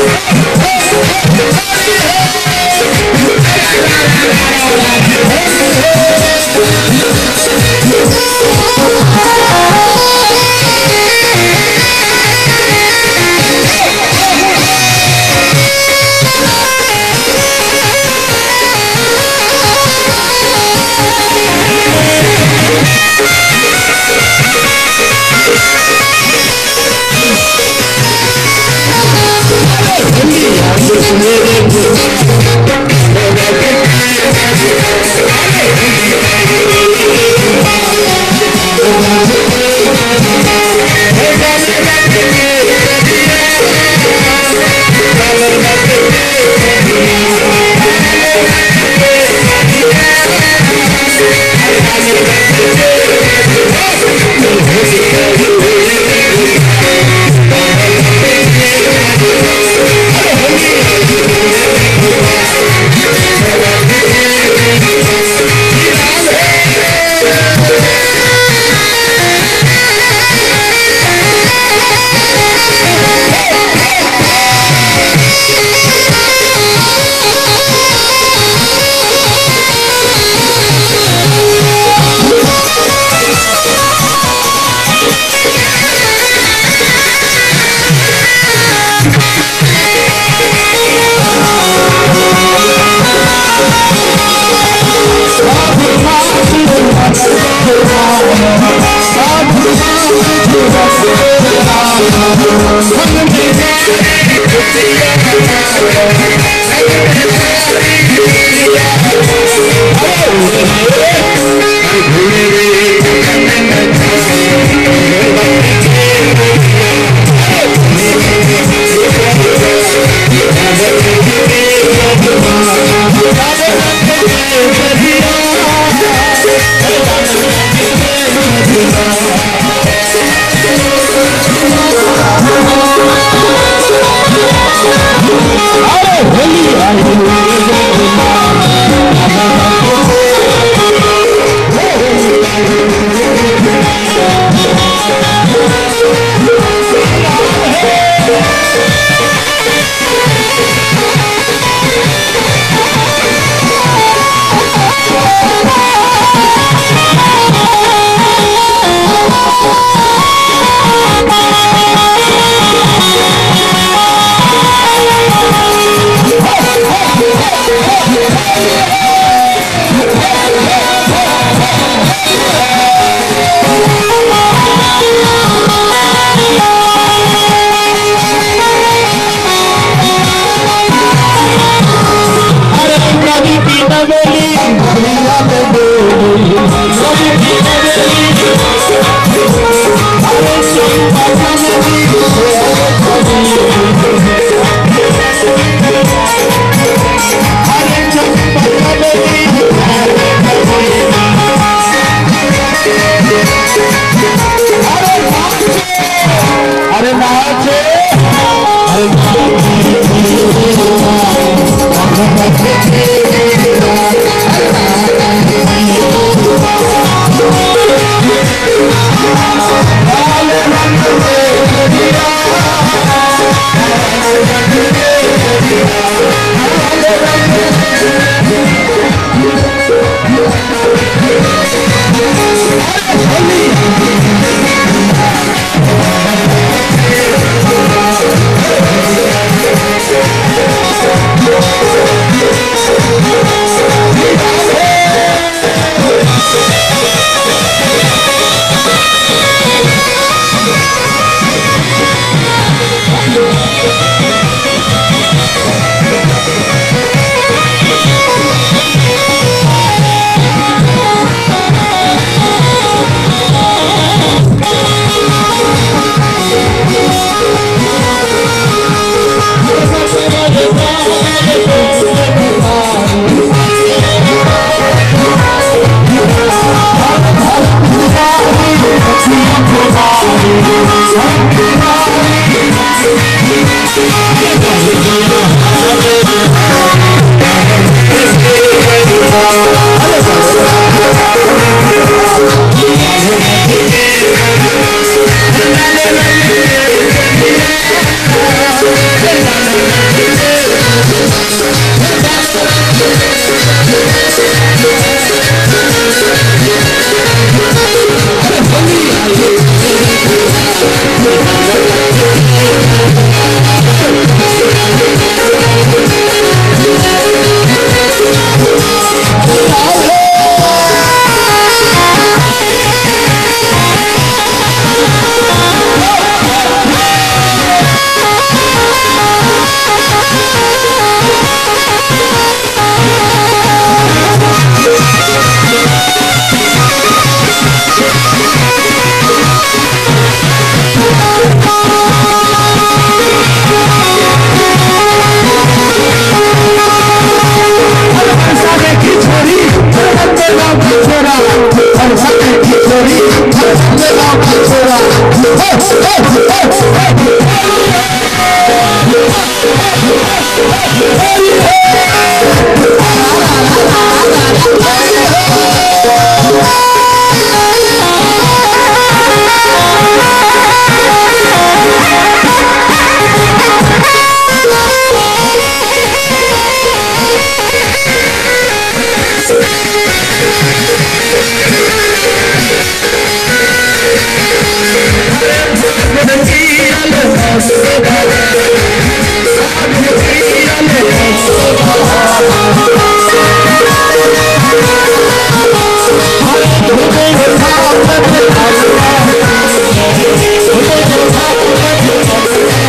Thank you.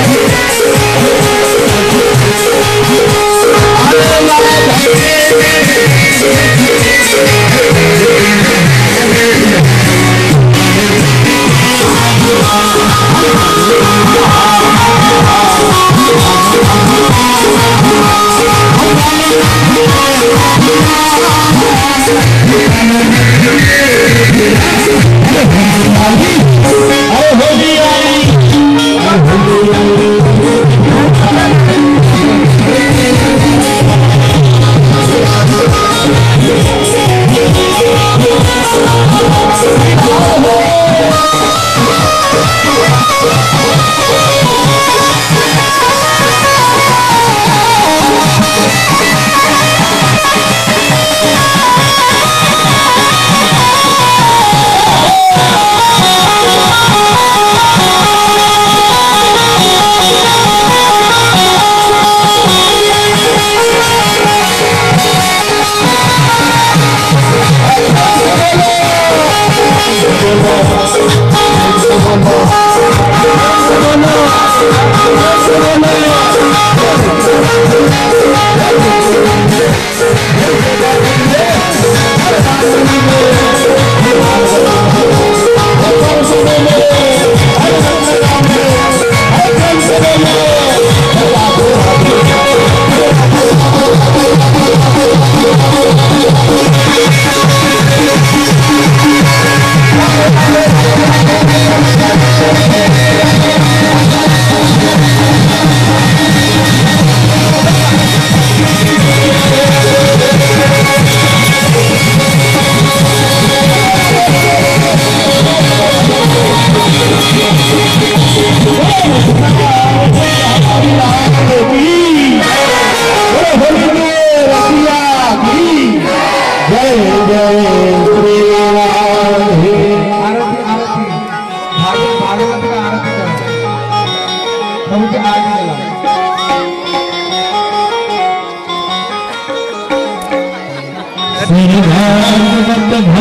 Shri Bhagwat